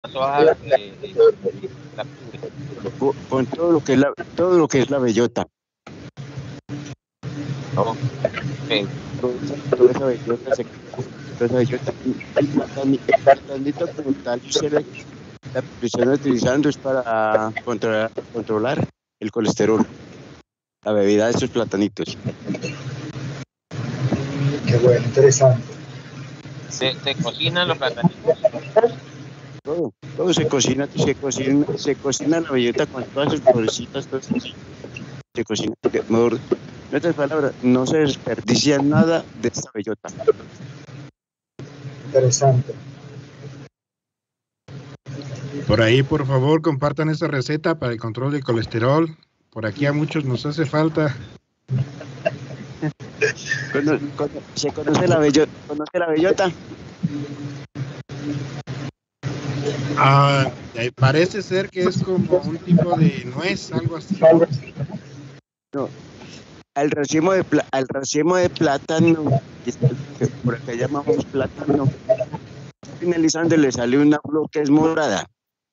toda la cubre. Con todo lo que es la bellota. Ok. Toda esa bellota toda esa bellota. El platanito como tal, la presión utilizando es para controlar el colesterol, la bebida de esos platanitos. Qué bueno, interesante. Se cocinan los platanitos. Todo se cocina la bellota con todas sus florecitas, todo se cocina. En otras palabras, no se desperdicia nada de esta bellota. Interesante. Por ahí, por favor, compartan esta receta para el control del colesterol. Por aquí a muchos nos hace falta. ¿Se conoce la bellota? Parece ser que es como un tipo de nuez, algo así. No, al racimo de plátano, que por acá llamamos plátano, finalizando le sale una flor que es morada.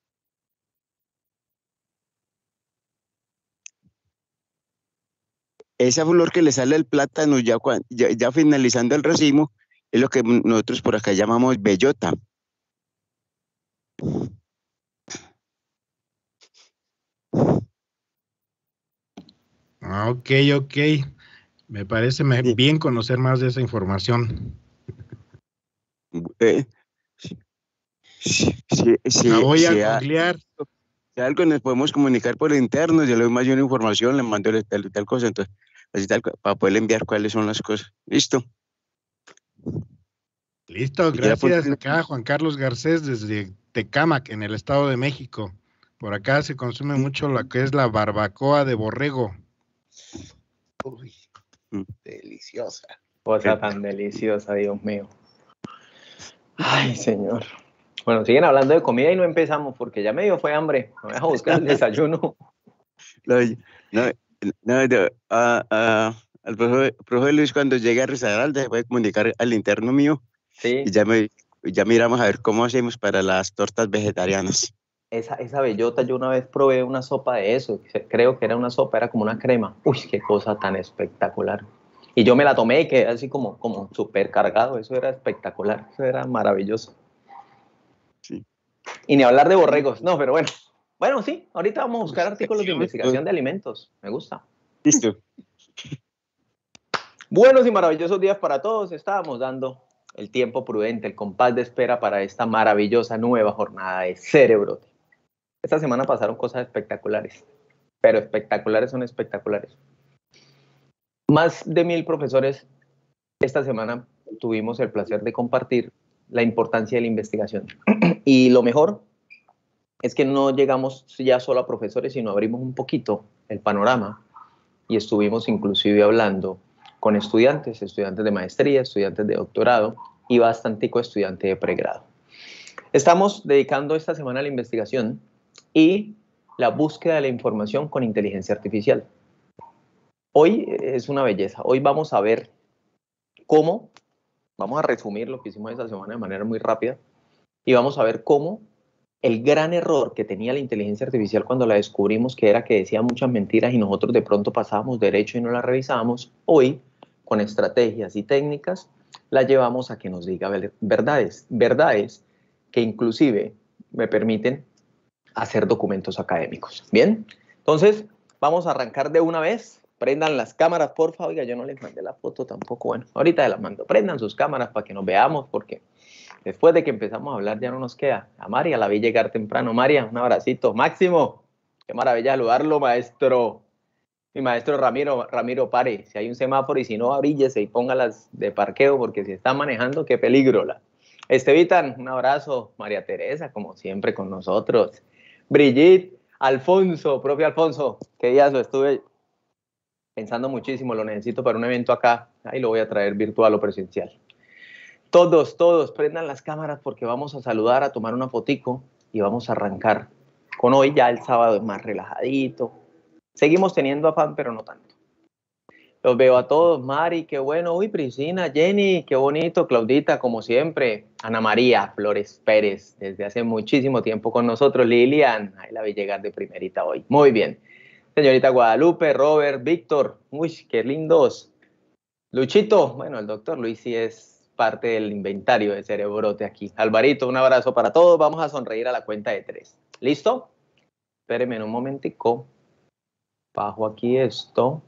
Esa flor que le sale al plátano ya finalizando el racimo es lo que nosotros por acá llamamos bellota. Ok. Me parece bien conocer más de esa información. La voy a googlear. Si algo nos podemos comunicar por interno, yo le doy más una información, le mando tal cosa, entonces, así tal, para poderle enviar cuáles son las cosas. ¿Listo? Listo, gracias. Acá Juan Carlos Garcés desde Tecámac, en el Estado de México. Por acá se consume mucho lo que es la barbacoa de borrego. Uy, deliciosa. Cosa tan deliciosa, Dios mío. Ay, señor. Bueno, siguen hablando de comida y no empezamos porque ya medio fue hambre. Me voy a buscar el desayuno. Al profe Luis, cuando llegue a Risaralda, se puede comunicar al interno mío. Sí. Y ya miramos a ver cómo hacemos para las tortas vegetarianas. Esa bellota, yo una vez probé una sopa de eso. Creo que era una sopa, era como una crema. Uy, qué cosa tan espectacular. Y yo me la tomé y quedé así como súper cargado. Eso era espectacular. Eso era maravilloso. Sí. Y ni hablar de borregos. No, pero bueno. Bueno, sí. Ahorita vamos a buscar artículos de investigación de alimentos. Me gusta. Listo. Buenos y maravillosos días para todos. Estábamos dando el tiempo prudente, el compás de espera para esta maravillosa nueva jornada de Cerebrote. Esta semana pasaron cosas espectaculares, pero espectaculares son espectaculares. Más de 1000 profesores esta semana tuvimos el placer de compartir la importancia de la investigación. Y lo mejor es que no llegamos ya solo a profesores, sino abrimos un poquito el panorama y estuvimos inclusive hablando con estudiantes de maestría, estudiantes de doctorado y bastantico estudiante de pregrado. Estamos dedicando esta semana a la investigación y la búsqueda de la información con inteligencia artificial. Hoy es una belleza. Hoy vamos a ver cómo, vamos a resumir lo que hicimos esta semana de manera muy rápida y vamos a ver cómo el gran error que tenía la inteligencia artificial cuando la descubrimos, que era que decía muchas mentiras y nosotros de pronto pasábamos derecho y no la revisábamos, hoy, con estrategias y técnicas, la llevamos a que nos diga verdades que inclusive me permiten hacer documentos académicos. Bien, entonces vamos a arrancar de una vez. Prendan las cámaras, por favor. Oiga, yo no les mandé la foto tampoco. Bueno, ahorita las mando. Prendan sus cámaras para que nos veamos, porque después de que empezamos a hablar ya no nos queda. A María la vi llegar temprano. María, un abracito. Máximo, qué maravilla saludarlo, maestro. Mi maestro Ramiro, pare. Si hay un semáforo y si no, abríllese y póngalas de parqueo, porque si está manejando, qué peligro. Estevitan, un abrazo. María Teresa, como siempre, con nosotros. Brigitte, Alfonso, propio Alfonso, qué día lo estuve pensando muchísimo, lo necesito para un evento acá. Ahí lo voy a traer virtual o presencial. Todos, prendan las cámaras porque vamos a saludar, a tomar una fotico y vamos a arrancar con hoy. Ya el sábado es más relajadito. Seguimos teniendo afán, pero no tanto. Los veo a todos. Mari, qué bueno. Uy, Priscina, Jenny, qué bonito. Claudita, como siempre. Ana María Flores Pérez, desde hace muchísimo tiempo con nosotros. Lilian, ahí la vi llegar de primerita hoy. Muy bien. Señorita Guadalupe, Robert, Víctor. Uy, qué lindos. Luchito, bueno, el doctor Luis sí es parte del inventario de Cerebrote aquí. Alvarito, un abrazo para todos. Vamos a sonreír a la cuenta de 3. ¿Listo? Espérenme un momentico. Bajo aquí esto.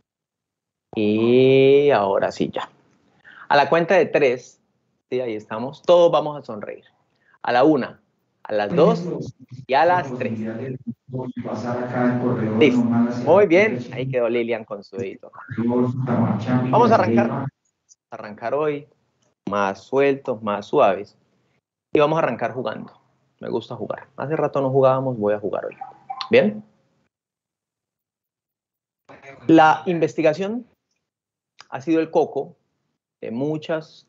Y ahora sí, ya. A la cuenta de 3, sí, ahí estamos, todos vamos a sonreír. A la 1, a las 2 y a las 3. Listo. Muy bien, ahí quedó Lilian con su dedito. Vamos a arrancar hoy más sueltos, más suaves. Y vamos a arrancar jugando. Me gusta jugar. Hace rato no jugábamos, voy a jugar hoy. ¿Bien? La investigación ha sido el coco de muchas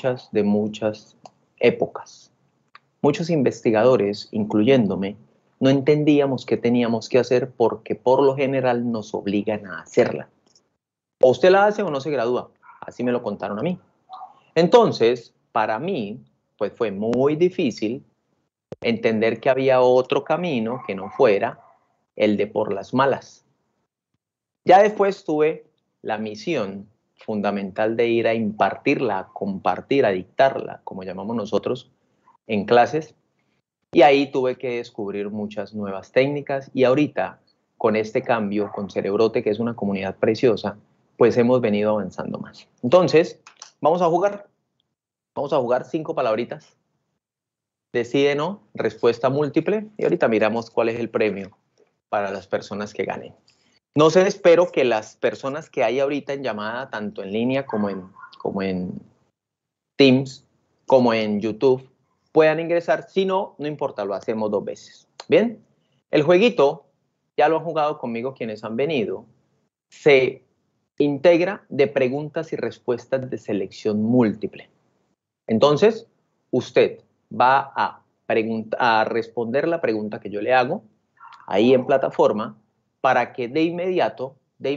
épocas. Muchos investigadores, incluyéndome, no entendíamos qué teníamos que hacer porque por lo general nos obligan a hacerla. O usted la hace o no se gradúa. Así me lo contaron a mí. Entonces, para mí, pues fue muy difícil entender que había otro camino que no fuera el de por las malas. Ya después tuve la misión fundamental de ir a impartirla, a compartir, a dictarla, como llamamos nosotros, en clases. Y ahí tuve que descubrir muchas nuevas técnicas y ahorita, con este cambio, con Cerebrote, que es una comunidad preciosa, pues hemos venido avanzando más. Entonces, vamos a jugar. Vamos a jugar 5 palabritas. Decide no, respuesta múltiple. Y ahorita miramos cuál es el premio para las personas que ganen. No sé, espero que las personas que hay ahorita en llamada, tanto en línea como en Teams, como en YouTube, puedan ingresar. Si no, no importa, lo hacemos 2 veces. Bien, el jueguito, ya lo han jugado conmigo quienes han venido, se integra de preguntas y respuestas de selección múltiple. Entonces, usted va a responder la pregunta que yo le hago ahí en plataforma para que de inmediato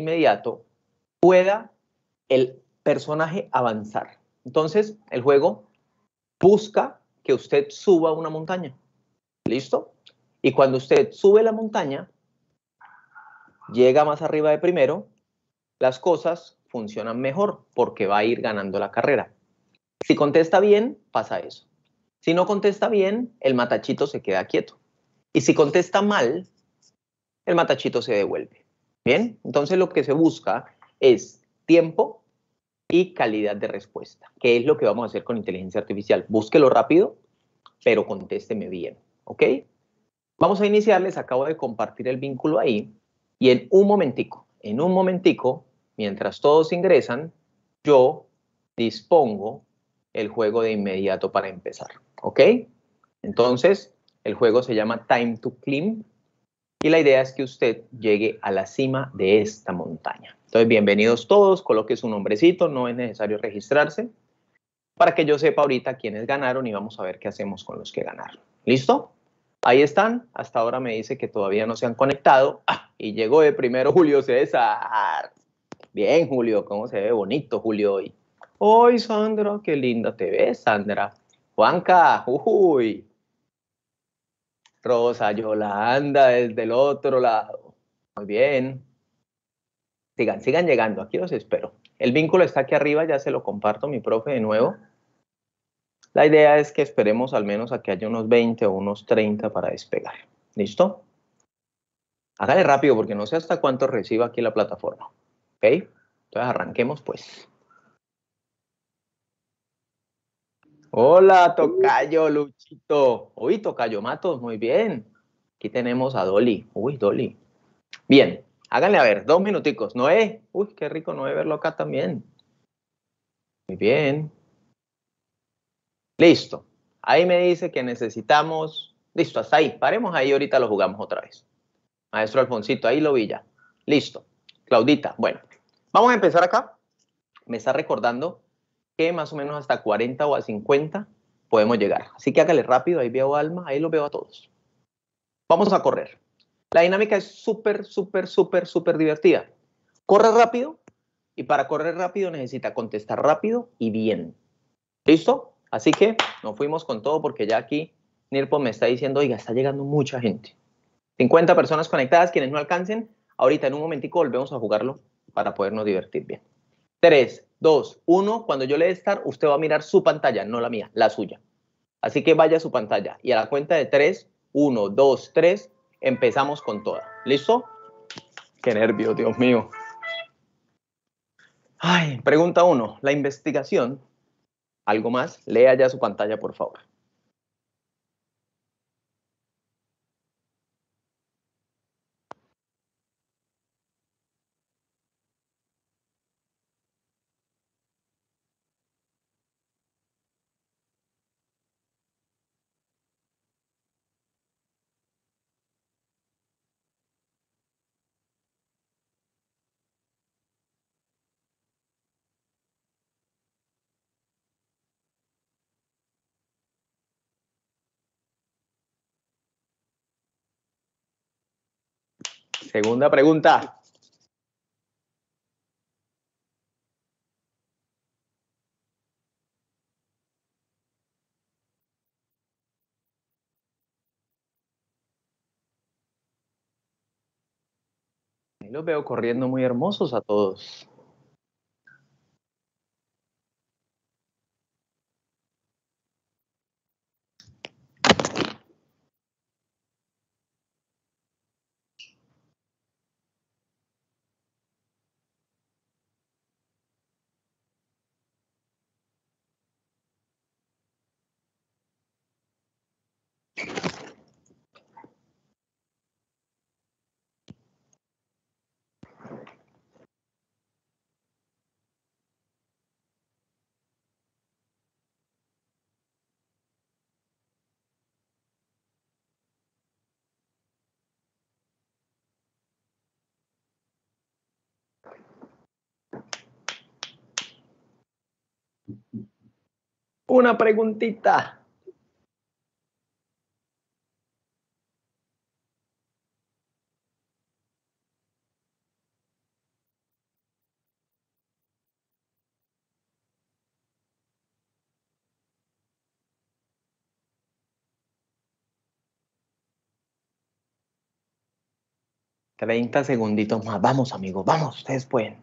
pueda el personaje avanzar. Entonces, el juego busca que usted suba una montaña. ¿Listo? Y cuando usted sube la montaña, llega más arriba de primero, las cosas funcionan mejor porque va a ir ganando la carrera. Si contesta bien, pasa eso. Si no contesta bien, el matachito se queda quieto. Y si contesta mal, el matachito se devuelve. Bien, entonces lo que se busca es tiempo y calidad de respuesta, que es lo que vamos a hacer con inteligencia artificial. Búsquelo rápido, pero contésteme bien, ¿ok? Vamos a iniciar, les acabo de compartir el vínculo ahí, y en un momentico, mientras todos ingresan, yo dispongo el juego de inmediato para empezar, ¿ok? Entonces, el juego se llama Time to Climb, y la idea es que usted llegue a la cima de esta montaña. Entonces, bienvenidos todos, coloque su nombrecito, no es necesario registrarse, para que yo sepa ahorita quiénes ganaron y vamos a ver qué hacemos con los que ganaron. ¿Listo? Ahí están, hasta ahora me dice que todavía no se han conectado. Y llegó de primero Julio César. Bien, Julio, cómo se ve bonito Julio hoy. ¡Ay, Sandra, qué linda te ves, Sandra! Juanca, uy. Rosa Yolanda desde el otro lado. Muy bien. Sigan llegando, aquí los espero. El vínculo está aquí arriba, ya se lo comparto, mi profe, de nuevo. La idea es que esperemos al menos a que haya unos 20 o unos 30 para despegar. ¿Listo? Hágale rápido porque no sé hasta cuánto reciba aquí la plataforma. ¿Ok? Entonces arranquemos pues. Hola, tocayo Luchito. Uy, tocayo Matos, muy bien. Aquí tenemos a Dolly. Uy, Dolly. Bien, háganle a ver, 2 minuticos. Noé, uy, qué rico Noé verlo acá también. Muy bien. Listo. Ahí me dice que necesitamos... Listo, hasta ahí. Paremos ahí, ahorita lo jugamos otra vez. Maestro Alfonsito, ahí lo vi ya. Listo. Claudita, bueno. Vamos a empezar acá. Me está recordando que más o menos hasta 40 o a 50 podemos llegar. Así que hágale rápido, ahí veo a Alma, ahí los veo a todos. Vamos a correr. La dinámica es súper divertida. Corre rápido Y para correr rápido necesita contestar rápido y bien. ¿Listo? Así que nos fuimos con todo porque ya aquí Nirpo me está diciendo, oiga, está llegando mucha gente. 50 personas conectadas, quienes no alcancen, ahorita en un momentico volvemos a jugarlo para podernos divertir bien. 3, 2, 1, cuando yo le dé start, usted va a mirar su pantalla, no la mía, la suya. Así que vaya a su pantalla y a la cuenta de 3, 1, 2, 3, empezamos con toda. ¿Listo? Qué nervios, Dios mío. Ay, pregunta 1, la investigación. ¿Algo más? Lea ya su pantalla, por favor. Segunda pregunta. Ahí los veo corriendo muy hermosos a todos. Una preguntita. Treinta segunditos más. Vamos, amigos, vamos, ustedes pueden.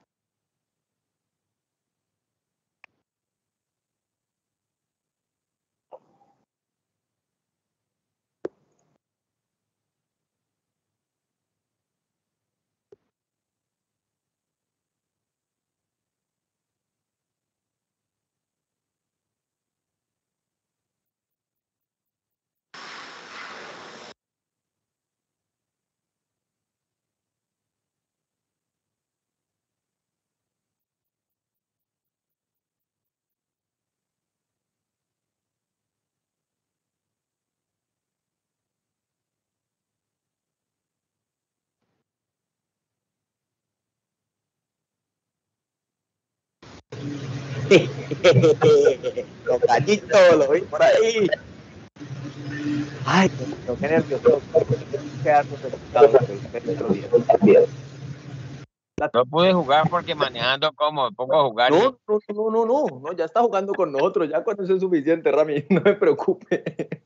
Tocallito, lo vi por ahí. Ay, qué nervioso. Quedarnos sentados el día. No pude jugar porque manejando como pongo a jugar. No, ya está jugando con nosotros, ya con eso es suficiente, Rami, no me preocupe.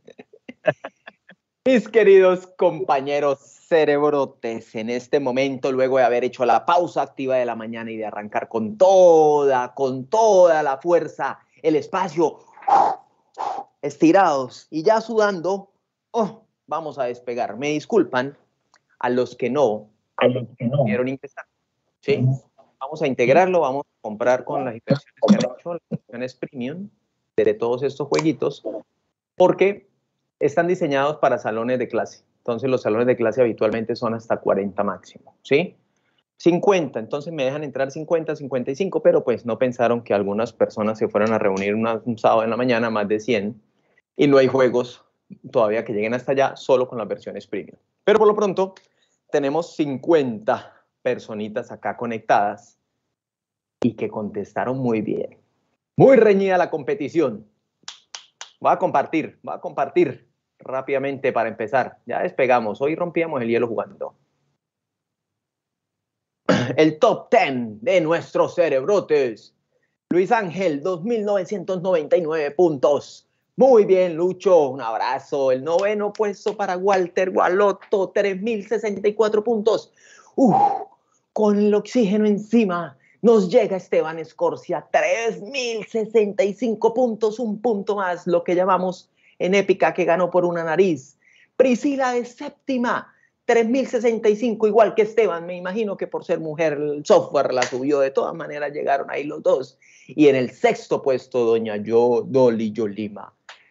Mis queridos compañeros cerebrotes, en este momento, luego de haber hecho la pausa activa de la mañana y de arrancar con toda la fuerza, el espacio, estirados y ya sudando, vamos a despegar. Me disculpan a los que no pudieron ingresar, ¿sí? Vamos a integrarlo, vamos a comprar con las inversiones que han hecho, las inversiones premium de todos estos jueguitos, porque están diseñados para salones de clase. Entonces los salones de clase habitualmente son hasta 40 máximo, ¿sí? 50, entonces me dejan entrar 50, 55, pero pues no pensaron que algunas personas se fueran a reunir un sábado en la mañana, más de 100, y no hay juegos todavía que lleguen hasta allá, solo con las versiones premium. Pero por lo pronto tenemos 50 personitas acá conectadas y que contestaron muy bien. Muy reñida la competición. Voy a compartir rápidamente para empezar. Ya despegamos. Hoy rompíamos el hielo jugando. el top 10 de nuestros cerebrotes. Luis Ángel, 2.999 puntos. Muy bien, Lucho, un abrazo. El noveno puesto para Walter Gualotto, 3.064 puntos. Con el oxígeno encima, nos llega Esteban Escorcia, 3.065 puntos, un punto más, lo que llamamos en épica que ganó por una nariz. Priscila de séptima, 3.065, igual que Esteban. Me imagino que por ser mujer el software la subió. De todas maneras llegaron ahí los dos. Y en el sexto puesto, doña Dolly Yolima,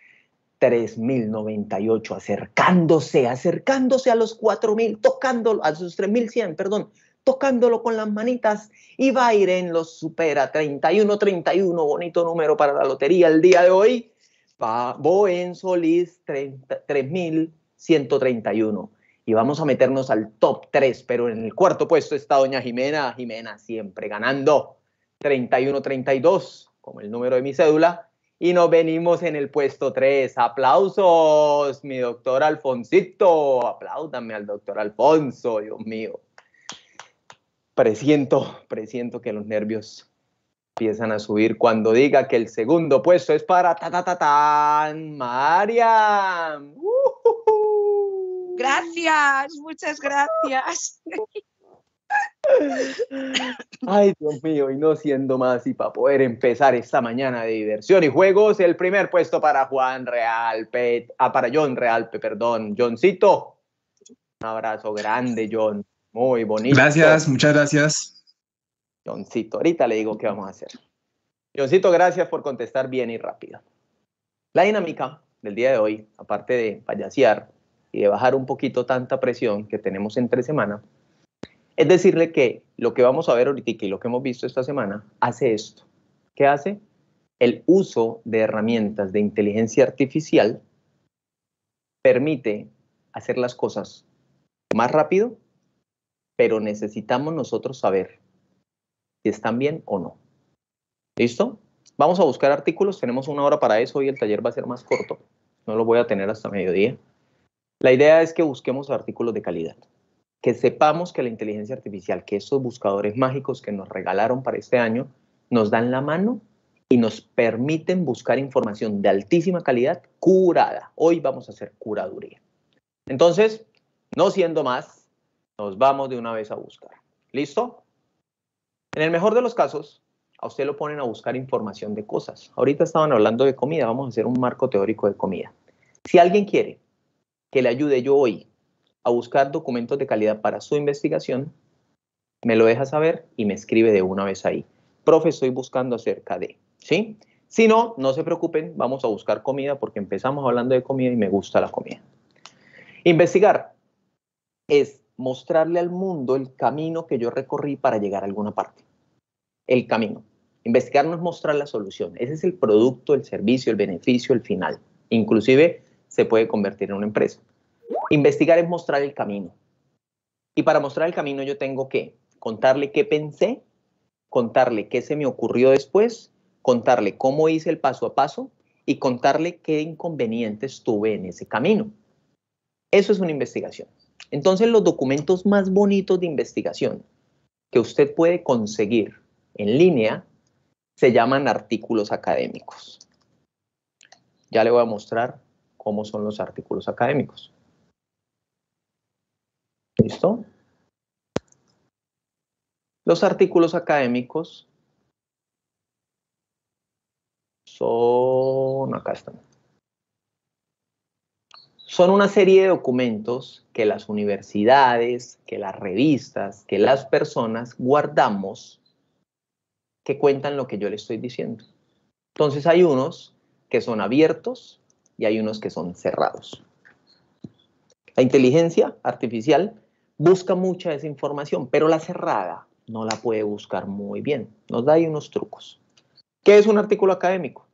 3.098, acercándose a los 4.000, tocando a sus 3.100, perdón, tocándolo con las manitas. Y Byron los supera, 31-31, bonito número para la lotería el día de hoy. Boen Solís, 3.131. Y vamos a meternos al top 3, pero en el cuarto puesto está doña Jimena. Jimena siempre ganando, 31-32, como el número de mi cédula. Y nos venimos en el puesto 3. ¡Aplausos, mi doctor Alfonsito! Apláudanme al doctor Alfonso, Dios mío. Presiento que los nervios empiezan a subir cuando diga que el segundo puesto es para Mariam. Gracias, muchas gracias. Ay, Dios mío, y no siendo más, y para poder empezar esta mañana de diversión y juegos, el primer puesto para John Realpe, perdón. Johncito, un abrazo grande, John, muy bonito. Gracias, muchas gracias. Johncito, ahorita le digo qué vamos a hacer. Johncito, gracias por contestar bien y rápido. La dinámica del día de hoy, aparte de payasear y de bajar un poquito tanta presión que tenemos entre semana, es decirle que lo que vamos a ver ahorita y lo que hemos visto esta semana hace esto. ¿Qué hace? El uso de herramientas de inteligencia artificial permite hacer las cosas más rápido, pero necesitamos nosotros saber si están bien o no. ¿Listo? Vamos a buscar artículos, tenemos 1 hora para eso y el taller va a ser más corto. No lo voy a tener hasta mediodía. La idea es que busquemos artículos de calidad. Que sepamos que la inteligencia artificial, que estos buscadores mágicos que nos regalaron para este año, nos dan la mano y nos permiten buscar información de altísima calidad curada. Hoy vamos a hacer curaduría. Entonces, no siendo más, nos vamos de una vez a buscar. ¿Listo? En el mejor de los casos, a usted lo ponen a buscar información de cosas. Ahorita estaban hablando de comida, vamos a hacer un marco teórico de comida. Si alguien quiere que le ayude yo hoy a buscar documentos de calidad para su investigación, me lo deja saber y me escribe de una vez ahí. Profe, estoy buscando acerca de, ¿sí? Si no, no se preocupen, vamos a buscar comida porque empezamos hablando de comida y me gusta la comida. Investigar es mostrarle al mundo el camino que yo recorrí para llegar a alguna parte. El camino. Investigar no es mostrar la solución. Ese es el producto, el servicio, el beneficio, el final. Inclusive se puede convertir en una empresa. Investigar es mostrar el camino. Y para mostrar el camino yo tengo que contarle qué pensé, contarle qué se me ocurrió después, contarle cómo hice el paso a paso y contarle qué inconvenientes tuve en ese camino. Eso es una investigación. Entonces los documentos más bonitos de investigación que usted puede conseguir en línea se llaman artículos académicos. Ya le voy a mostrar cómo son los artículos académicos. ¿Listo? Los artículos académicos son, acá están. Son una serie de documentos que las universidades, que las revistas, que las personas guardamos que cuentan lo que yo le estoy diciendo. Entonces hay unos que son abiertos y hay unos que son cerrados. La inteligencia artificial busca mucha esa información, pero la cerrada no la puede buscar muy bien. Nos da ahí unos trucos. ¿Qué es un artículo académico?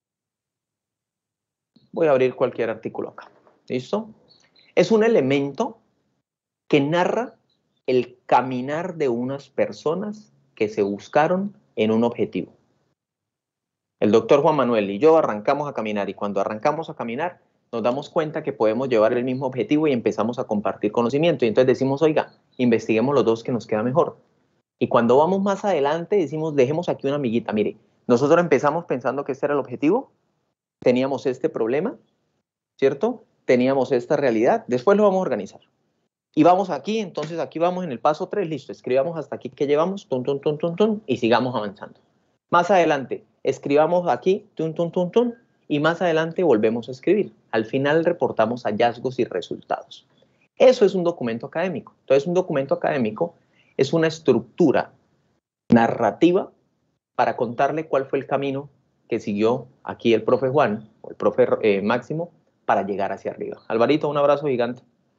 Voy a abrir cualquier artículo acá. ¿Listo? Es un elemento que narra el caminar de unas personas que se buscaron en un objetivo. El doctor Juan Manuel y yo arrancamos a caminar y cuando arrancamos a caminar nos damos cuenta que podemos llevar el mismo objetivo y empezamos a compartir conocimiento. Y entonces decimos, oiga, investiguemos los dos que nos queda mejor. Y cuando vamos más adelante decimos, dejemos aquí una amiguita. Mire, nosotros empezamos pensando que este era el objetivo, teníamos este problema, ¿cierto? Teníamos esta realidad, después lo vamos a organizar. Y vamos aquí, entonces aquí vamos en el paso 3, listo, escribamos hasta aquí que llevamos, tun, tun, tun, tun, tun, y sigamos avanzando. Más adelante, escribamos aquí, tun, tun, tun, tun, y más adelante volvemos a escribir. Al final reportamos hallazgos y resultados. Eso es un documento académico. Entonces, un documento académico es una estructura narrativa para contarle cuál fue el camino que siguió aquí el profe Juan, o el profe Máximo, para llegar hacia arriba. Alvarito, un abrazo gigante.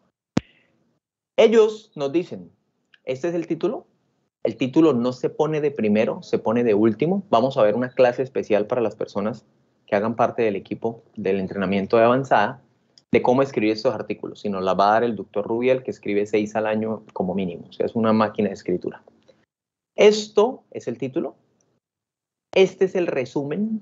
Ellos nos dicen, este es el título no se pone de primero, se pone de último. Vamos a ver una clase especial para las personas que hagan parte del equipo del entrenamiento de avanzada, de cómo escribir estos artículos. Si nos la va a dar el doctor Rubiel, que escribe 6 al año como mínimo, o sea, es una máquina de escritura. Esto es el título, este es el resumen,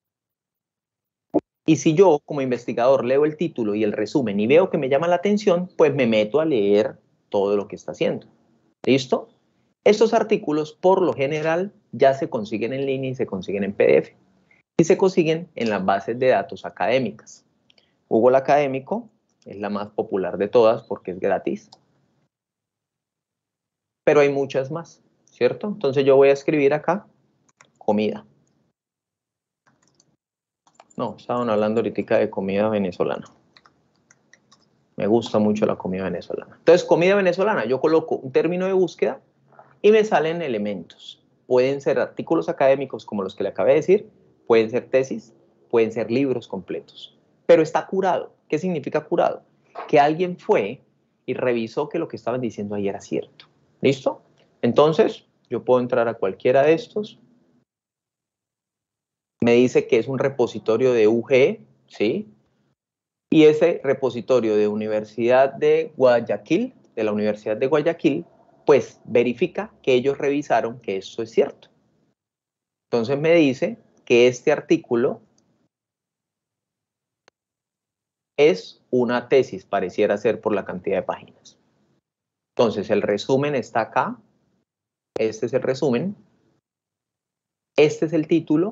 y si yo como investigador leo el título y el resumen y veo que me llama la atención, pues me meto a leer todo lo que está haciendo. ¿Listo? Estos artículos, por lo general, ya se consiguen en línea y se consiguen en PDF. Y se consiguen en las bases de datos académicas. Google Académico es la más popular de todas porque es gratis. Pero hay muchas más, ¿cierto? Entonces yo voy a escribir acá, comida. No, estaban hablando ahorita de comida venezolana. Me gusta mucho la comida venezolana. Entonces, comida venezolana, yo coloco un término de búsqueda y me salen elementos. Pueden ser artículos académicos como los que le acabé de decir, pueden ser tesis, pueden ser libros completos. Pero está curado. ¿Qué significa curado? Que alguien fue y revisó que lo que estaban diciendo ahí era cierto. ¿Listo? Entonces, yo puedo entrar a cualquiera de estos. Me dice que es un repositorio de UG, ¿sí? Y ese repositorio de Universidad de Guayaquil, de la Universidad de Guayaquil, pues verifica que ellos revisaron que eso es cierto. Entonces me dice que este artículo es una tesis, pareciera ser por la cantidad de páginas. Entonces el resumen está acá, este es el resumen, este es el título,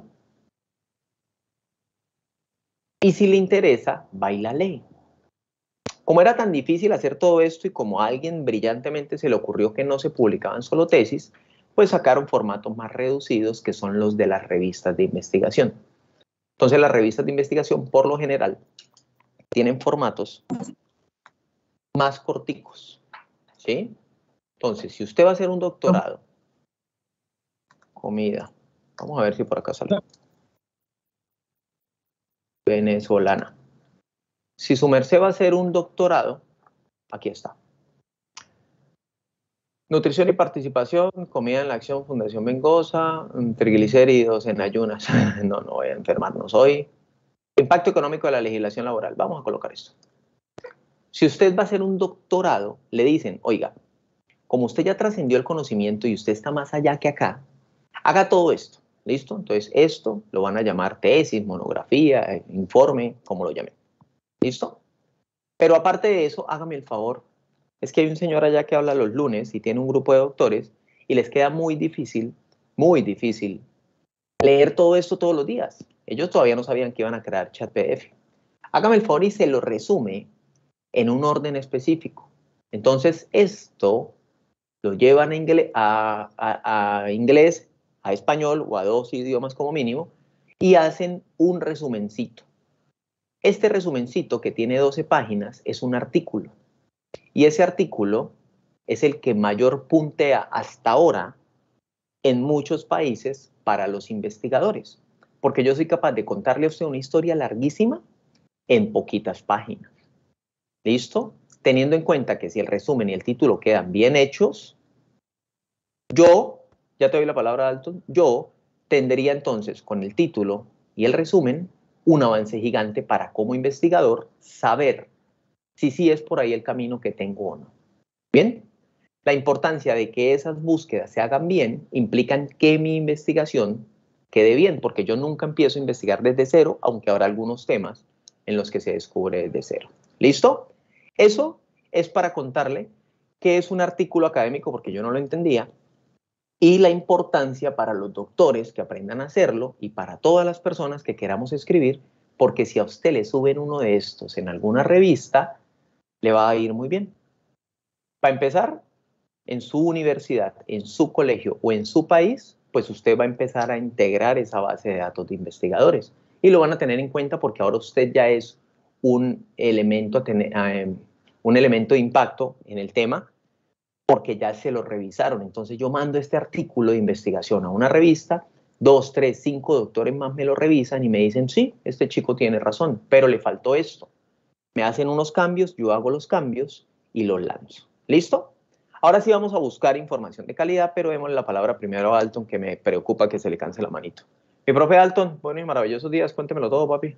y si le interesa, va y la lee. Como era tan difícil hacer todo esto y como a alguien brillantemente se le ocurrió que no se publicaban solo tesis, pues sacaron formatos más reducidos que son los de las revistas de investigación. Entonces las revistas de investigación por lo general tienen formatos más corticos, ¿sí? Entonces, si usted va a hacer un doctorado, comida, vamos a ver si por acá sale. Venezolana. Si su merced va a hacer un doctorado, aquí está. Nutrición y participación, comida en la acción, Fundación Vengosa, triglicéridos en ayunas. No voy a enfermarnos hoy. Impacto económico de la legislación laboral. Vamos a colocar esto. Si usted va a hacer un doctorado, le dicen, oiga, como usted ya trascendió el conocimiento y usted está más allá que acá, haga todo esto. ¿Listo? Entonces, esto lo van a llamar tesis, monografía, informe, como lo llamen. ¿Listo? Pero aparte de eso, hágame el favor. Es que hay un señor allá que habla los lunes y tiene un grupo de doctores y les queda muy difícil leer todo esto todos los días. Ellos todavía no sabían que iban a crear chat PDF. Hágame el favor y se lo resume en un orden específico. Entonces, esto lo llevan a inglés, a español o a 2 idiomas como mínimo y hacen un resumencito. Este resumencito que tiene 12 páginas es un artículo. Y ese artículo es el que mayor puntea hasta ahora en muchos países para los investigadores. Porque yo soy capaz de contarle a usted una historia larguísima en poquitas páginas. ¿Listo? Teniendo en cuenta que si el resumen y el título quedan bien hechos, yo, ya te doy la palabra, Dalton, yo tendría entonces con el título y el resumen un avance gigante para como investigador saber si sí es por ahí el camino que tengo o no. Bien, la importancia de que esas búsquedas se hagan bien implican que mi investigación quede bien, porque yo nunca empiezo a investigar desde cero, aunque habrá algunos temas en los que se descubre desde cero. ¿Listo? Eso es para contarle qué es un artículo académico, porque yo no lo entendía, y la importancia para los doctores que aprendan a hacerlo y para todas las personas que queramos escribir, porque si a usted le suben uno de estos en alguna revista, le va a ir muy bien. Para empezar, en su universidad, en su colegio o en su país, pues usted va a empezar a integrar esa base de datos de investigadores y lo van a tener en cuenta porque ahora usted ya es un elemento de impacto en el tema porque ya se lo revisaron. Entonces yo mando este artículo de investigación a una revista, 2, 3, 5 doctores más me lo revisan y me dicen, sí, este chico tiene razón, pero le faltó esto. Me hacen unos cambios, yo hago los cambios y los lanzo. ¿Listo? Ahora sí vamos a buscar información de calidad, pero démosle la palabra primero a Alton, que me preocupa que se le canse la manito. Mi profe Alton, buenos y maravillosos días, cuéntemelo todo, papi.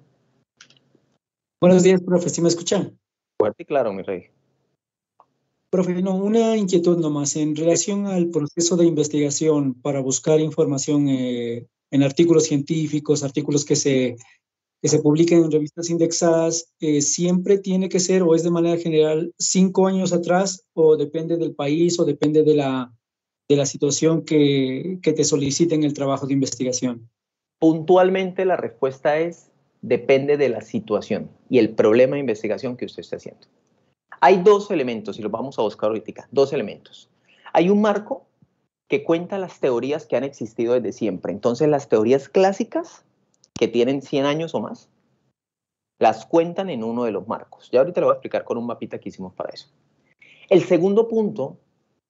Buenos días, profe, ¿sí me escuchan? Fuerte y claro, mi rey. Profe, no, una inquietud nomás en relación al proceso de investigación para buscar información en artículos científicos, artículos que se publiquen en revistas indexadas, ¿siempre tiene que ser o es de manera general 5 años atrás o depende del país o depende de la situación que te soliciten el trabajo de investigación? Puntualmente la respuesta es depende de la situación y el problema de investigación que usted esté haciendo. Hay dos elementos, y los vamos a buscar ahorita, dos elementos. Hay un marco que cuenta las teorías que han existido desde siempre. Entonces, las teorías clásicas, que tienen 100 años o más, las cuentan en uno de los marcos. Ya ahorita lo voy a explicar con un mapita que hicimos para eso. El segundo punto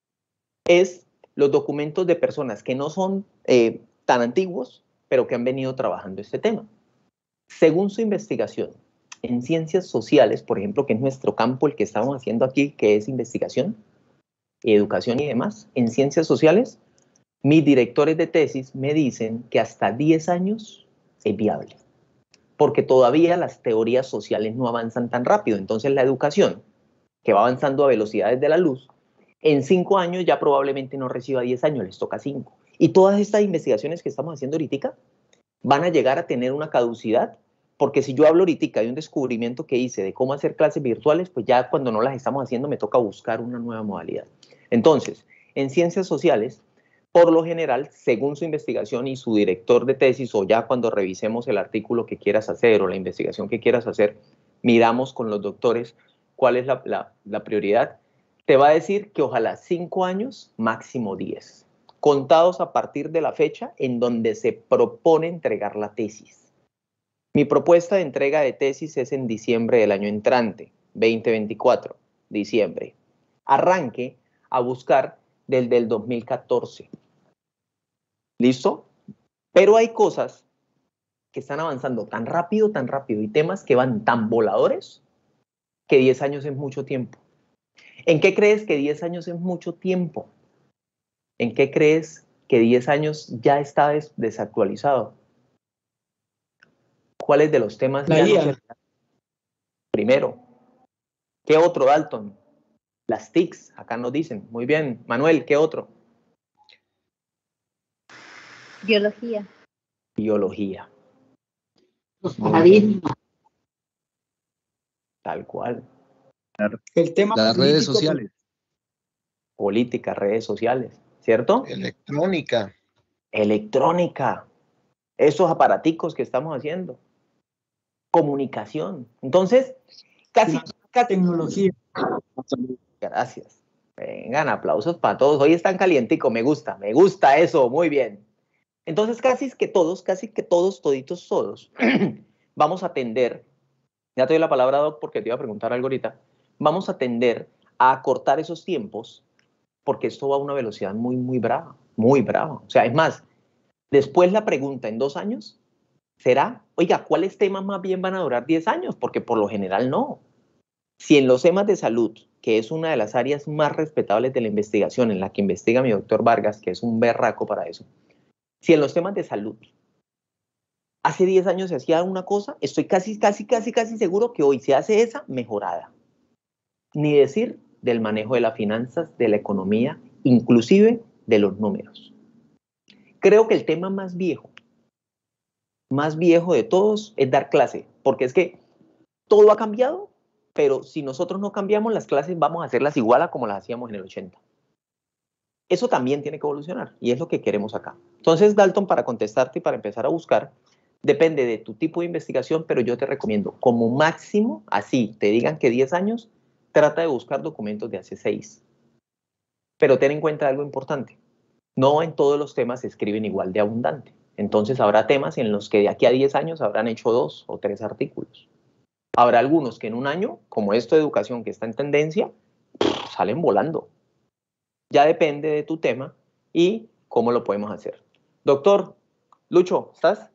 es los documentos de personas que no son tan antiguos, pero que han venido trabajando este tema. Según su investigación, en ciencias sociales, por ejemplo, que es nuestro campo, el que estamos haciendo aquí, que es investigación, educación y demás, en ciencias sociales, mis directores de tesis me dicen que hasta 10 años es viable, porque todavía las teorías sociales no avanzan tan rápido. Entonces la educación, que va avanzando a velocidades de la luz, en 5 años ya probablemente no reciba 10 años, les toca 5. Y todas estas investigaciones que estamos haciendo ahorita van a llegar a tener una caducidad, porque si yo hablo ahorita de un descubrimiento que hice de cómo hacer clases virtuales, pues ya cuando no las estamos haciendo me toca buscar una nueva modalidad. Entonces, en ciencias sociales, por lo general, según su investigación y su director de tesis, o ya cuando revisemos el artículo que quieras hacer o la investigación que quieras hacer, miramos con los doctores cuál es la prioridad. Te va a decir que ojalá 5 años, máximo 10, contados a partir de la fecha en donde se propone entregar la tesis. Mi propuesta de entrega de tesis es en diciembre del año entrante, 2024, diciembre. Arranque a buscar desde el 2014. ¿Listo? Pero hay cosas que están avanzando tan rápido, y temas que van tan voladores que 10 años es mucho tiempo. ¿En qué crees que 10 años es mucho tiempo? ¿En qué crees que 10 años ya está desactualizado? ¿Cuáles de los temas ya no se... Primero. ¿Qué otro, Dalton? Las TICs, acá nos dicen. Muy bien. Manuel, ¿qué otro? Biología. Biología. Tal cual. El tema las redes sociales. Política, redes sociales, ¿cierto? Electrónica. Electrónica. Esos aparaticos que estamos haciendo. Comunicación. Entonces, casi tecnología. Gracias. Vengan, aplausos para todos. Hoy están calientico, me gusta eso, muy bien. Entonces, casi que todos, toditos, vamos a tender, ya te doy la palabra, Doc, porque te iba a preguntar algo ahorita, vamos a tender a acortar esos tiempos, porque esto va a una velocidad muy brava, muy brava. O sea, es más, después la pregunta en 2 años será, oiga, ¿cuáles temas más bien van a durar 10 años? Porque por lo general no. Si en los temas de salud, que es una de las áreas más respetables de la investigación, en la que investiga mi doctor Vargas, que es un berraco para eso, si en los temas de salud hace 10 años se hacía una cosa, estoy casi seguro que hoy se hace esa mejorada. Ni decir del manejo de las finanzas, de la economía, inclusive de los números. Creo que el tema más viejo de todos es dar clase, porque es que todo ha cambiado, pero si nosotros no cambiamos las clases, vamos a hacerlas igual a como las hacíamos en el 80. Eso también tiene que evolucionar y es lo que queremos acá. Entonces, Dalton, para contestarte y para empezar a buscar, depende de tu tipo de investigación, pero yo te recomiendo, como máximo, así te digan que 10 años, trata de buscar documentos de hace 6. Pero ten en cuenta algo importante. No en todos los temas se escriben igual de abundante. Entonces habrá temas en los que de aquí a 10 años habrán hecho 2 o 3 artículos. Habrá algunos que en un año, como esto de educación que está en tendencia, salen volando. Ya depende de tu tema y cómo lo podemos hacer. Doctor Lucho, ¿estás?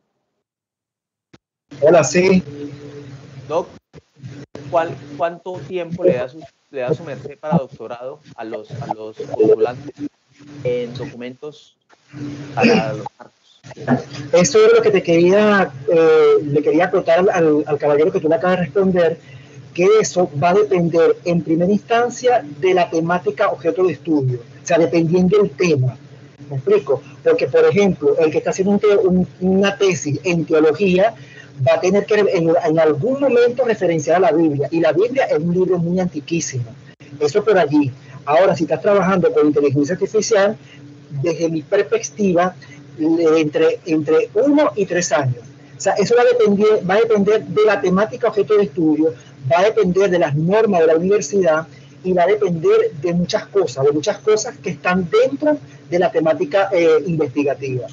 Hola, sí. Doc, ¿cuánto tiempo le da su merced para doctorado a los postulantes en documentos para los marcos? Eso es lo que te quería, le quería acotar al caballero que tú le acabas de responder, que eso va a depender en primera instancia de la temática objeto de estudio, o sea, dependiendo del tema. ¿Me explico? Porque, por ejemplo, el que está haciendo una tesis en teología va a tener que en algún momento referenciar a la Biblia, y la Biblia es un libro muy antiquísimo. Eso por allí. Ahora, si estás trabajando con inteligencia artificial, desde mi perspectiva, entre 1 y 3 años. O sea, eso va a depender de la temática objeto de estudio, va a depender de las normas de la universidad y va a depender de muchas cosas que están dentro de la temática investigativa.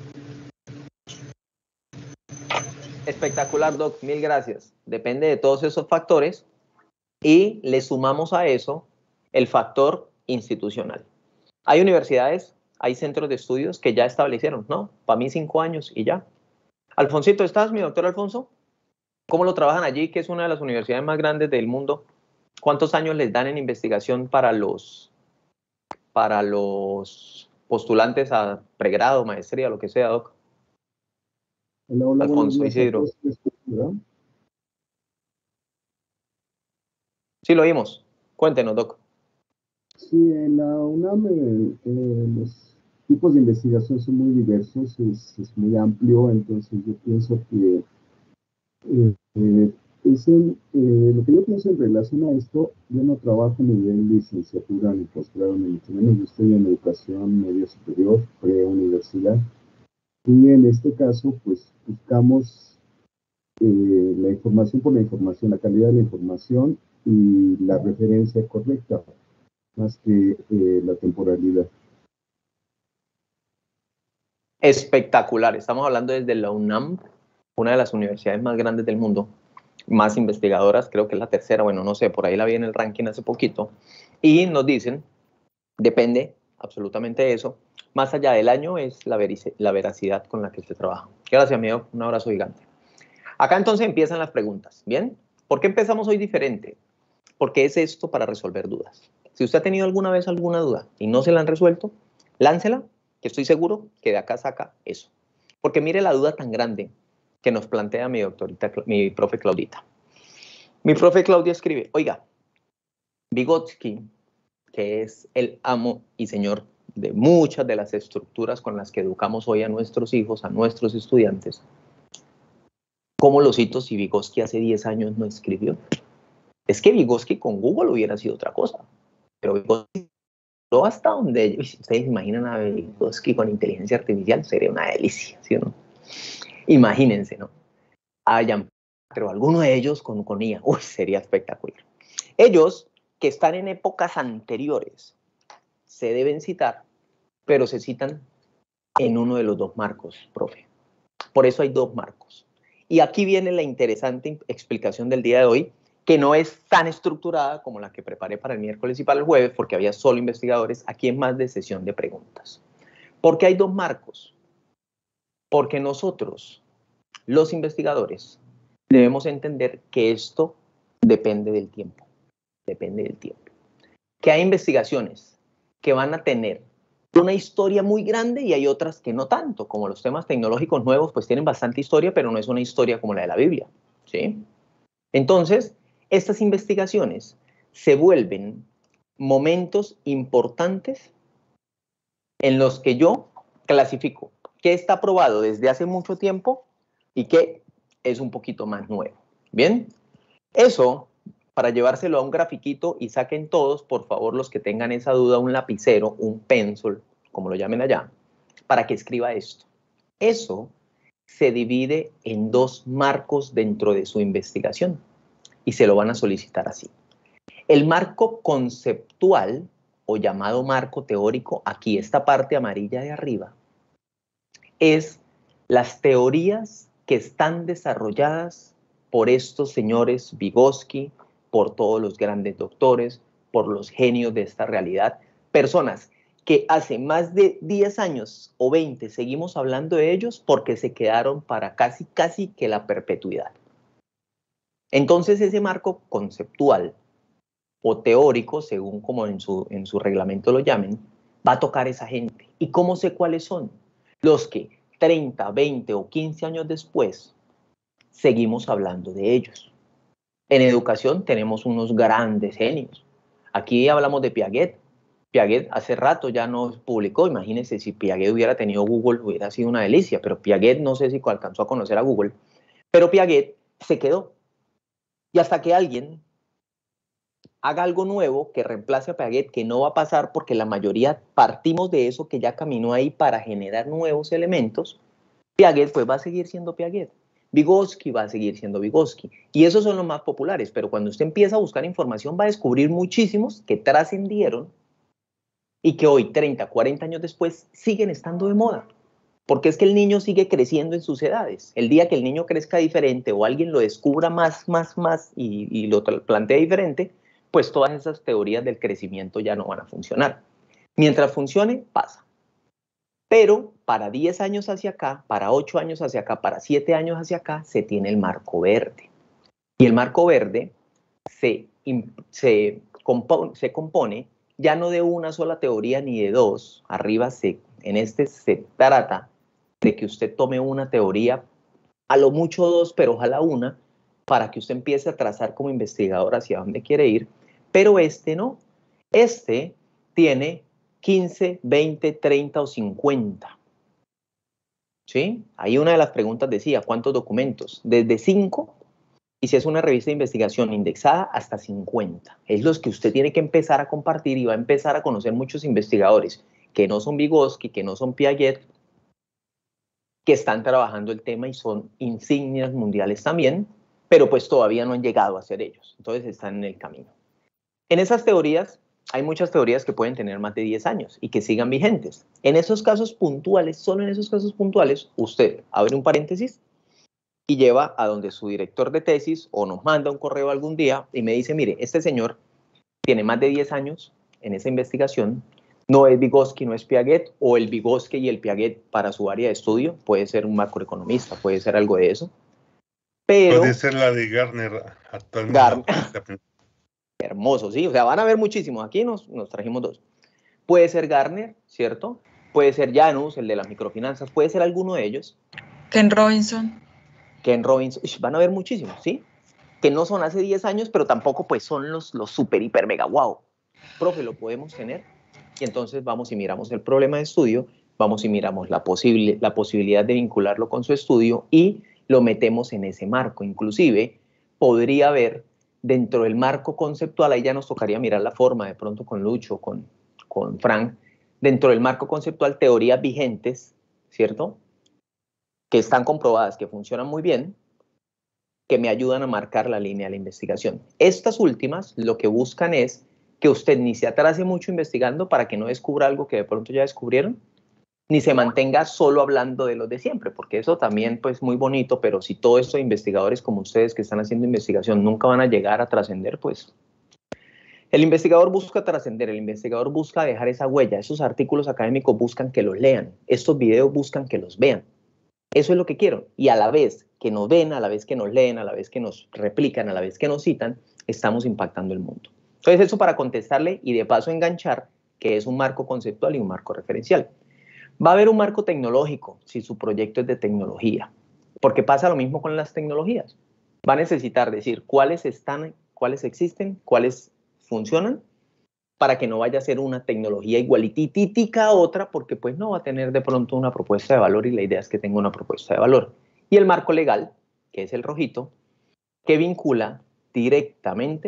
Espectacular, Doc, mil gracias. Depende de todos esos factores y le sumamos a eso el factor institucional. Hay universidades, hay centros de estudios que ya establecieron, ¿no? Para mí 5 años y ya. Alfonsito, ¿estás, mi doctor Alfonso? ¿Cómo lo trabajan allí, que es una de las universidades más grandes del mundo? ¿Cuántos años les dan en investigación para los postulantes a pregrado, maestría, lo que sea, Doc? Hola, Alfonso Isidro. Sí, lo oímos. Cuéntenos, Doc. Sí, en la UNAM los tipos de investigación son muy diversos, es muy amplio, entonces yo pienso que lo que yo pienso en relación a esto, yo no trabajo a nivel licenciatura ni posgrado, ni mucho menos. Yo estoy en educación media superior, preuniversidad, y en este caso, pues buscamos la información por la información, la calidad de la información y la referencia correcta, más que la temporalidad. Espectacular. Estamos hablando desde la UNAM, una de las universidades más grandes del mundo, más investigadoras, creo que es la tercera, bueno, no sé, por ahí la vi en el ranking hace poquito, y nos dicen, depende absolutamente de eso, más allá del año es la veracidad con la que se trabaja. Gracias, amigo, un abrazo gigante. Acá entonces empiezan las preguntas, ¿bien? ¿Por qué empezamos hoy diferente? Porque es esto para resolver dudas. Si usted ha tenido alguna vez alguna duda y no se la han resuelto, láncela, que estoy seguro que de acá saca eso. Porque mire la duda tan grande que nos plantea mi profe Claudita. Mi profe Claudia escribe, oiga, Vygotsky, que es el amo y señor de muchas de las estructuras con las que educamos hoy a nuestros hijos, a nuestros estudiantes, ¿cómo lo cito si Vygotsky hace 10 años no escribió? Es que Vygotsky con Google hubiera sido otra cosa, pero Vygotsky hasta donde ustedes imaginan a Vygotsky con inteligencia artificial, sería una delicia, ¿sí o no? Imagínense, ¿no? Pero alguno de ellos con IA, uy, sería espectacular. Ellos, que están en épocas anteriores, se deben citar, pero se citan en uno de los 2 marcos, profe. Por eso hay 2 marcos. Y aquí viene la interesante explicación del día de hoy, que no es tan estructurada como la que preparé para el miércoles y para el jueves, porque había solo investigadores, aquí es más de sesión de preguntas. ¿Por qué hay 2 marcos? Porque nosotros, los investigadores, debemos entender que esto depende del tiempo. Depende del tiempo. Que hay investigaciones que van a tener una historia muy grande y hay otras que no tanto, como los temas tecnológicos nuevos, pues tienen bastante historia, pero no es una historia como la de la Biblia, ¿sí? Entonces, estas investigaciones se vuelven momentos importantes en los que yo clasifico qué está probado desde hace mucho tiempo y qué es un poquito más nuevo. ¿Bien? Eso para llevárselo a un grafiquito y saquen todos, por favor, los que tengan esa duda, un lapicero, un pencil, como lo llamen allá, para que escriba esto. Eso se divide en 2 marcos dentro de su investigación y se lo van a solicitar así. El marco conceptual o llamado marco teórico, aquí esta parte amarilla de arriba, es las teorías que están desarrolladas por estos señores Vygotsky, por todos los grandes doctores, por los genios de esta realidad, personas que hace más de 10 años o 20 seguimos hablando de ellos porque se quedaron para casi que la perpetuidad. Entonces ese marco conceptual o teórico, según como en su reglamento lo llamen, va a tocar esa gente. ¿Y cómo sé cuáles son? Los que 30, 20 o 15 años después seguimos hablando de ellos. En educación tenemos unos grandes genios. Aquí hablamos de Piaget. Piaget hace rato ya nos publicó. Imagínense, si Piaget hubiera tenido Google, hubiera sido una delicia. Pero Piaget, no sé si alcanzó a conocer a Google, pero Piaget se quedó. Y hasta que alguien haga algo nuevo que reemplace a Piaget, que no va a pasar porque la mayoría partimos de eso que ya caminó ahí para generar nuevos elementos, Piaget pues va a seguir siendo Piaget. Vygotsky va a seguir siendo Vygotsky. Y esos son los más populares, pero cuando usted empieza a buscar información va a descubrir muchísimos que trascendieron y que hoy, 30, 40 años después, siguen estando de moda. Porque es que el niño sigue creciendo en sus edades. El día que el niño crezca diferente o alguien lo descubra más y lo plantee diferente, pues todas esas teorías del crecimiento ya no van a funcionar. Mientras funcione, pasa. Pero para 10 años hacia acá, para 8 años hacia acá, para 7 años hacia acá, se tiene el marco verde. Y el marco verde se compone ya no de una sola teoría ni de 2. Arriba se trata de que usted tome una teoría, a lo mucho 2, pero ojalá una, para que usted empiece a trazar como investigador hacia dónde quiere ir. Pero este no. Este tiene 15, 20, 30 o 50. ¿Sí? Ahí una de las preguntas decía, ¿cuántos documentos? Desde 5, y si es una revista de investigación indexada, hasta 50. Es los que usted tiene que empezar a compartir y va a empezar a conocer muchos investigadores que no son Vygotsky, que no son Piaget, que están trabajando el tema y son insignias mundiales también, pero pues todavía no han llegado a ser ellos. Entonces están en el camino. En esas teorías, hay muchas teorías que pueden tener más de 10 años y que sigan vigentes. En esos casos puntuales, solo en esos casos puntuales, usted abre un paréntesis y lleva a donde su director de tesis o nos manda un correo algún día y me dice, mire, este señor tiene más de 10 años en esa investigación, no es Vygotsky, no es Piaget, o el Vygotsky y el Piaget para su área de estudio, puede ser un macroeconomista, puede ser algo de eso. Pero puede ser la de Gardner actualmente. Hermoso, sí, o sea, van a ver muchísimos. Aquí nos trajimos 2. Puede ser Gardner, ¿cierto? Puede ser Janus, el de las microfinanzas, puede ser alguno de ellos. Ken Robinson. Ken Robinson, van a ver muchísimos, ¿sí? Que no son hace 10 años, pero tampoco pues son los super, hiper, mega, wow. Profe, lo podemos tener. Y entonces vamos y miramos el problema de estudio, vamos y miramos la posibilidad de vincularlo con su estudio y lo metemos en ese marco. Inclusive podría haber dentro del marco conceptual, ahí ya nos tocaría mirar la forma de pronto con Lucho, con Frank, dentro del marco conceptual teorías vigentes, ¿cierto? Que están comprobadas, que funcionan muy bien, que me ayudan a marcar la línea de la investigación. Estas últimas lo que buscan es que usted ni se atrase mucho investigando para que no descubra algo que de pronto ya descubrieron, ni se mantenga solo hablando de los de siempre, porque eso también pues muy bonito, pero si todos estos investigadores como ustedes que están haciendo investigación nunca van a llegar a trascender, pues el investigador busca trascender, el investigador busca dejar esa huella, esos artículos académicos buscan que los lean, estos videos buscan que los vean, eso es lo que quiero, y a la vez que nos ven, a la vez que nos leen, a la vez que nos replican, a la vez que nos citan, estamos impactando el mundo. Entonces eso para contestarle y de paso enganchar que es un marco conceptual y un marco referencial. Va a haber un marco tecnológico si su proyecto es de tecnología, porque pasa lo mismo con las tecnologías. Va a necesitar decir cuáles existen, cuáles funcionan, para que no vaya a ser una tecnología igualitítica a otra, porque pues no va a tener de pronto una propuesta de valor y la idea es que tenga una propuesta de valor. Y el marco legal, que es el rojito, que vincula directamente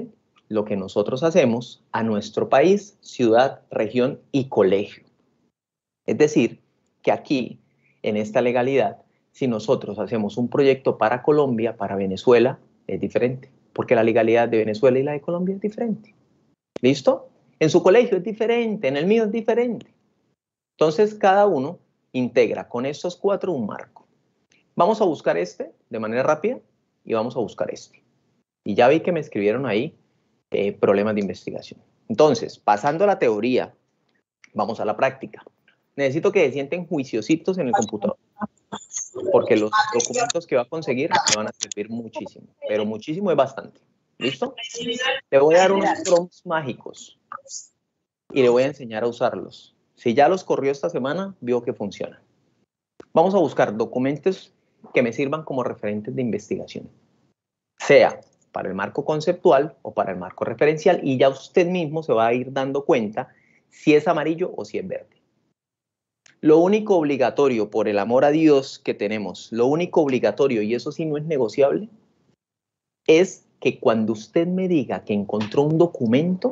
lo que nosotros hacemos a nuestro país, ciudad, región y colegio. Es decir, que aquí, en esta legalidad, si nosotros hacemos un proyecto para Colombia, para Venezuela, es diferente, porque la legalidad de Venezuela y la de Colombia es diferente. ¿Listo? En su colegio es diferente, en el mío es diferente. Entonces, cada uno integra con estos 4 un marco. Vamos a buscar este de manera rápida y vamos a buscar este. Y ya vi que me escribieron ahí problemas de investigación. Entonces, pasando a la teoría, vamos a la práctica. Necesito que se sienten juiciositos en el computador, porque los documentos que va a conseguir le van a servir muchísimo, pero muchísimo es bastante. ¿Listo? Le voy a dar unos prompts mágicos y le voy a enseñar a usarlos. Si ya los corrió esta semana, vio que funciona. Vamos a buscar documentos que me sirvan como referentes de investigación, sea para el marco conceptual o para el marco referencial, y ya usted mismo se va a ir dando cuenta si es amarillo o si es verde. Lo único obligatorio, por el amor a Dios que tenemos, lo único obligatorio, y eso sí no es negociable, es que cuando usted me diga que encontró un documento,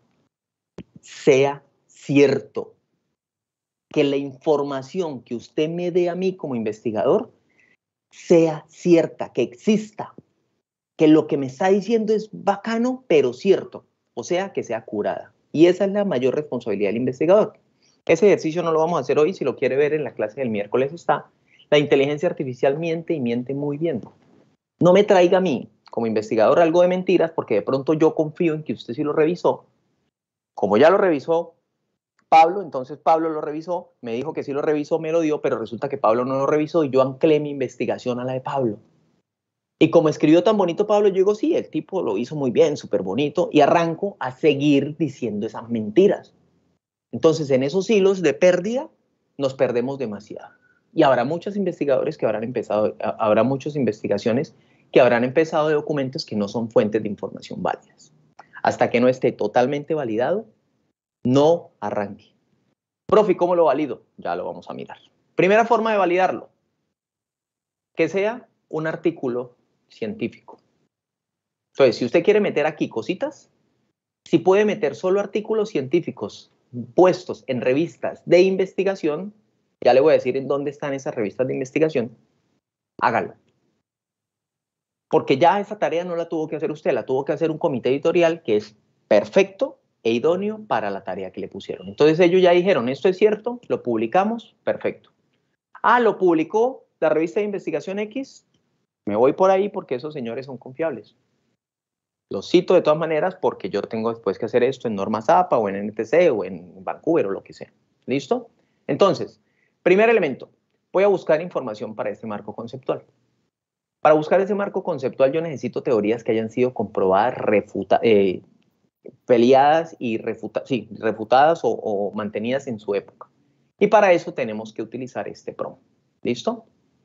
sea cierto. Que la información que usted me dé a mí como investigador sea cierta, que exista. Que lo que me está diciendo es bacano, pero cierto. O sea, que sea curada. Y esa es la mayor responsabilidad del investigador. Ese ejercicio no lo vamos a hacer hoy, si lo quiere ver en la clase del miércoles está. La inteligencia artificial miente y miente muy bien. No me traiga a mí, como investigador, algo de mentiras, porque de pronto yo confío en que usted sí lo revisó. Como ya lo revisó Pablo, entonces Pablo lo revisó, me dijo que sí lo revisó, me lo dio, pero resulta que Pablo no lo revisó y yo anclé mi investigación a la de Pablo. Y como escribió tan bonito Pablo, yo digo, sí, el tipo lo hizo muy bien, súper bonito, y arranco a seguir diciendo esas mentiras. Entonces, en esos hilos de pérdida, nos perdemos demasiado. Y habrá muchos investigadores que habrán empezado, habrá muchas investigaciones que habrán empezado de documentos que no son fuentes de información válidas. Hasta que no esté totalmente validado, no arranque. Profe, ¿cómo lo valido? Ya lo vamos a mirar. Primera forma de validarlo, que sea un artículo científico. Entonces, si usted quiere meter aquí cositas, si puede meter solo artículos científicos puestos en revistas de investigación, ya le voy a decir en dónde están esas revistas de investigación, hágalo. Porque ya esa tarea no la tuvo que hacer usted, la tuvo que hacer un comité editorial que es perfecto e idóneo para la tarea que le pusieron. Entonces ellos ya dijeron, esto es cierto, lo publicamos, perfecto. Ah, lo publicó la revista de investigación X, me voy por ahí porque esos señores son confiables. Los cito de todas maneras porque yo tengo después que hacer esto en Norma Zapa o en NTC o en Vancouver o lo que sea. ¿Listo? Entonces, primer elemento, voy a buscar información para este marco conceptual. Para buscar ese marco conceptual yo necesito teorías que hayan sido comprobadas, peleadas y refutadas o mantenidas en su época. Y para eso tenemos que utilizar este prompt. ¿Listo?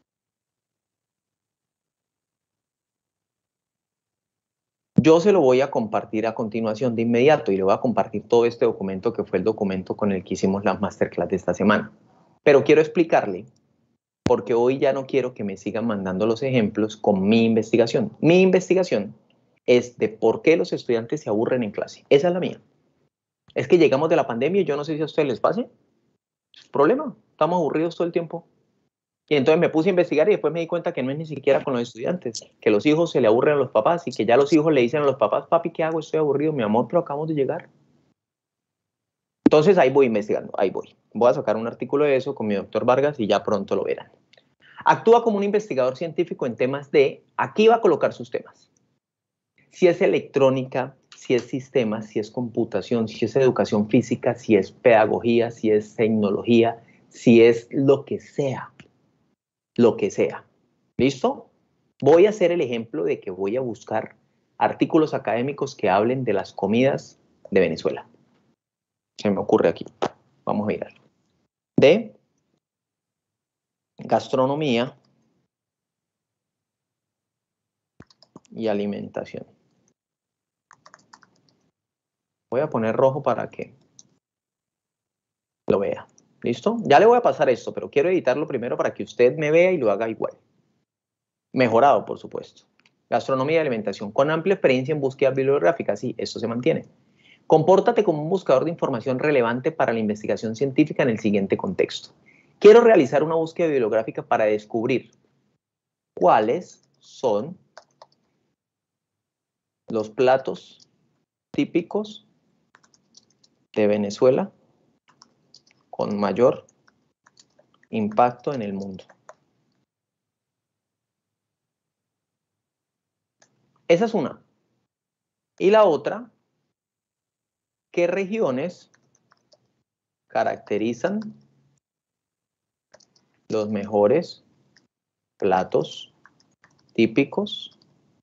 Yo se lo voy a compartir a continuación de inmediato y le voy a compartir todo este documento que fue el documento con el que hicimos la masterclass de esta semana. Pero quiero explicarle, porque hoy ya no quiero que me sigan mandando los ejemplos con mi investigación. Mi investigación es de por qué los estudiantes se aburren en clase. Esa es la mía. Es que llegamos de la pandemia y yo no sé si a ustedes les pase. Es problema. Estamos aburridos todo el tiempo. Y entonces me puse a investigar y después me di cuenta que no es ni siquiera con los estudiantes, que los hijos se le aburren a los papás y que ya los hijos le dicen a los papás, papi, ¿qué hago? Estoy aburrido, mi amor, pero acabamos de llegar. Entonces ahí voy investigando, ahí voy. Voy a sacar un artículo de eso con mi doctor Vargas y ya pronto lo verán. Actúa como un investigador científico en temas de, aquí va a colocar sus temas. Si es electrónica, si es sistemas, si es computación, si es educación física, si es pedagogía, si es tecnología, si es lo que sea. Lo que sea. ¿Listo? Voy a hacer el ejemplo de que voy a buscar artículos académicos que hablen de las comidas de Venezuela. Se me ocurre aquí. Vamos a mirar. De gastronomía y alimentación. Voy a poner rojo para que lo vea. ¿Listo? Ya le voy a pasar esto, pero quiero editarlo primero para que usted me vea y lo haga igual. Mejorado, por supuesto. Gastronomía y alimentación, con amplia experiencia en búsqueda bibliográfica. Sí, eso se mantiene. Compórtate como un buscador de información relevante para la investigación científica en el siguiente contexto. Quiero realizar una búsqueda bibliográfica para descubrir cuáles son los platos típicos de Venezuela con mayor impacto en el mundo. Esa es una. Y la otra, ¿qué regiones caracterizan los mejores platos típicos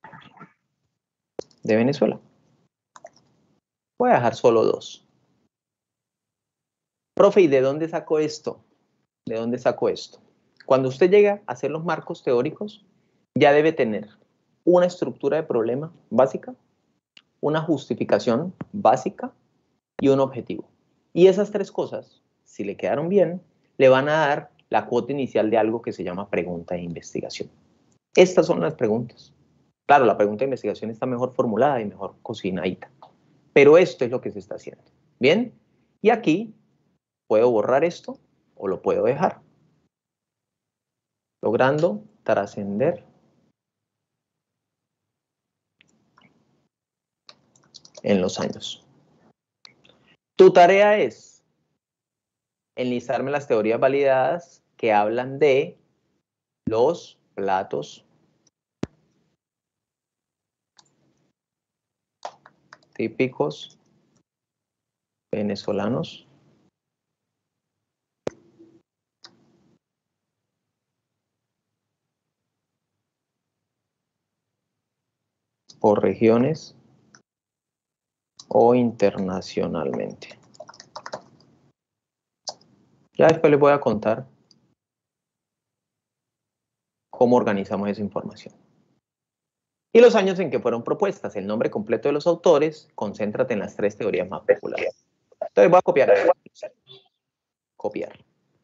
de Venezuela? Voy a dejar solo 2. Profe, ¿y de dónde saco esto? ¿De dónde saco esto? Cuando usted llega a hacer los marcos teóricos, ya debe tener una estructura de problema básica, una justificación básica y un objetivo. Y esas 3 cosas, si le quedaron bien, le van a dar la cuota inicial de algo que se llama pregunta de investigación. Estas son las preguntas. Claro, la pregunta de investigación está mejor formulada y mejor cocinadita. Pero esto es lo que se está haciendo. ¿Bien? Y aquí puedo borrar esto o lo puedo dejar. Logrando trascender en los años. Tu tarea es enlizarme las teorías validadas que hablan de los platos típicos venezolanos por regiones o internacionalmente. Ya después les voy a contar cómo organizamos esa información. Y los años en que fueron propuestas, el nombre completo de los autores, concéntrate en las 3 teorías más populares. Entonces voy a copiar. Copiar.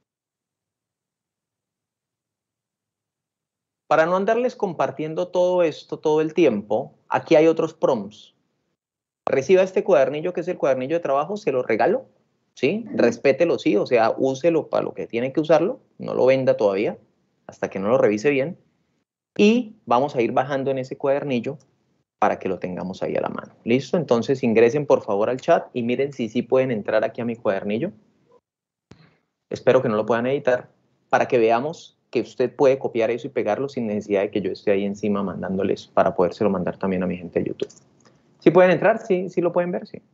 Para no andarles compartiendo todo esto todo el tiempo, aquí hay otros prompts. Reciba este cuadernillo, que es el cuadernillo de trabajo, se lo regalo, ¿sí? Respételo, sí, o sea, úselo para lo que tiene que usarlo, no lo venda todavía, hasta que no lo revise bien. Y vamos a ir bajando en ese cuadernillo para que lo tengamos ahí a la mano. ¿Listo? Entonces ingresen por favor al chat y miren si sí pueden entrar aquí a mi cuadernillo. Espero que no lo puedan editar para que veamos que usted puede copiar eso y pegarlo sin necesidad de que yo esté ahí encima mandándoles para podérselo mandar también a mi gente de YouTube. ¿Sí pueden entrar? ¿Sí, sí lo pueden ver? Sí.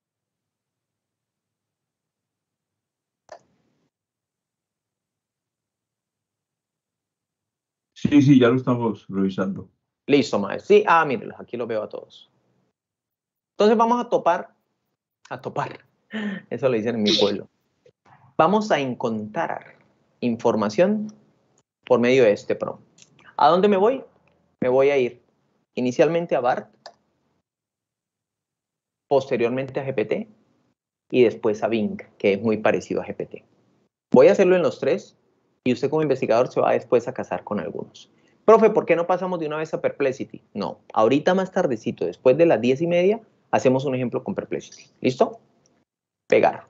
Sí, ya lo estamos revisando. Listo, maestro. Sí, mírenlos, aquí los veo a todos. Entonces vamos a topar, eso lo dicen en mi pueblo. Vamos a encontrar información por medio de este prompt. ¿A dónde me voy? Me voy a ir inicialmente a BART, posteriormente a GPT y después a Bing, que es muy parecido a GPT. Voy a hacerlo en los 3 y usted como investigador se va después a casar con algunos. Profe, ¿por qué no pasamos de una vez a Perplexity? No, ahorita más tardecito, después de las 10:30, hacemos un ejemplo con Perplexity. ¿Listo? Pegar.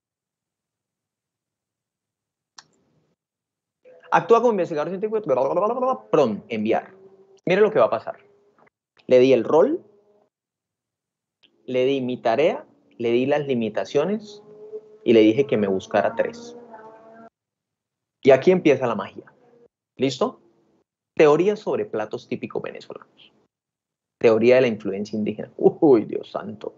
Actúa como investigador científico, prompt, enviar. Mire lo que va a pasar. Le di el rol, le di mi tarea, le di las limitaciones y le dije que me buscara 3. Y aquí empieza la magia. ¿Listo? Teoría sobre platos típicos venezolanos. Teoría de la influencia indígena. Uy, Dios santo.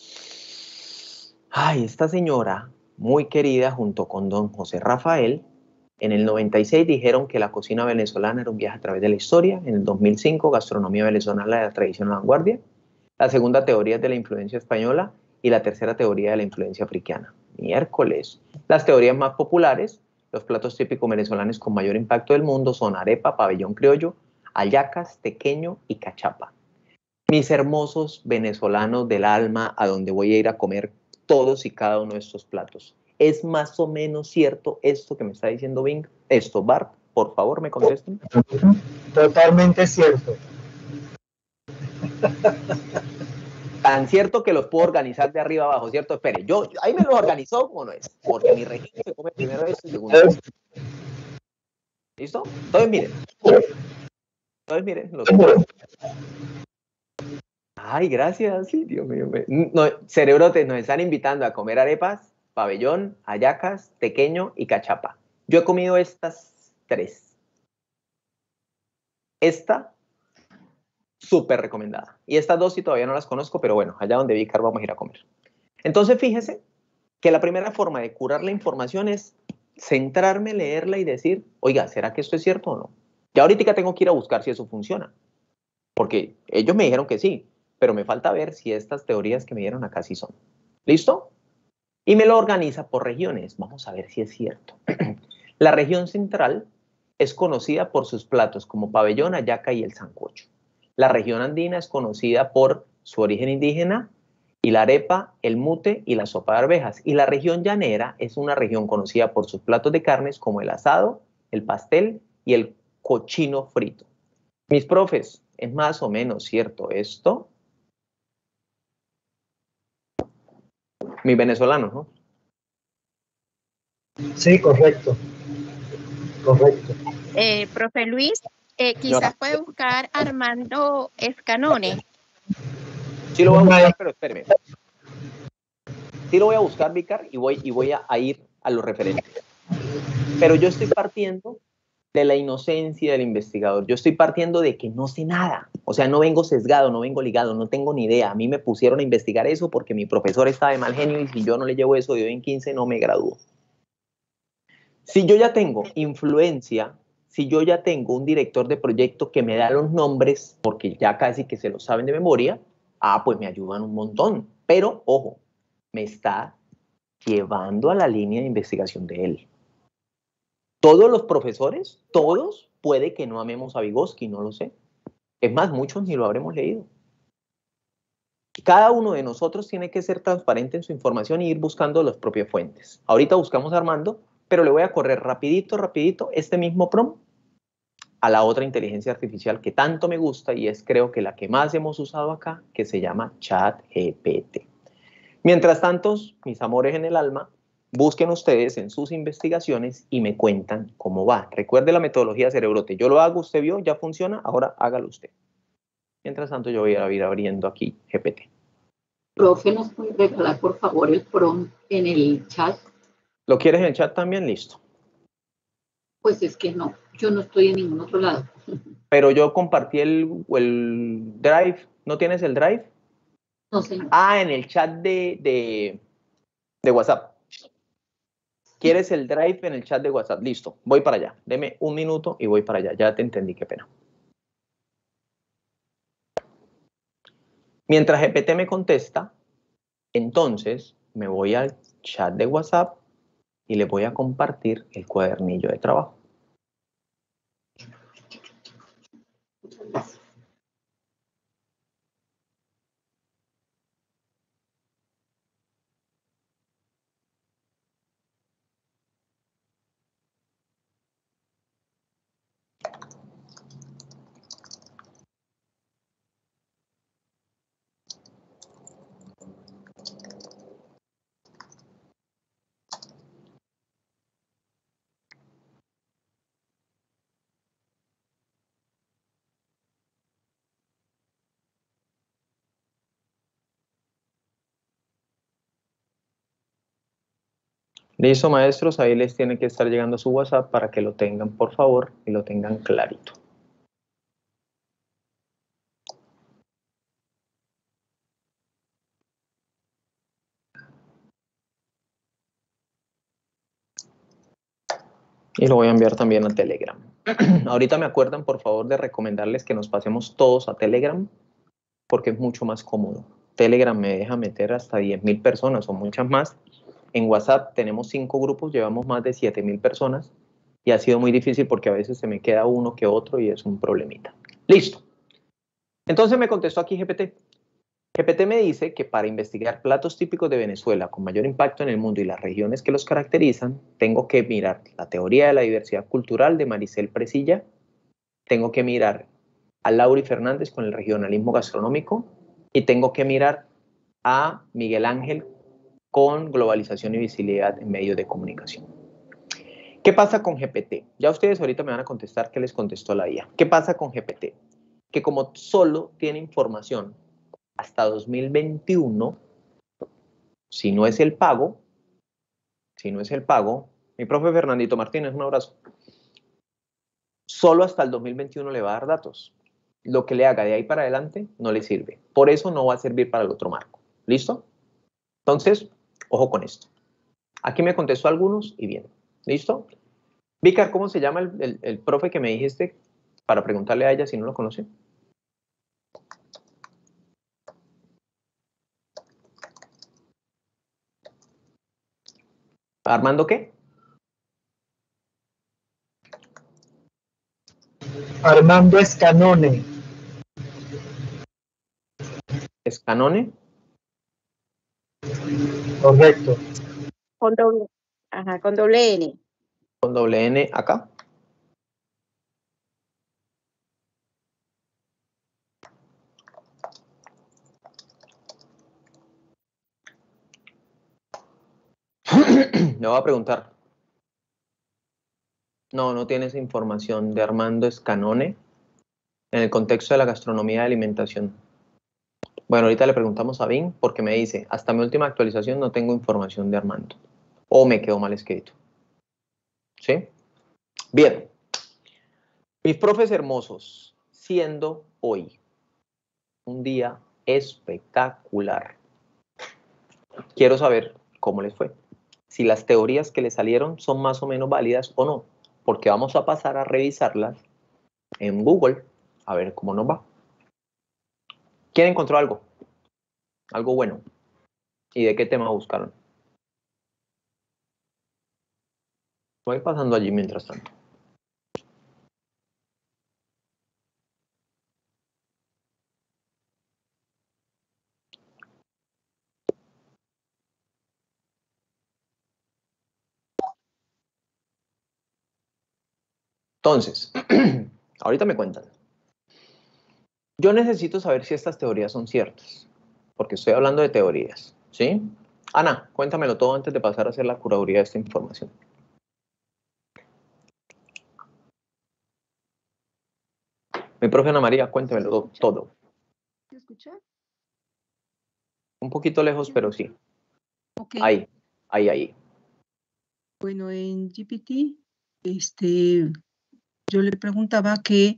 Ay, esta señora, muy querida, junto con don José Rafael, en el 96 dijeron que la cocina venezolana era un viaje a través de la historia. En el 2005, gastronomía venezolana de la tradición a la vanguardia. La segunda teoría es de la influencia española y la tercera teoría de la influencia africana. Miércoles. Las teorías más populares, los platos típicos venezolanos con mayor impacto del mundo son arepa, pabellón criollo, hallacas, tequeño y cachapa. Mis hermosos venezolanos del alma, a donde voy a ir a comer todos y cada uno de estos platos. ¿Es más o menos cierto esto que me está diciendo Bing? Esto, Bart, por favor, me contesten. Totalmente cierto. Tan cierto que los puedo organizar de arriba abajo, ¿cierto? Espere, ahí me los organizó, ¿cómo no es? Porque mi región se come primero esto y segundo esto. ¿Listo? Entonces miren. Ay, gracias, sí, Dios mío. No, cerebrotes, nos están invitando a comer arepas, pabellón, hallacas, tequeño y cachapa. Yo he comido estas 3. Esta, súper recomendada. Y estas 2 sí todavía no las conozco, pero bueno, allá donde Vicar vamos a ir a comer. Entonces, fíjese que la primera forma de curar la información es centrarme, leerla y decir, oiga, ¿será que esto es cierto o no? Ya ahorita tengo que ir a buscar si eso funciona. Porque ellos me dijeron que sí, pero me falta ver si estas teorías que me dieron acá sí son. ¿Listo? Y me lo organiza por regiones. Vamos a ver si es cierto. La región central es conocida por sus platos como pabellón, hallaca y el sancocho. La región andina es conocida por su origen indígena y la arepa, el mute y la sopa de arvejas. Y la región llanera es una región conocida por sus platos de carnes como el asado, el pastel y el cochino frito. Mis profes, ¿es más o menos cierto esto? Mis venezolanos, ¿no? Sí, correcto. Correcto. Profe Luis, quizás puede buscar Armando Escanone. Sí lo voy a buscar, pero espéreme. Sí lo voy a buscar, Vicar, y voy a ir a los referentes. Pero yo estoy partiendo de la inocencia del investigador. Yo estoy partiendo de que no sé nada. O sea, no vengo sesgado, no vengo ligado, no tengo ni idea. A mí me pusieron a investigar eso porque mi profesor está de mal genio y si yo no le llevo eso de hoy en 15 no me gradúo. Si yo ya tengo influencia, si yo ya tengo un director de proyecto que me da los nombres, porque ya casi que se los saben de memoria, pues me ayudan un montón. Pero, ojo, me está llevando a la línea de investigación de él. Todos los profesores, todos, puede que no amemos a Vygotsky, no lo sé. Es más, muchos ni lo habremos leído. Cada uno de nosotros tiene que ser transparente en su información y ir buscando las propias fuentes. Ahorita buscamos a Armando, pero le voy a correr rapidito este mismo prompt a la otra inteligencia artificial que tanto me gusta y es creo que la que más hemos usado acá, que se llama ChatGPT. Mientras tanto, mis amores en el alma, busquen ustedes en sus investigaciones y me cuentan cómo va. Recuerde la metodología Cerebrote. Yo lo hago, usted vio, ya funciona, ahora hágalo usted. Mientras tanto, yo voy a ir abriendo aquí GPT. Profe, ¿nos puede regalar, por favor, el prompt en el chat? ¿Lo quieres en el chat también? Listo. Pues es que no, yo no estoy en ningún otro lado. Pero yo compartí el Drive. ¿No tienes el Drive? No, señor. En el chat de WhatsApp. ¿Quieres el Drive en el chat de WhatsApp? Listo, voy para allá. Deme un minuto y voy para allá. Ya te entendí, qué pena. Mientras GPT me contesta, entonces me voy al chat de WhatsApp y le voy a compartir el cuadernillo de trabajo. Listo, maestros, ahí les tiene que estar llegando su WhatsApp para que lo tengan, por favor, y lo tengan clarito. Y lo voy a enviar también a Telegram. Ahorita me acuerdan, por favor, de recomendarles que nos pasemos todos a Telegram, porque es mucho más cómodo. Telegram me deja meter hasta 10.000 personas o muchas más. En WhatsApp tenemos 5 grupos, llevamos más de 7.000 personas y ha sido muy difícil porque a veces se me queda uno que otro y es un problemita. Listo. Entonces me contestó aquí GPT. GPT me dice que para investigar platos típicos de Venezuela con mayor impacto en el mundo y las regiones que los caracterizan, tengo que mirar la teoría de la diversidad cultural de Maricel Presilla, tengo que mirar a Lauri Fernández con el regionalismo gastronómico y tengo que mirar a Miguel Ángel con globalización y visibilidad en medios de comunicación. ¿Qué pasa con GPT? Ya ustedes ahorita me van a contestar qué les contestó la IA. ¿Qué pasa con GPT? Que como solo tiene información hasta 2021, si no es el pago, mi profe Fernandito Martínez, un abrazo, solo hasta el 2021 le va a dar datos. Lo que le haga de ahí para adelante no le sirve. Por eso no va a servir para el otro marco. ¿Listo? Entonces, ojo con esto. Aquí me contestó algunos y bien. ¿Listo? Vícar, ¿cómo se llama el profe que me dijiste para preguntarle a ella si no lo conoce? ¿Armando qué? Armando Escanone. ¿Escanone? Correcto. Con doble, con doble N. Con doble N acá. Le voy a preguntar. No tienes información de Armando Escanone en el contexto de la gastronomía y alimentación. Bueno, ahorita le preguntamos a Vin porque me dice, hasta mi última actualización no tengo información de Armando. O me quedó mal escrito. ¿Sí? Bien. Mis profes hermosos, siendo hoy un día espectacular, quiero saber cómo les fue. Si las teorías que les salieron son más o menos válidas o no, porque vamos a pasar a revisarlas en Google a ver cómo nos va. ¿Quién encontró algo? Algo bueno. ¿Y de qué tema buscaron? Voy pasando allí mientras tanto. Entonces, ahorita me cuentan. Yo necesito saber si estas teorías son ciertas, porque estoy hablando de teorías, ¿sí? Ana, cuéntamelo todo antes de pasar a hacer la curaduría de esta información. Mi profe Ana María, cuéntamelo todo. ¿Se escucha? Un poquito lejos, pero sí. Okay. Ahí. Bueno, en GPT, yo le preguntaba que,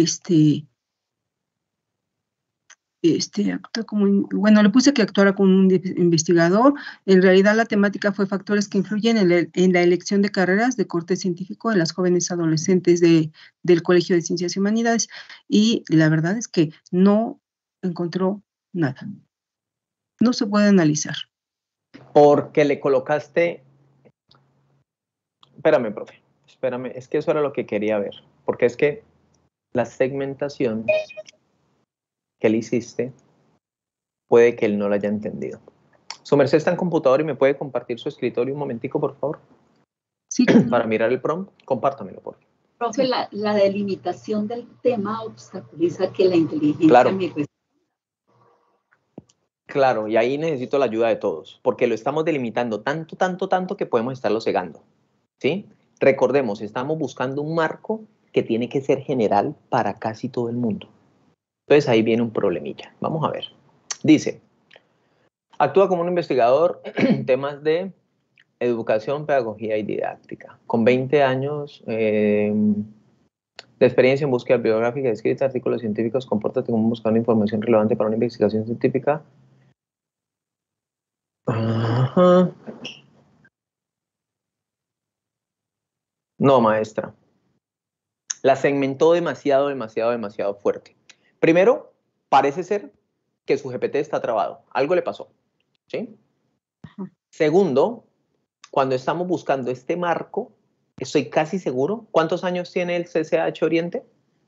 actúa como, bueno, le puse que actuara como un investigador. En realidad, la temática fue factores que influyen en la elección de carreras de corte científico en las jóvenes adolescentes del Colegio de Ciencias y Humanidades. Y la verdad es que no encontró nada. No se puede analizar. Porque le colocaste... Espérame, profe. Espérame. Es que eso era lo que quería ver. Porque es que la segmentación que le hiciste, puede que él no la haya entendido. Su merced está en computador y me puede compartir su escritorio un momentico, por favor. Sí. Para mirar el prompt, compártamelo, por favor. Profe, la delimitación del tema obstaculiza que la inteligencia me responda. Claro, y ahí necesito la ayuda de todos, porque lo estamos delimitando tanto que podemos estarlo cegando, ¿sí? Recordemos, estamos buscando un marco que tiene que ser general para casi todo el mundo. Entonces ahí viene un problemilla. Vamos a ver. Dice, actúa como un investigador en temas de educación, pedagogía y didáctica. Con 20 años de experiencia en búsqueda bibliográfica, escrita, artículos científicos, compórtate como buscando información relevante para una investigación científica. Ajá. No, maestra. La segmentó demasiado fuerte. Primero, parece ser que su GPT está trabado. Algo le pasó, ¿sí? Segundo, cuando estamos buscando este marco, estoy casi seguro. ¿Cuántos años tiene el CCH Oriente?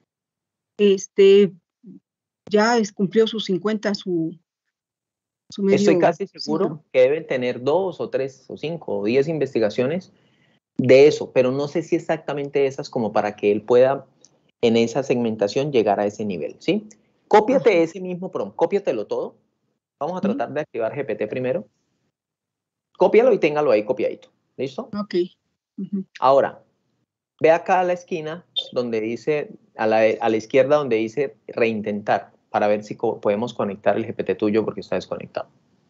Ya cumplió sus 50, su medio. Estoy casi seguro que deben tener 2 o 3 o 5 o 10 investigaciones de eso, pero no sé si exactamente esas como para que él pueda en esa segmentación llegar a ese nivel, ¿sí? Cópiate ese mismo prompt, cópiatelo todo. Vamos a tratar de activar GPT primero. Cópialo y téngalo ahí copiadito. ¿Listo? Ok. Ahora, ve acá a la esquina donde dice, a la izquierda donde dice reintentar, para ver si podemos conectar el GPT tuyo porque está desconectado.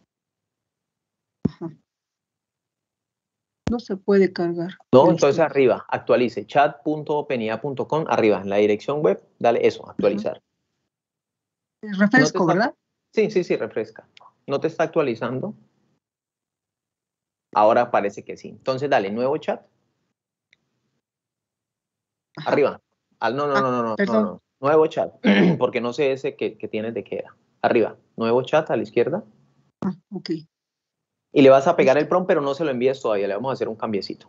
No se puede cargar. No, entonces arriba, actualice, chat.openai.com, arriba, en la dirección web, dale eso, actualizar. Refresco, ¿verdad? Sí, refresca. ¿No te está actualizando? Ahora parece que sí. Entonces dale, nuevo chat. Arriba. No. Nuevo chat, porque no sé ese que tienes de qué era. Arriba, nuevo chat a la izquierda. Ok. Y le vas a pegar el prompt, pero no se lo envíes todavía, le vamos a hacer un cambiecito.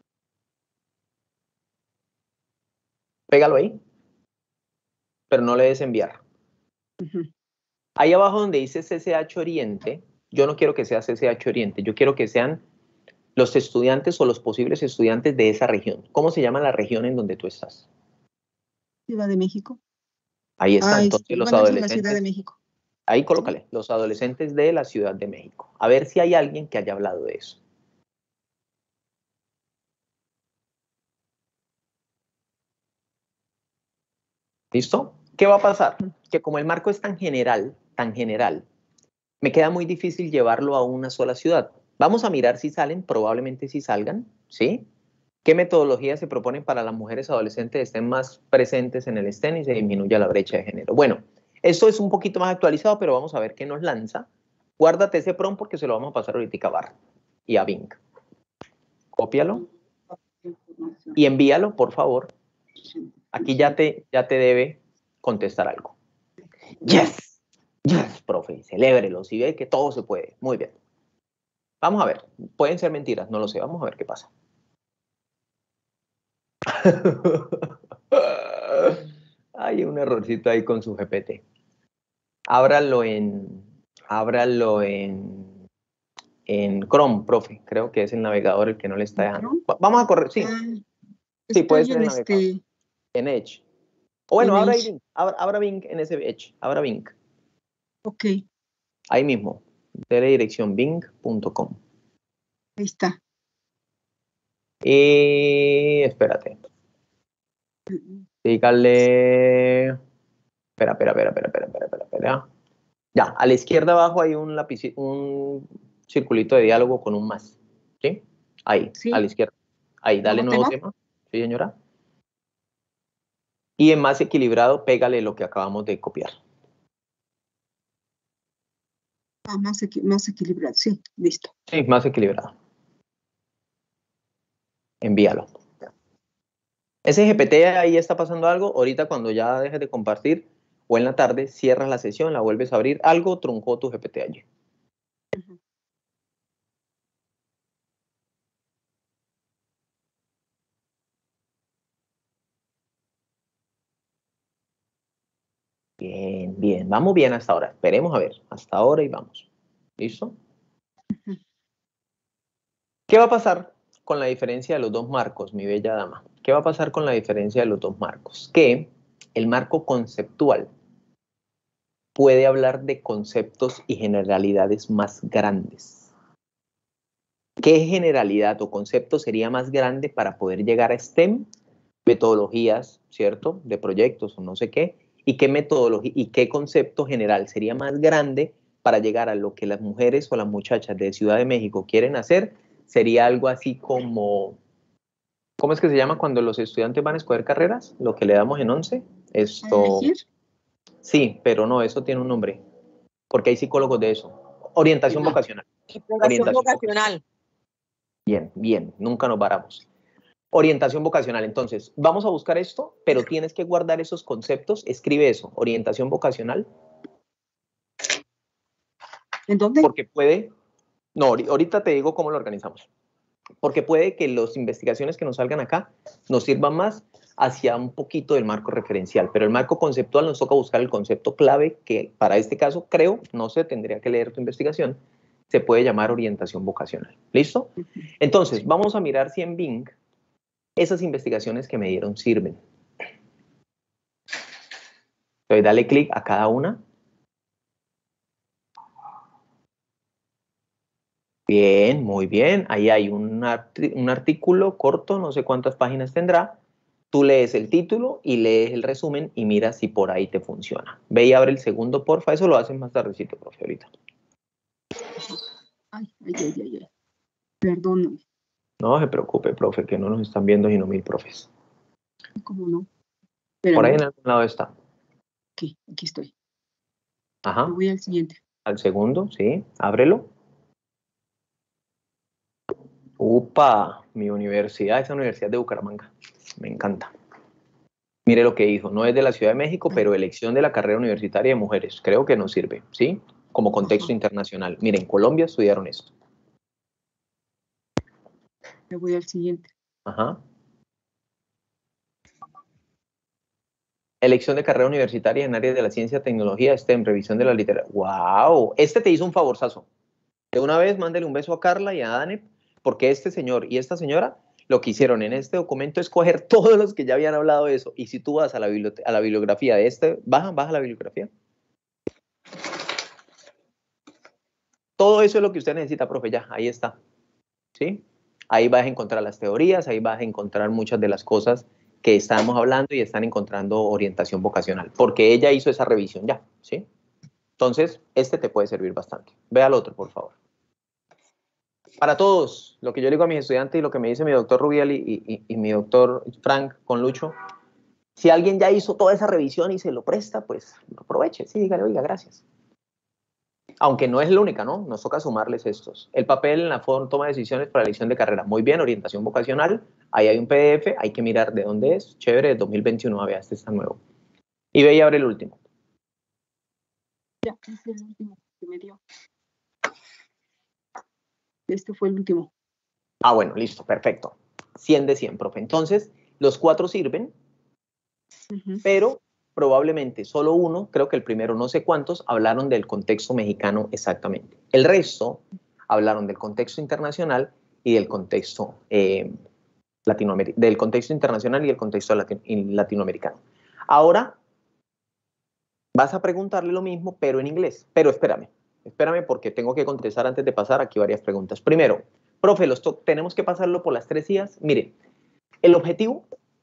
Pégalo ahí, pero no le des enviar. Ahí abajo donde dice CCH Oriente, yo no quiero que sea CCH Oriente, yo quiero que sean los estudiantes o los posibles estudiantes de esa región. ¿Cómo se llama la región en donde tú estás? Ciudad de México. Ahí está, entonces los adolescentes. La Ciudad de México. Ahí colócale, los adolescentes de la Ciudad de México. A ver si hay alguien que haya hablado de eso. ¿Listo? ¿Qué va a pasar? Que como el marco es tan general, me queda muy difícil llevarlo a una sola ciudad. Vamos a mirar si salen, probablemente si salgan, ¿sí? ¿Qué metodologías se proponen para las mujeres adolescentes que estén más presentes en el STEM y se disminuya la brecha de género? Bueno, esto es un poquito más actualizado, pero vamos a ver qué nos lanza. Guárdate ese prompt porque se lo vamos a pasar ahorita a Bar y a Bing. Cópialo y envíalo, por favor. Aquí ya te debe contestar algo. Yes, profe, celébrelo, si ve que todo se puede. Muy bien. Vamos a ver, pueden ser mentiras, no lo sé, vamos a ver qué pasa. Hay un errorcito ahí con su GPT. Ábralo en Chrome, profe. Creo que es el navegador el que no le está dejando. Vamos a correr, sí. Sí, puede ser el navegador. En Edge. O bueno, abra Bing. Abra Bing en ese Edge. Abra Bing. Ok. Ahí mismo. De la dirección bing.com. Ahí está. Y espérate. Dígale. Espera. Ya, a la izquierda abajo hay un lápiz, un circulito de diálogo con un más. ¿Sí? Ahí, sí. A la izquierda. Ahí, dale nuevo tema. Sí, señora. Y en más equilibrado, pégale lo que acabamos de copiar. Más equilibrado, sí, listo. Sí, más equilibrado. Envíalo. Ese GPT ahí está pasando algo. Ahorita cuando ya dejes de compartir o en la tarde, cierras la sesión, la vuelves a abrir. Algo truncó tu GPT allí. Bien, bien. Vamos bien hasta ahora. Esperemos a ver. Hasta ahora y vamos. ¿Listo? ¿Qué va a pasar con la diferencia de los dos marcos, mi bella dama? ¿Qué va a pasar con la diferencia de los dos marcos? Que el marco conceptual puede hablar de conceptos y generalidades más grandes. ¿Qué generalidad o concepto sería más grande para poder llegar a STEM? Metodologías, ¿cierto? De proyectos o no sé qué. ¿Y qué metodología y qué concepto general sería más grande para llegar a lo que las mujeres o las muchachas de Ciudad de México quieren hacer? Sería algo así como, ¿cómo es que se llama cuando los estudiantes van a escoger carreras? Lo que le damos en 11. Esto. Sí, pero no, eso tiene un nombre. Porque hay psicólogos de eso. Orientación vocacional. Orientación vocacional. Bien, bien, nunca nos paramos. Orientación vocacional. Entonces, vamos a buscar esto, pero tienes que guardar esos conceptos. Escribe eso, orientación vocacional. ¿En dónde? Porque puede. No, ahorita te digo cómo lo organizamos. Porque puede que las investigaciones que nos salgan acá nos sirvan más hacia un poquito del marco referencial, pero el marco conceptual nos toca buscar el concepto clave que para este caso creo, no sé, tendría que leer tu investigación, se puede llamar orientación vocacional. ¿Listo? Entonces, vamos a mirar si en Bing esas investigaciones que me dieron sirven. Entonces dale clic a cada una. Bien, muy bien. Ahí hay un artículo corto, no sé cuántas páginas tendrá. Tú lees el título y lees el resumen y miras si por ahí te funciona. Ve y abre el segundo, porfa. Eso lo haces más tardecito, profe, ahorita. Ay, ay, ay, ay, ay. Perdóname. No se preocupe, profe, que no nos están viendo sino 1000 profes. ¿Cómo no? Por ahí Espérame. en algún lado está. Aquí estoy. Ajá. Me voy al siguiente. Al segundo, sí. Ábrelo. Upa, mi universidad, esa universidad de Bucaramanga. Me encanta. Mire lo que dijo. No es de la Ciudad de México, pero elección de la carrera universitaria de mujeres. Creo que nos sirve, ¿sí? Como contexto internacional. Miren, en Colombia estudiaron esto. Me voy al siguiente. Ajá. Elección de carrera universitaria en áreas de la ciencia, tecnología, STEM, revisión de la literatura. ¡Wow! Este te hizo un favorzazo. De una vez, mándele un beso a Carla y a Danep, porque este señor y esta señora lo que hicieron en este documento es coger todos los que ya habían hablado de eso. Y si tú vas a la bibliografía de este, baja la bibliografía. Todo eso es lo que usted necesita, profe, ya, ahí está. ¿Sí? Ahí vas a encontrar las teorías, ahí vas a encontrar muchas de las cosas que estábamos hablando y están encontrando orientación vocacional, porque ella hizo esa revisión ya, ¿sí? Entonces, este te puede servir bastante. Ve al otro, por favor. Para todos, lo que yo digo a mis estudiantes y lo que me dice mi doctor Rubial y mi doctor Frank con Lucho, si alguien ya hizo toda esa revisión y se lo presta, pues aproveche, sí, dígale, oiga, gracias. Aunque no es la única, ¿no? Nos toca sumarles estos. El papel en la toma de decisiones para la elección de carrera. Muy bien, orientación vocacional. Ahí hay un PDF, hay que mirar de dónde es. Chévere, 2021, vea, este está nuevo. Y ve y abre el último. Ya, este es el último que me dio. Este fue el último. Ah, bueno, listo, perfecto. 100 de 100, profe. Entonces, los 4 sirven, pero probablemente solo uno, creo que el primero, no sé cuántos, hablaron del contexto mexicano exactamente. El resto hablaron del contexto internacional y del contexto latinoamericano, del contexto internacional y el contexto latinoamericano. Ahora vas a preguntarle lo mismo, pero en inglés. Pero espérame porque tengo que contestar antes de pasar aquí varias preguntas. Primero, profe, tenemos que pasarlo por las 3 días. Mire, el objetivo,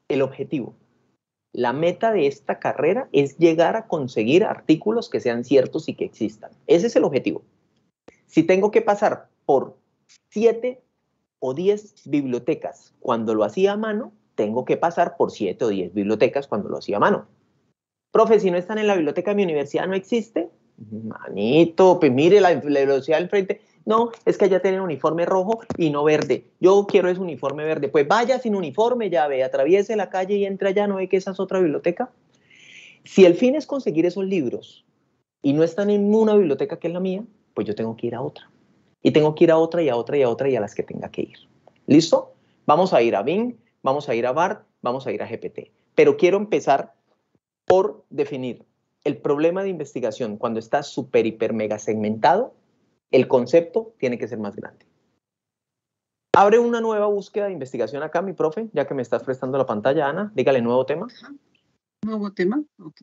la meta de esta carrera es llegar a conseguir artículos que sean ciertos y que existan. Ese es el objetivo. Si tengo que pasar por 7 o 10 bibliotecas cuando lo hacía a mano, tengo que pasar por 7 o 10 bibliotecas cuando lo hacía a mano. Profe, si no están en la biblioteca de mi universidad, ¿no existe? Manito, pues mire la velocidad del frente. No, es que allá tienen uniforme rojo y no verde. Yo quiero ese uniforme verde. Pues vaya sin uniforme, ya ve, atraviese la calle y entre allá, ¿no ve que esa es otra biblioteca? Si el fin es conseguir esos libros y no están en una biblioteca que es la mía, pues yo tengo que ir a otra. Y tengo que ir a otra y a otra y a otra y a las que tenga que ir. ¿Listo? Vamos a ir a Bing, vamos a ir a BART, vamos a ir a GPT. Pero quiero empezar por definir el problema de investigación. Cuando está súper, hiper, mega segmentado, el concepto tiene que ser más grande. Abre una nueva búsqueda de investigación acá, mi profe, ya que me estás prestando la pantalla, Ana. Dígale nuevo tema. ¿Nuevo tema? Ok.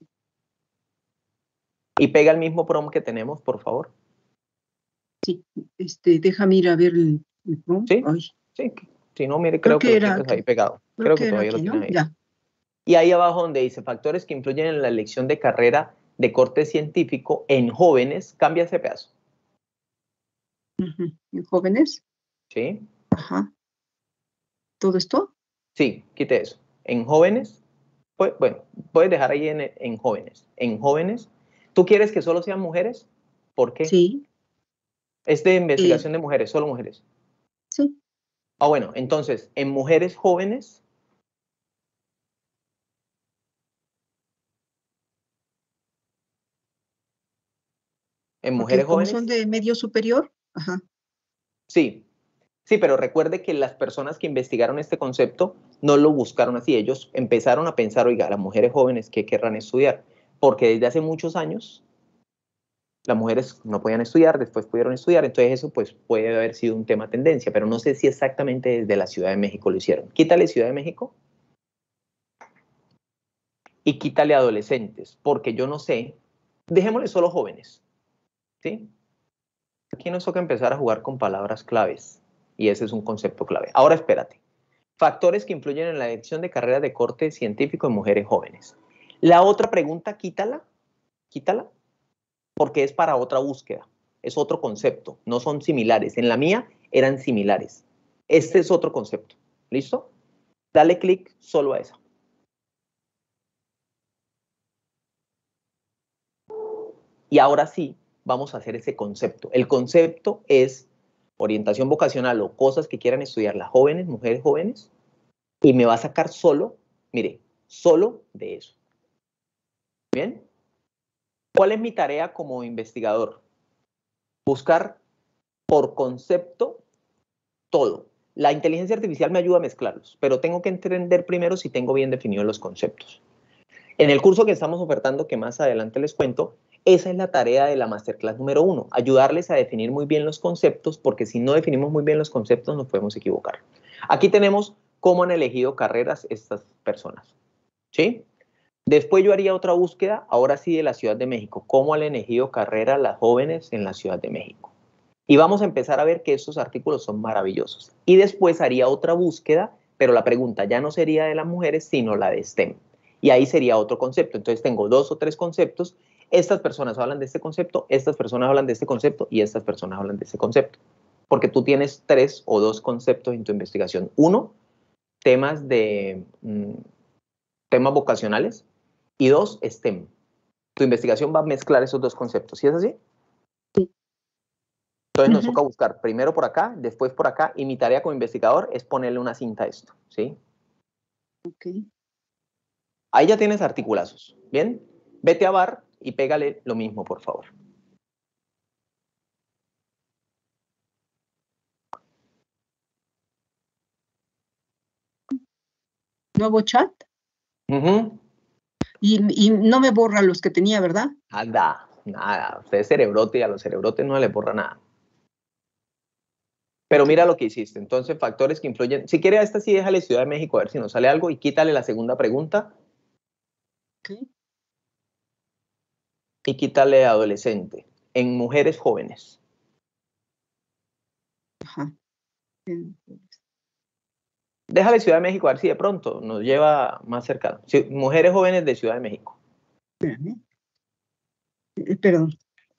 Y pega el mismo prompt que tenemos, por favor. Sí, déjame ir a ver el prompt. Sí, sí. Si no, mire, creo que lo tienes ahí pegado. Creo que todavía lo tienes ahí. Ya. Y ahí abajo donde dice factores que influyen en la elección de carrera de corte científico en jóvenes, cambia ese pedazo. ¿En jóvenes? Sí. Ajá. ¿Todo esto? Sí, quite eso. En jóvenes, pues, bueno, puedes dejar ahí en jóvenes. En jóvenes, ¿tú quieres que solo sean mujeres? ¿Por qué? Sí. Es de investigación de mujeres, solo mujeres. Sí. Ah, bueno, entonces, en mujeres jóvenes, en mujeres jóvenes. ¿Son de medio superior? Ajá. Sí, sí, pero recuerde que las personas que investigaron este concepto no lo buscaron así. Ellos empezaron a pensar, oiga, las mujeres jóvenes, ¿qué querrán estudiar? Porque desde hace muchos años las mujeres no podían estudiar, después pudieron estudiar, entonces eso pues puede haber sido un tema tendencia, pero no sé si exactamente desde la Ciudad de México lo hicieron. Quítale Ciudad de México. y quítale adolescentes, porque yo no sé, dejémosle solo jóvenes, ¿sí? Aquí nos toca empezar a jugar con palabras claves, y ese es un concepto clave. Ahora espérate. Factores que influyen en la elección de carreras de corte científico en mujeres jóvenes. La otra pregunta, quítala, porque es para otra búsqueda, es otro concepto, no son similares. En la mía eran similares. Este es otro concepto. ¿Listo? Dale clic solo a esa. Y ahora sí, vamos a hacer ese concepto. El concepto es orientación vocacional o cosas que quieran estudiar las jóvenes, mujeres jóvenes, y me va a sacar solo, mire, solo de eso. ¿Bien? ¿Cuál es mi tarea como investigador? Buscar por concepto todo. La inteligencia artificial me ayuda a mezclarlos, pero tengo que entender primero si tengo bien definidos los conceptos. En el curso que estamos ofertando, que más adelante les cuento, esa es la tarea de la Masterclass número 1, ayudarles a definir muy bien los conceptos, porque si no definimos muy bien los conceptos nos podemos equivocar. Aquí tenemos cómo han elegido carreras estas personas, ¿sí? Después yo haría otra búsqueda, ahora sí de la Ciudad de México, cómo han elegido carreras las jóvenes en la Ciudad de México. Y vamos a empezar a ver que estos artículos son maravillosos. Y después haría otra búsqueda, pero la pregunta ya no sería de las mujeres, sino la de STEM. Y ahí sería otro concepto. Entonces tengo 2 o 3 conceptos. Estas personas hablan de este concepto, estas personas hablan de este concepto y estas personas hablan de este concepto. Porque tú tienes 3 o 2 conceptos en tu investigación. 1, temas vocacionales y 2, STEM. Tu investigación va a mezclar esos 2 conceptos. ¿Sí es así? Entonces nos toca buscar primero por acá, después por acá, y mi tarea como investigador es ponerle una cinta a esto, ¿sí? Ok. Ahí ya tienes articulazos, ¿bien? Vete a VAR y pégale lo mismo, por favor. ¿Nuevo chat? Y no me borra los que tenía, ¿verdad? Nada. Usted es cerebrote y a los cerebrotes no le borra nada. Pero mira lo que hiciste. Entonces, factores que influyen. Si quiere a esta sí, déjale Ciudad de México a ver si nos sale algo y quítale la segunda pregunta. Okay. Y quítale adolescente. En mujeres jóvenes. Ajá. Déjale Ciudad de México a ver si de pronto nos lleva más cercano. Sí, mujeres jóvenes de Ciudad de México. Perdón.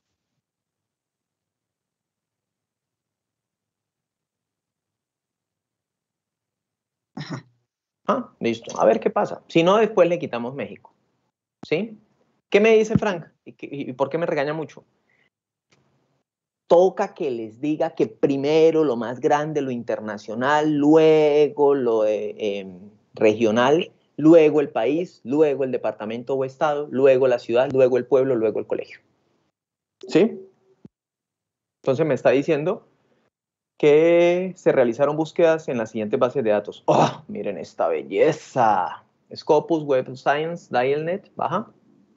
Ajá. Listo. A ver qué pasa. Si no, después le quitamos México. ¿Sí? ¿Qué me dice Frank? ¿Y por qué me regaña mucho? Toca que les diga que primero lo más grande, lo internacional, luego lo regional, luego el país, luego el departamento o estado, luego la ciudad, luego el pueblo, luego el colegio. ¿Sí? Entonces me está diciendo que se realizaron búsquedas en las siguientes bases de datos. ¡Oh! Miren esta belleza. Scopus, Web Science, Dialnet, baja.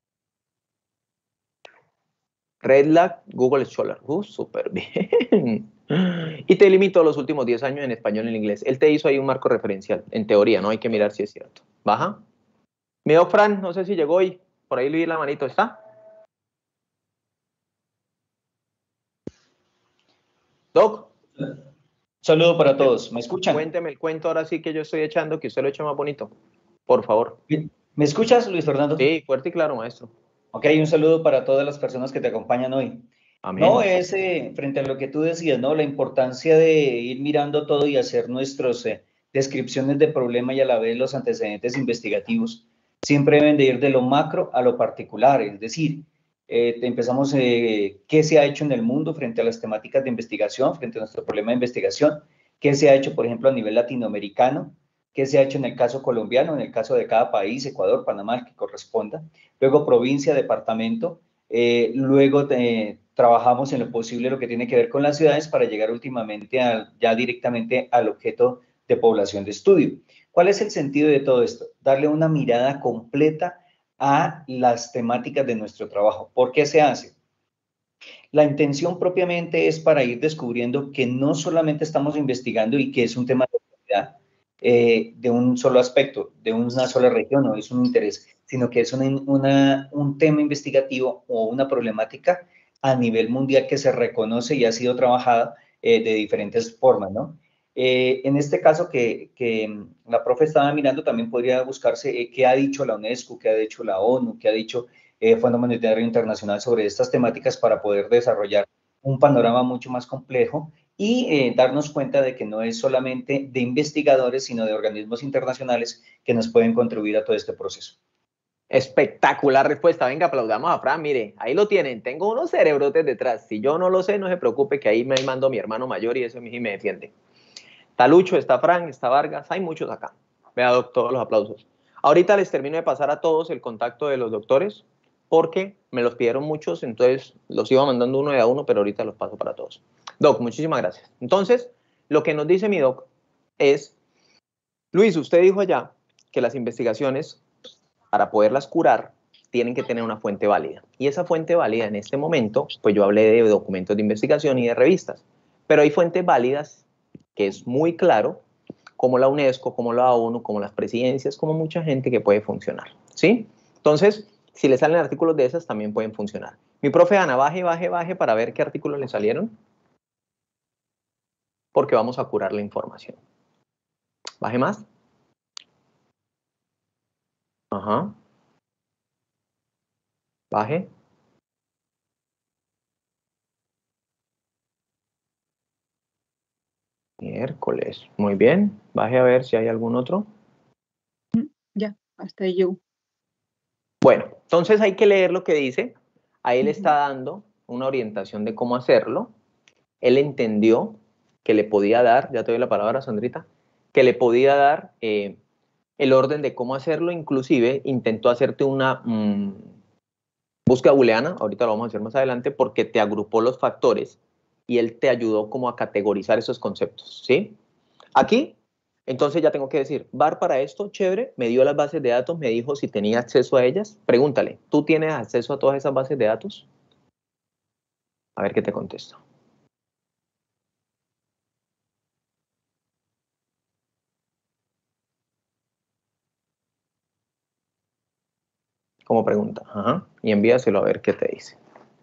RedLab, Google Scholar. Súper bien. Y te limitó los últimos 10 años en español y en inglés. Él te hizo ahí un marco referencial. En teoría, ¿no? Hay que mirar si es cierto. Baja. Mi doc Fran, no sé si llegó hoy. Por ahí le di la manito. ¿Está? Doc. Saludo para todos. ¿Me escuchan? Cuénteme el cuento ahora sí que yo estoy echando, que usted lo echa más bonito. Por favor. ¿Me escuchas, Luis Fernando? Sí, fuerte y claro, maestro. Ok, un saludo para todas las personas que te acompañan hoy. Amén. No, es frente a lo que tú decías, ¿no? La importancia de ir mirando todo y hacer nuestras descripciones de problema y a la vez los antecedentes investigativos. Siempre deben de ir de lo macro a lo particular, es decir, empezamos qué se ha hecho en el mundo frente a las temáticas de investigación, frente a nuestro problema de investigación, qué se ha hecho, por ejemplo, a nivel latinoamericano, qué se ha hecho en el caso colombiano, en el caso de cada país, Ecuador, Panamá, el que corresponda, luego provincia, departamento, luego trabajamos en lo posible lo que tiene que ver con las ciudades para llegar últimamente ya directamente al objeto de población de estudio. ¿Cuál es el sentido de todo esto? Darle una mirada completa a las temáticas de nuestro trabajo. ¿Por qué se hace? La intención propiamente es para ir descubriendo que no solamente estamos investigando y que es un tema de actividad, de un solo aspecto, de una sola región, o es un interés, sino que es un tema investigativo o una problemática a nivel mundial que se reconoce y ha sido trabajada de diferentes formas, ¿no? En este caso que la profe estaba mirando, también podría buscarse qué ha dicho la UNESCO, qué ha dicho la ONU, qué ha dicho Fondo Monetario Internacional sobre estas temáticas para poder desarrollar un panorama mucho más complejo y darnos cuenta de que no es solamente de investigadores, sino de organismos internacionales que nos pueden contribuir a todo este proceso. Espectacular respuesta. Venga, aplaudamos a Fran. Mire, ahí lo tienen. Tengo unos cerebrotes detrás. Si yo no lo sé, no se preocupe, que ahí me mando a mi hermano mayor y eso me defiende. Está Lucho, está Fran, está Vargas. Hay muchos acá. Vea, todos los aplausos. Ahorita les termino de pasar a todos el contacto de los doctores, porque me los pidieron muchos, entonces los iba mandando uno a uno, pero ahorita los paso para todos. Doc, muchísimas gracias. Entonces, lo que nos dice mi doc es, Luis, usted dijo allá que las investigaciones, para poderlas curar, tienen que tener una fuente válida. Y esa fuente válida en este momento, pues yo hablé de documentos de investigación y de revistas, pero hay fuentes válidas que es muy claro, como la UNESCO, como la ONU, como las presidencias, como mucha gente que puede funcionar, ¿sí? Entonces, si le salen artículos de esas, también pueden funcionar. Mi profe Ana, baje para ver qué artículos le salieron, porque vamos a curar la información. Baje más. Ajá. Baje. Miércoles. Muy bien. Baje a ver si hay algún otro. Ya, hasta ahí yo. Bueno, entonces hay que leer lo que dice. Ahí le está dando una orientación de cómo hacerlo. Él entendió que le podía dar, ya te doy la palabra, Sandrita, que le podía dar el orden de cómo hacerlo. Inclusive intentó hacerte una búsqueda booleana, ahorita lo vamos a hacer más adelante, porque te agrupó los factores y él te ayudó como a categorizar esos conceptos, ¿sí? Aquí, entonces ya tengo que decir, VAR para esto, chévere, me dio las bases de datos, me dijo si tenía acceso a ellas. Pregúntale, ¿tú tienes acceso a todas esas bases de datos? A ver qué te contesto. Como pregunta, ajá, y envíaselo a ver qué te dice.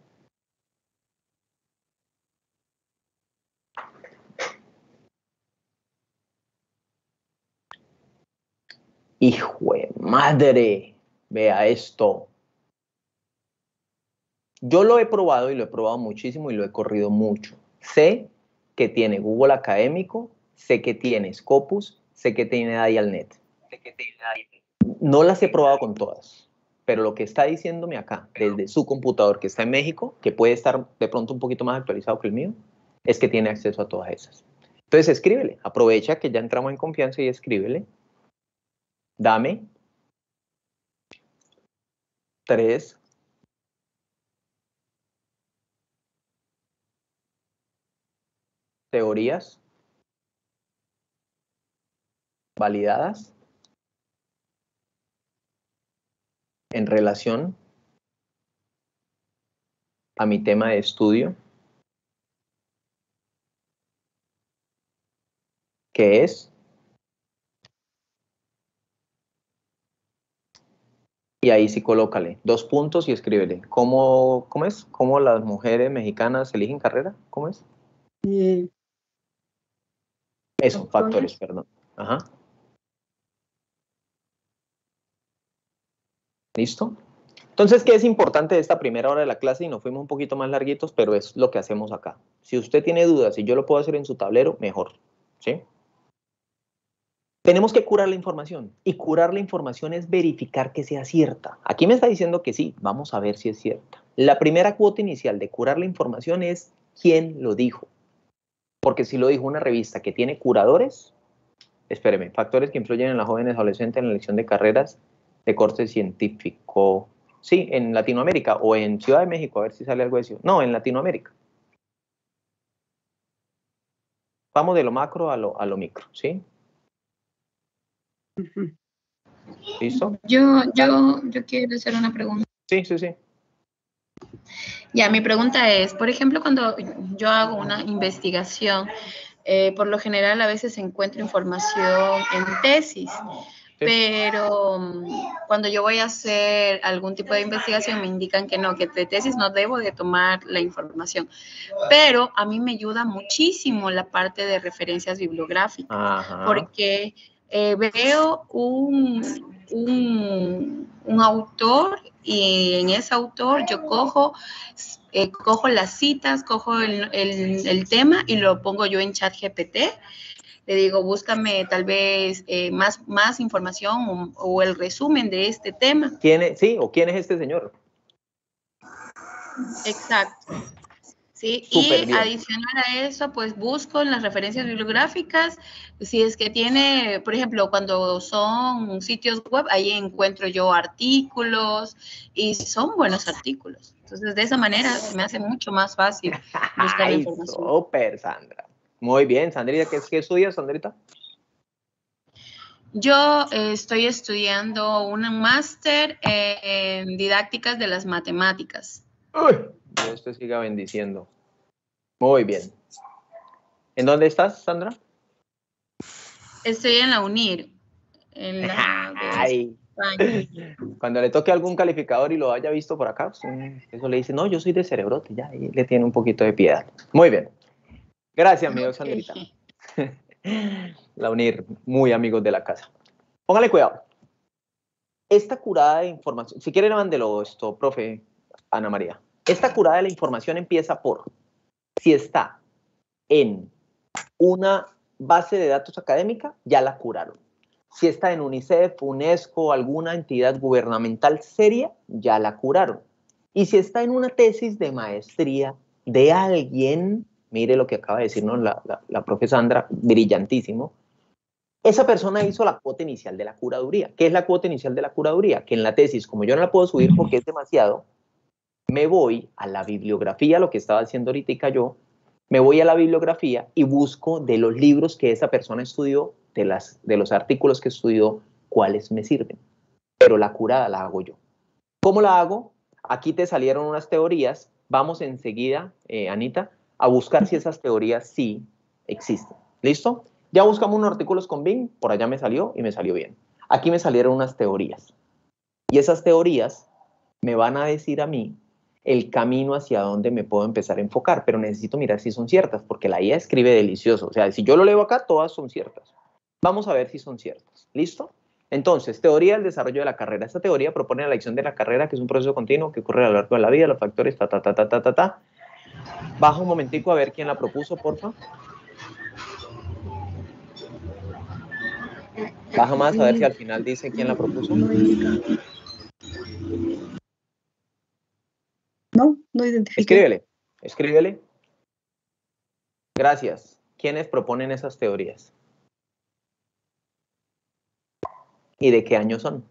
¡Hijo de madre! Vea esto. Yo lo he probado y lo he probado muchísimo y lo he corrido mucho. Sé que tiene Google Académico, sé que tiene Scopus, sé que tiene Dialnet. No las he probado con todas, pero lo que está diciéndome acá, desde su computador que está en México, que puede estar de pronto un poquito más actualizado que el mío, es que tiene acceso a todas esas. Entonces escríbele, aprovecha que ya entramos en confianza y escríbele. Dame 3 teorías validadas en relación a mi tema de estudio, que es, y ahí sí colócale 2 puntos y escríbele, ¿cómo es? ¿Cómo las mujeres mexicanas eligen carrera? ¿Cómo es? Eso, factores, perdón. Ajá. ¿Listo? Entonces, ¿qué es importante de esta primera hora de la clase? Y nos fuimos un poquito más larguitos, pero es lo que hacemos acá. Si usted tiene dudas y yo lo puedo hacer en su tablero, mejor, ¿sí? Tenemos que curar la información, y curar la información es verificar que sea cierta. Aquí me está diciendo que sí, vamos a ver si es cierta. La primera cuota inicial de curar la información es quién lo dijo. Porque si lo dijo una revista que tiene curadores, espéreme, factores que influyen en las jóvenes adolescentes en la elección de carreras de corte científico. Sí, en Latinoamérica o en Ciudad de México, a ver si sale algo de eso. No, en Latinoamérica. Vamos de lo macro a lo micro, ¿sí? ¿Listo? Yo quiero hacer una pregunta. Sí. Ya, mi pregunta es, por ejemplo, cuando yo hago una investigación, por lo general a veces encuentro información en tesis Pero cuando yo voy a hacer algún tipo de investigación me indican que no, que de tesis no debo de tomar la información. Pero a mí me ayuda muchísimo la parte de referencias bibliográficas, porque veo un autor y en ese autor yo cojo las citas, cojo el tema y lo pongo yo en ChatGPT. Le digo, búscame tal vez más información o el resumen de este tema. ¿Quién es este señor? Exacto. Sí, y adicional a eso, pues busco en las referencias bibliográficas, si es que tiene, por ejemplo, cuando son sitios web, ahí encuentro yo artículos y son buenos artículos. Entonces, de esa manera se me hace mucho más fácil buscar la información. Súper, Sandra. Muy bien, Sandrita, ¿qué estudias, Sandrita? Yo estoy estudiando un máster en didácticas de las matemáticas. Uy, Dios te siga bendiciendo. Muy bien. ¿En dónde estás, Sandra? Estoy en la UNIR. En la de España. Cuando le toque algún calificador y lo haya visto por acá, eso le dice, no, yo soy de Cerebrote, ya, y le tiene un poquito de piedad. Muy bien. Gracias, amigo Sandrita. La UNIR, muy amigos de la casa. Póngale cuidado. Esta curada de información, si quiere, mándelo esto, profe Ana María. Esta curada de la información empieza por, si está en una base de datos académica, ya la curaron. Si está en UNICEF, UNESCO, alguna entidad gubernamental seria, ya la curaron. Y si está en una tesis de maestría de alguien, mire lo que acaba de decirnos la profe Sandra, brillantísimo, esa persona hizo la cuota inicial de la curaduría. ¿Qué es la cuota inicial de la curaduría? Que en la tesis, como yo no la puedo subir porque es demasiado, me voy a la bibliografía, lo que estaba haciendo ahorita yo, me voy a la bibliografía y busco de los libros que esa persona estudió, de los artículos que estudió, cuáles me sirven. Pero la curada la hago yo. ¿Cómo la hago? Aquí te salieron unas teorías. Vamos enseguida, Anita, a buscar si esas teorías sí existen. ¿Listo? Ya buscamos unos artículos con Bing, por allá me salió y me salió bien. Aquí me salieron unas teorías. Y esas teorías me van a decir a mí el camino hacia dónde me puedo empezar a enfocar, pero necesito mirar si son ciertas, porque la IA escribe delicioso. O sea, si yo lo leo acá, todas son ciertas. Vamos a ver si son ciertas. ¿Listo? Entonces, teoría del desarrollo de la carrera. Esta teoría propone la elección de la carrera, que es un proceso continuo que ocurre a lo largo de la vida, los factores, Baja un momentico a ver quién la propuso, porfa. Baja más a ver si al final dice quién la propuso. No identifiqué. Escríbele. Gracias. ¿Quiénes proponen esas teorías? ¿Y de qué año son?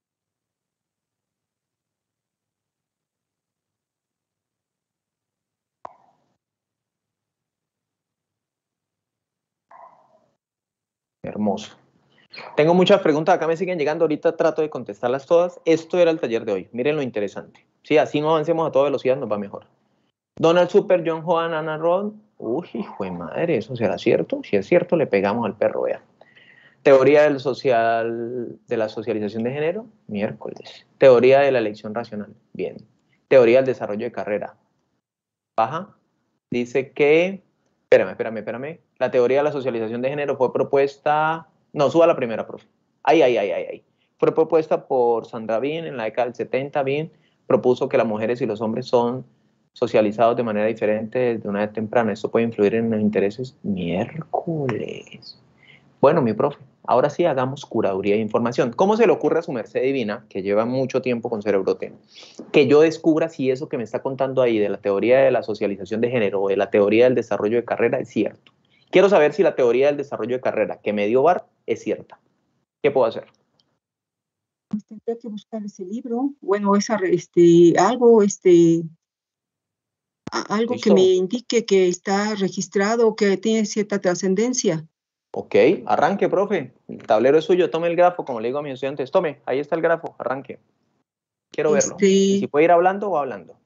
Hermoso. Tengo muchas preguntas, acá me siguen llegando, ahorita trato de contestarlas todas. Esto era el taller de hoy, miren lo interesante. Sí, así no avancemos a toda velocidad, nos va mejor. Donald Super, John Juan, Ana Rod. Uy, hijo de madre, ¿eso será cierto? Si es cierto, le pegamos al perro, vea. Teoría de la socialización de género, miércoles. Teoría de la elección racional, bien. Teoría del desarrollo de carrera, baja. Dice que, espérame. La teoría de la socialización de género fue propuesta, no, suba la primera, profe. Ahí. Fue propuesta por Sandra Bean en la década del 70, Bean propuso que las mujeres y los hombres son socializados de manera diferente desde una edad temprana. Esto puede influir en los intereses, miércoles. Bueno, mi profe, ahora sí hagamos curaduría de información. ¿Cómo se le ocurre a su merced divina, que lleva mucho tiempo con Cerebrote, que yo descubra si eso que me está contando ahí de la teoría de la socialización de género o de la teoría del desarrollo de carrera es cierto? Quiero saber si la teoría del desarrollo de carrera que me dio Bar es cierta. ¿Qué puedo hacer? Pues tendría que buscar ese libro, bueno, algo que me indique que está registrado, que tiene cierta trascendencia. Ok, arranque, profe. El tablero es suyo, tome el grafo, como le digo a mis estudiantes. Tome, ahí está el grafo, arranque. Quiero verlo. Y si puede ir hablando, va hablando.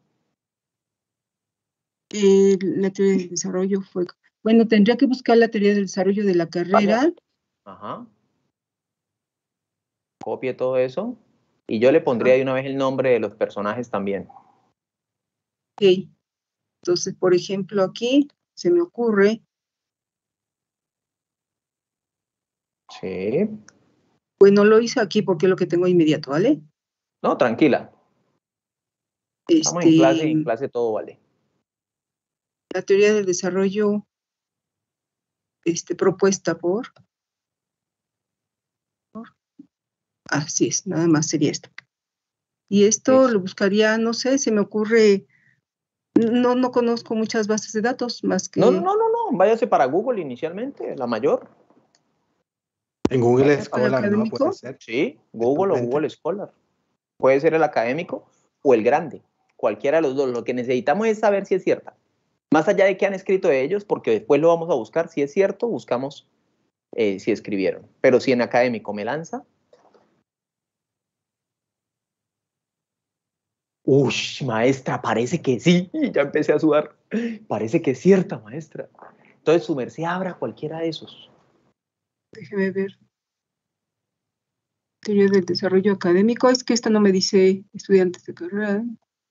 La teoría del desarrollo fue... Bueno, tendría que buscar la teoría del desarrollo de la carrera. Ajá. Copie todo eso y yo le pondría de una vez el nombre de los personajes también. Ok. Entonces, por ejemplo, aquí se me ocurre. Sí. Bueno, lo hice aquí porque es lo que tengo inmediato, ¿vale? No, tranquila. Estamos en clase todo vale. La teoría del desarrollo propuesta por... Así es, nada más sería esto. Y esto lo buscaría, no sé, se me ocurre, no conozco muchas bases de datos más que... No, váyase para Google inicialmente, la mayor. En Google Scholar, ¿no? Puede ser. Sí, Google o Google Scholar. Puede ser el académico o el grande, cualquiera de los dos. Lo que necesitamos es saber si es cierta. Más allá de qué han escrito de ellos, porque después lo vamos a buscar, si es cierto, buscamos si escribieron. Pero si en académico me lanza... Uy, maestra, parece que sí. Ya empecé a sudar. Parece que es cierta, maestra. Entonces, su merced abra cualquiera de esos. Déjeme ver. Teoría del desarrollo académico. Es que esta no me dice estudiantes de carrera.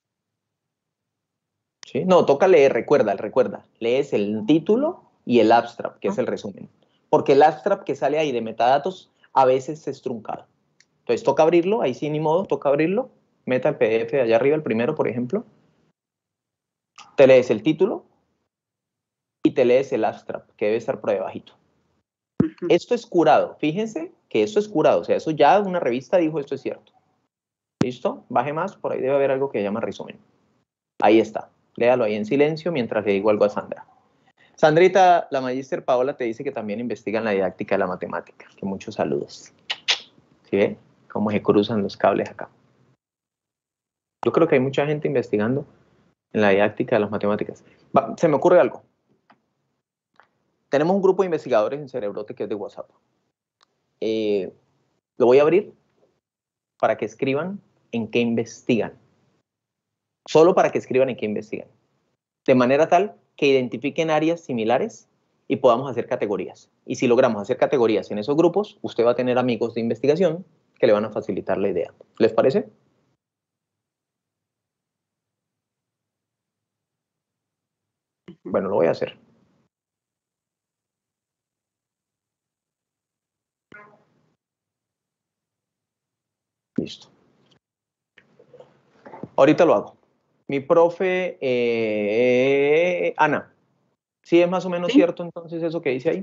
Sí, no, toca leer, recuerda. Lees el título y el abstract, que es el resumen. Porque el abstract que sale ahí de metadatos a veces es truncado. Entonces, toca abrirlo. Ahí sí, ni modo, toca abrirlo. Meta el PDF de allá arriba, el primero, por ejemplo. Te lees el título y te lees el abstract, que debe estar por debajito. Esto es curado. Fíjense que esto es curado. O sea, eso ya una revista dijo esto es cierto. ¿Listo? Baje más. Por ahí debe haber algo que se llama resumen. Ahí está. Léalo ahí en silencio mientras le digo algo a Sandra. Sandrita, la magíster Paola te dice que también investigan la didáctica de la matemática. Que muchos saludos. ¿Sí ve? Cómo se cruzan los cables acá. Yo creo que hay mucha gente investigando en la didáctica de las matemáticas. Se me ocurre algo. Tenemos un grupo de investigadores en Cerebrote que es de WhatsApp. Lo voy a abrir para que escriban en qué investigan. Solo para que escriban en qué investigan. De manera tal que identifiquen áreas similares y podamos hacer categorías. Y si logramos hacer categorías en esos grupos, usted va a tener amigos de investigación que le van a facilitar la idea. ¿Les parece? Bueno, lo voy a hacer. Listo. Ahorita lo hago. Mi profe, Ana, ¿sí es más o menos cierto entonces eso que dice ahí?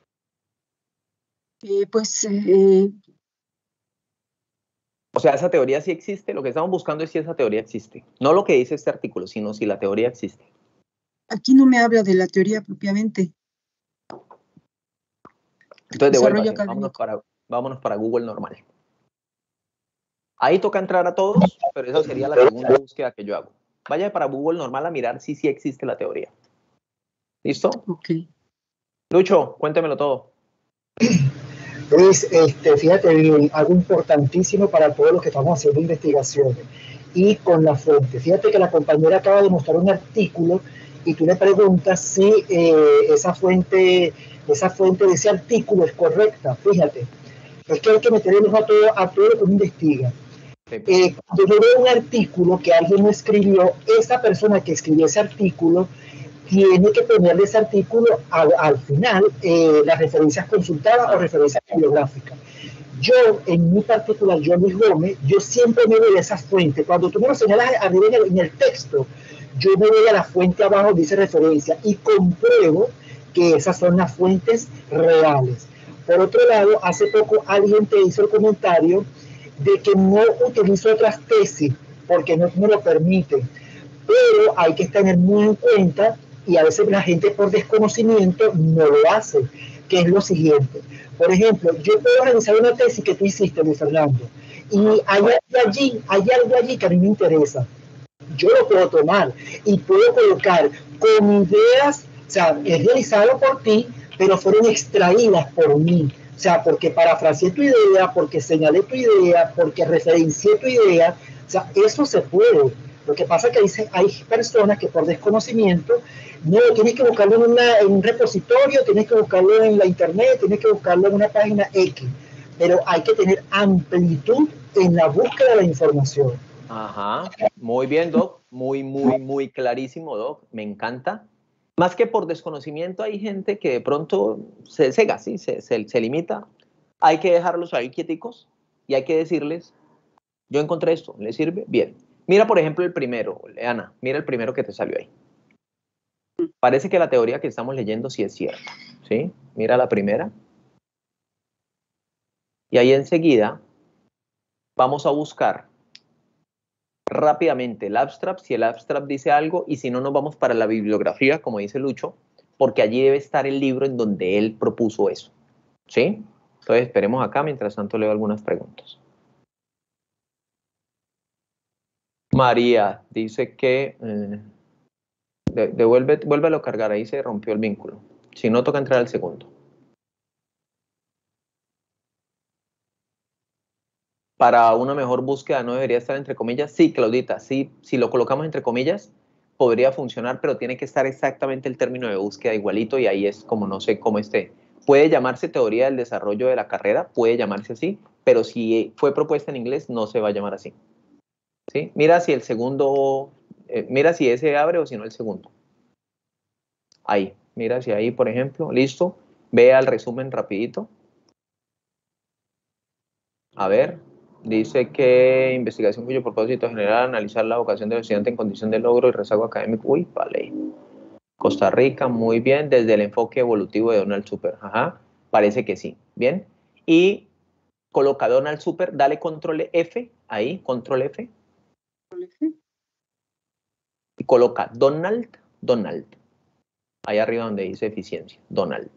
O sea, esa teoría sí existe. Lo que estamos buscando es si esa teoría existe. No lo que dice este artículo, sino si la teoría existe. Aquí no me habla de la teoría propiamente. Entonces, devuélvase. Vámonos para Google normal. Ahí toca entrar a todos, pero esa sería la segunda búsqueda que yo hago. Vaya para Google normal a mirar si sí existe la teoría. ¿Listo? Ok. Lucho, cuéntemelo todo. Luis, fíjate, algo importantísimo para todos los que estamos haciendo investigaciones y con la fuente. Fíjate que la compañera acaba de mostrar un artículo y tú le preguntas si esa fuente de ese artículo es correcta. Fíjate, es que hay que meternos a todo lo que uno investiga. Cuando yo veo un artículo que alguien no escribió, esa persona que escribió ese artículo tiene que ponerle ese artículo al final, las referencias consultadas o referencias bibliográficas. Yo, en mi particular, yo Luis Gómez, yo siempre me voy a esas fuentes. Cuando tú me lo señalas arriba en el texto, yo me voy a la fuente abajo, dice referencia, y compruebo que esas son las fuentes reales. Por otro lado, hace poco alguien te hizo el comentario de que no utilizo otras tesis porque no me lo permiten, pero hay que tener muy en cuenta, y a veces la gente por desconocimiento no lo hace, que es lo siguiente. Por ejemplo, yo puedo realizar una tesis que tú hiciste, Luis Fernando, y hay algo allí que a mí me interesa. Yo lo puedo tomar y puedo colocar con ideas, o sea, es realizado por ti, pero fueron extraídas por mí. O sea, porque parafraseé tu idea, porque señalé tu idea, porque referencié tu idea. O sea, eso se puede. Lo que pasa es que hay personas que por desconocimiento, no, tienes que buscarlo en un repositorio, tienes que buscarlo en la internet, tienes que buscarlo en una página X. pero hay que tener amplitud en la búsqueda de la información. Ajá, muy bien, Doc, muy clarísimo, Doc, me encanta. Más que por desconocimiento, hay gente que de pronto se cega, ¿sí? se limita. Hay que dejarlos ahí quieticos y hay que decirles, yo encontré esto, ¿le sirve? Bien. Mira, por ejemplo, el primero, Ana, mira el primero que te salió ahí. Parece que la teoría que estamos leyendo sí es cierta, ¿sí? Mira la primera. Y ahí enseguida vamos a buscar rápidamente el abstract, si el abstract dice algo, y si no, nos vamos para la bibliografía, como dice Lucho, porque allí debe estar el libro en donde él propuso eso, ¿sí? Entonces esperemos acá, mientras tanto leo algunas preguntas. María dice que vuélvelo a cargar, ahí se rompió el vínculo. Si no, toca entrar al segundo. Para una mejor búsqueda no debería estar entre comillas. Sí, Claudita, sí, si lo colocamos entre comillas podría funcionar, pero tiene que estar exactamente el término de búsqueda igualito y ahí es como no sé cómo esté. Puede llamarse teoría del desarrollo de la carrera, puede llamarse así, pero si fue propuesta en inglés no se va a llamar así. ¿Sí? Mira si el segundo, mira si ese abre o si no el segundo. Ahí, mira si ahí, por ejemplo, listo. Vea el resumen rapidito. A ver. Dice que investigación cuyo propósito general analizar la vocación del estudiante en condición de logro y rezago académico. Uy, vale. Costa Rica, muy bien. Desde el enfoque evolutivo de Donald Super. Ajá, parece que sí. Bien. Y coloca Donald Super, dale control F, ahí, control F. Y coloca Donald. Ahí arriba donde dice eficiencia. Donald.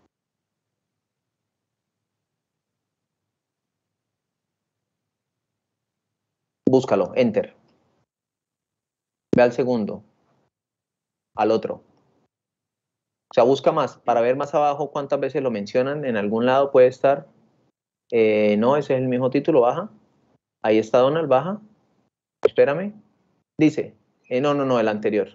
Búscalo, enter. Ve al segundo. Al otro. O sea, busca más. Para ver más abajo cuántas veces lo mencionan. En algún lado puede estar. No, ese es el mismo título. Baja. Ahí está Donald. Baja. Espérame. Dice. No, el anterior.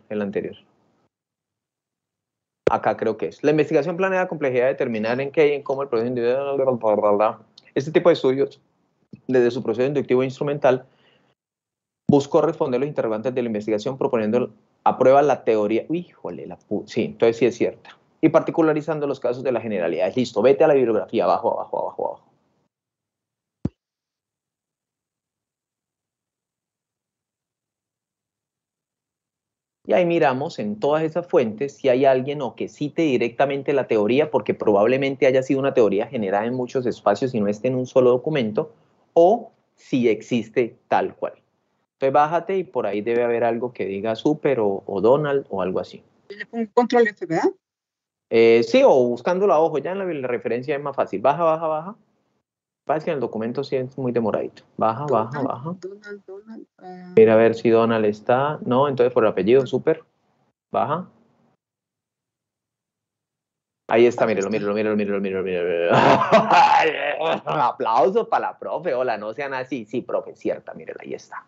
Acá creo que es. La investigación planea la complejidad de determinar en qué y en cómo el proceso individual. Este tipo de estudios, desde su proceso inductivo e instrumental, buscó responder los interrogantes de la investigación proponiendo a prueba la teoría. Híjole, sí, entonces sí es cierta. Y particularizando los casos de la generalidad. Listo, vete a la bibliografía, abajo. Y ahí miramos en todas esas fuentes si hay alguien o que cite directamente la teoría, porque probablemente haya sido una teoría generada en muchos espacios y no esté en un solo documento, o si existe tal cual. Entonces bájate y por ahí debe haber algo que diga Super o Donald o algo así. ¿Le pongo control F, verdad? Sí, o buscándolo a ojo, ya en la referencia es más fácil. Baja. Parece que en el documento sí es muy demoradito. Baja. Donald. Mira a ver si Donald está. No, entonces por el apellido, Super. Baja. Ahí está, míralo. Aplausos para la profe. Hola, no sean así. Sí, profe, cierta, mírela, ahí está.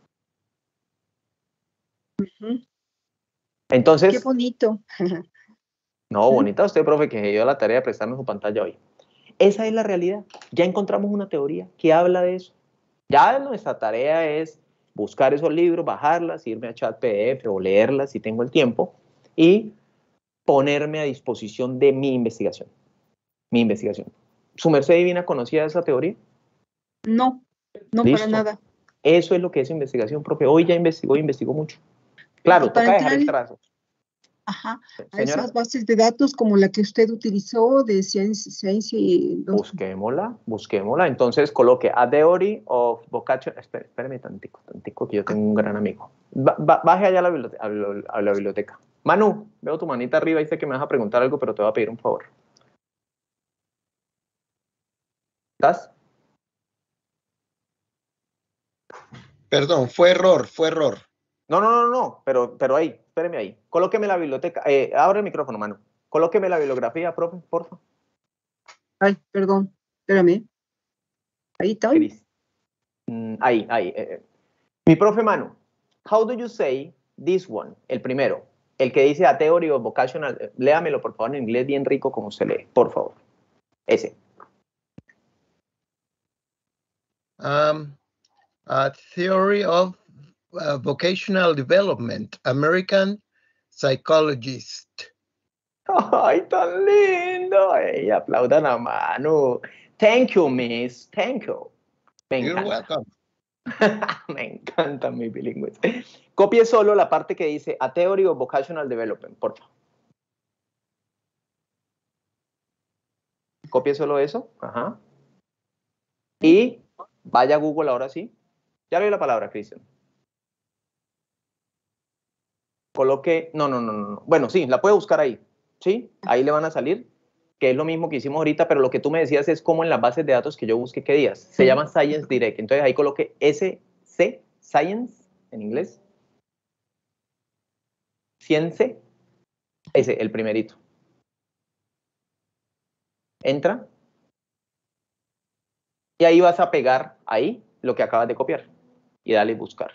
Entonces. Qué bonito. No, bonita usted, profe, que dio la tarea de prestarnos su pantalla hoy. Esa es la realidad. Ya encontramos una teoría que habla de eso. Ya nuestra tarea es buscar esos libros, bajarlas, irme a chat PDF o leerlas si tengo el tiempo y ponerme a disposición de mi investigación. ¿Su merced divina conocía esa teoría? No, para nada. Eso es lo que es investigación propia. Hoy ya investigó mucho. Claro, toca dejar el trazo. Ajá, a esas bases de datos como la que usted utilizó de ciencia. Busquémosla. Entonces coloque a theory of vocation. Espérame tantico, que yo tengo un gran amigo. Baje allá a la biblioteca. Manu, veo tu manita arriba y sé que me vas a preguntar algo, pero te voy a pedir un favor. ¿Estás? Perdón, fue error. No, pero ahí, espéreme ahí. Colóqueme la biblioteca. Abre el micrófono, Manu. Colóqueme la bibliografía, profe, porfa. Ay, perdón, espérame. Ahí está. Ahí. Mi profe Manu, how do you say this one? El primero, el que dice a theory of vocational. Léamelo, por favor, en inglés bien rico como se lee, por favor. Ese. Theory of Vocational Development, American Psychologist. ¡Ay, tan lindo! Ay, aplaudan a mano. Thank you, miss. Thank you. You're welcome. Me encantan mis bilingües. Copie solo la parte que dice A Theory of Vocational Development, por favor. Copie solo eso. Ajá. Y vaya a Google ahora sí. Ya leí la palabra, Cristian. Coloque... No. Bueno, sí, la puede buscar ahí. ¿Sí? Ahí le van a salir, que es lo mismo que hicimos ahorita, pero lo que tú me decías es como en las bases de datos que yo busqué qué días. Se llama Science Direct. Entonces ahí coloque SC, Science, en inglés. Science. Ese, el primerito. Entra. Y ahí vas a pegar ahí lo que acabas de copiar. Y dale buscar.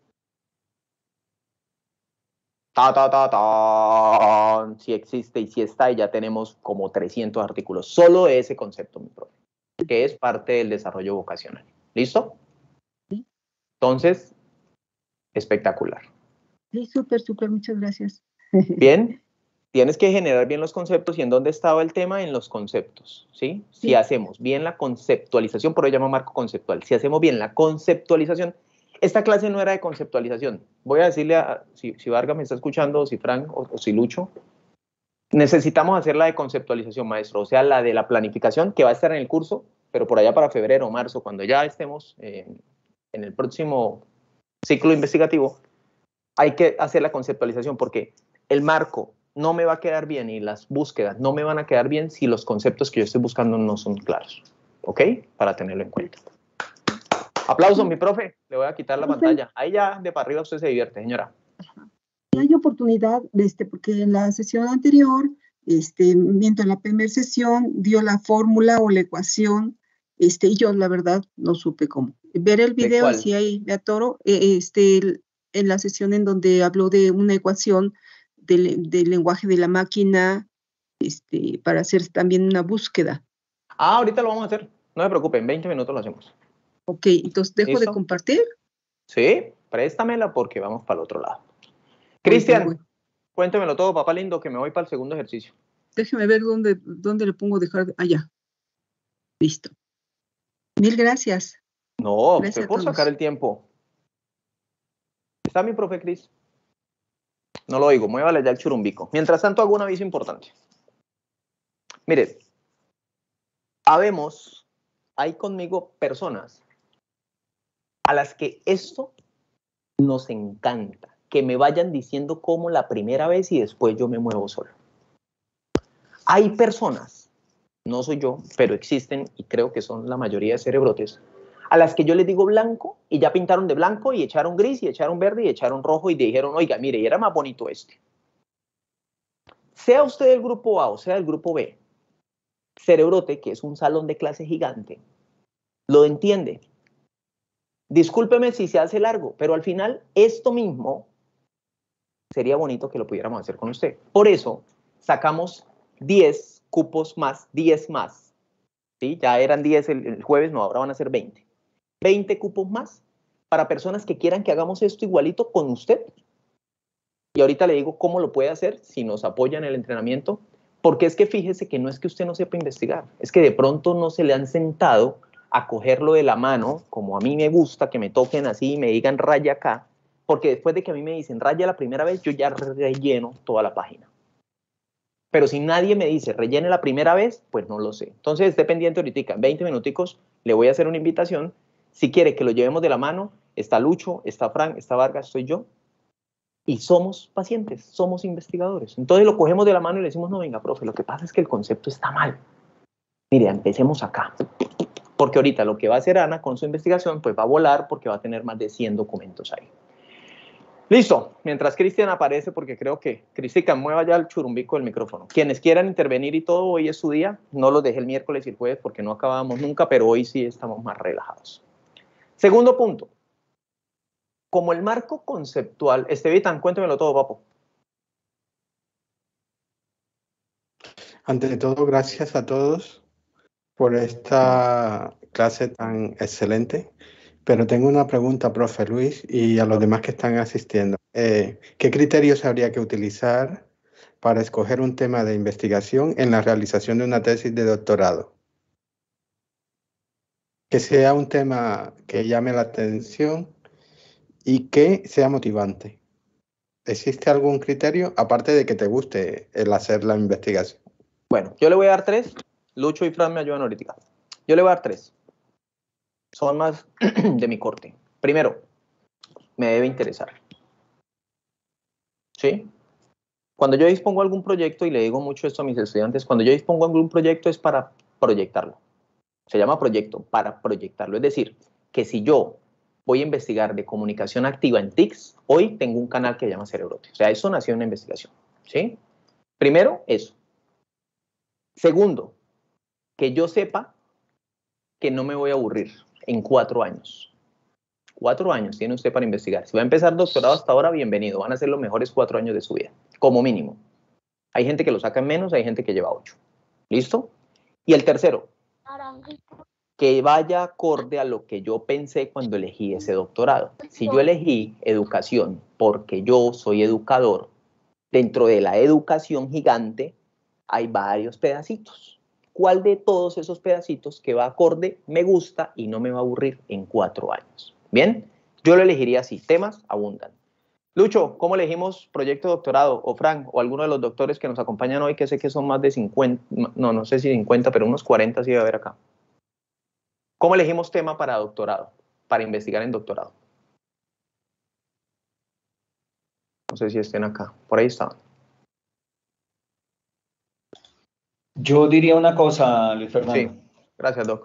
Si existe y si está, y ya tenemos como 300 artículos. Solo de ese concepto, mi profe, que es parte del desarrollo vocacional. ¿Listo? Sí. Entonces, espectacular. Sí, súper, muchas gracias. Bien, tienes que generar bien los conceptos. ¿Y en dónde estaba el tema? En los conceptos, ¿sí? Si hacemos bien la conceptualización, por eso llamo marco conceptual, si hacemos bien la conceptualización, esta clase no era de conceptualización. Voy a decirle a, si Vargas me está escuchando, o si Frank, o si Lucho, necesitamos hacer la de conceptualización, maestro, o sea, la de la planificación, que va a estar en el curso, pero por allá para febrero o marzo, cuando ya estemos en el próximo ciclo investigativo, hay que hacer la conceptualización, porque el marco no me va a quedar bien y las búsquedas no me van a quedar bien si los conceptos que yo estoy buscando no son claros. ¿Ok? Para tenerlo en cuenta. Aplausos, mi profe. Le voy a quitar la pantalla. Ahí ya de para arriba usted se divierte, señora. Hay oportunidad, porque en la sesión anterior, mientras la primera sesión dio la fórmula o la ecuación, y yo la verdad no supe cómo. Ver el video y si hay de atoro, en la sesión en donde habló de una ecuación del lenguaje de la máquina, para hacer también una búsqueda. Ah, ahorita lo vamos a hacer. No se preocupe, en 20 minutos lo hacemos. Ok, entonces dejo de compartir. Sí, préstamela porque vamos para el otro lado. Cristian, cuéntemelo todo, papá lindo, que me voy para el segundo ejercicio. Déjeme ver dónde le pongo dejar. Allá. Listo. Mil gracias. No, gracias por sacar el tiempo. ¿Está mi profe Cris? No lo oigo, muévale ya el churumbico. Mientras tanto, hago un aviso importante. Mire, hay conmigo personas a las que esto nos encanta, que me vayan diciendo como la primera vez y después yo me muevo solo. Hay personas, no soy yo, pero existen y creo que son la mayoría de cerebrotes, a las que yo les digo blanco y ya pintaron de blanco y echaron gris y echaron verde y echaron rojo y dijeron, oiga, mire, y era más bonito este. Sea usted del grupo A o sea del grupo B, cerebrote, que es un salón de clase gigante, lo entiende. Discúlpeme si se hace largo, pero al final esto mismo sería bonito que lo pudiéramos hacer con usted. Por eso sacamos 10 cupos más, 10 más. ¿Sí? Ya eran 10 el jueves, no, ahora van a ser 20. 20 cupos más para personas que quieran que hagamos esto igualito con usted. Y ahorita le digo cómo lo puede hacer si nos apoya en el entrenamiento, porque es que fíjese que no es que usted no sepa investigar, es que de pronto no se le han sentado a cogerlo de la mano, como a mí me gusta que me toquen así y me digan raya acá, porque después de que a mí me dicen raya la primera vez, yo ya relleno toda la página. Pero si nadie me dice rellene la primera vez, pues no lo sé. Entonces esté pendiente ahorita, en 20 minuticos le voy a hacer una invitación. Si quiere que lo llevemos de la mano, está Lucho, está Frank, está Vargas, estoy yo. Y somos pacientes, somos investigadores. Entonces lo cogemos de la mano y le decimos, no, venga, profe, lo que pasa es que el concepto está mal. Mire, empecemos acá. Porque ahorita lo que va a hacer Ana con su investigación, pues va a volar porque va a tener más de 100 documentos ahí. Listo. Mientras Cristian aparece, porque creo que Cristian mueva ya el churumbico del micrófono. Quienes quieran intervenir y todo, hoy es su día. No los dejé el miércoles y el jueves porque no acabábamos nunca, pero hoy sí estamos más relajados. Segundo punto. Como el marco conceptual... Estevitan, cuéntemelo todo, papo. Ante todo, gracias a todos por esta clase tan excelente. Pero tengo una pregunta, profe Luis, y a los demás que están asistiendo. ¿Qué criterios habría que utilizar para escoger un tema de investigación en la realización de una tesis de doctorado? Que sea un tema que llame la atención y que sea motivante. ¿Existe algún criterio, aparte de que te guste el hacer la investigación? Bueno, yo le voy a dar 3. Lucho y Fran me ayudan ahorita. Yo le voy a dar 3. Son más de mi corte. Primero, me debe interesar. ¿Sí? Cuando yo dispongo algún proyecto, y le digo mucho esto a mis estudiantes, cuando yo dispongo algún proyecto es para proyectarlo. Se llama proyecto, para proyectarlo. Es decir, que si yo voy a investigar de comunicación activa en TICS, hoy tengo un canal que se llama Cerebrote. O sea, eso nació en una investigación. ¿Sí? Primero, eso. Segundo, que yo sepa que no me voy a aburrir en 4 años. 4 años tiene usted para investigar. Si va a empezar doctorado hasta ahora, bienvenido. Van a ser los mejores 4 años de su vida, como mínimo. Hay gente que lo saca en menos, hay gente que lleva 8. ¿Listo? Y el tercero, que vaya acorde a lo que yo pensé cuando elegí ese doctorado. Si yo elegí educación porque yo soy educador, dentro de la educación gigante hay varios pedacitos. ¿Cuál de todos esos pedacitos que va acorde me gusta y no me va a aburrir en 4 años? Bien, yo lo elegiría así. Temas abundan. Lucho, ¿cómo elegimos proyecto de doctorado? O Frank, o alguno de los doctores que nos acompañan hoy, que sé que son más de 50, no sé si 50, pero unos 40 sí debe haber acá. ¿Cómo elegimos tema para doctorado? Para investigar en doctorado. No sé si estén acá. Por ahí estaban. Yo diría una cosa, Luis Fernando. Sí, gracias, Doc.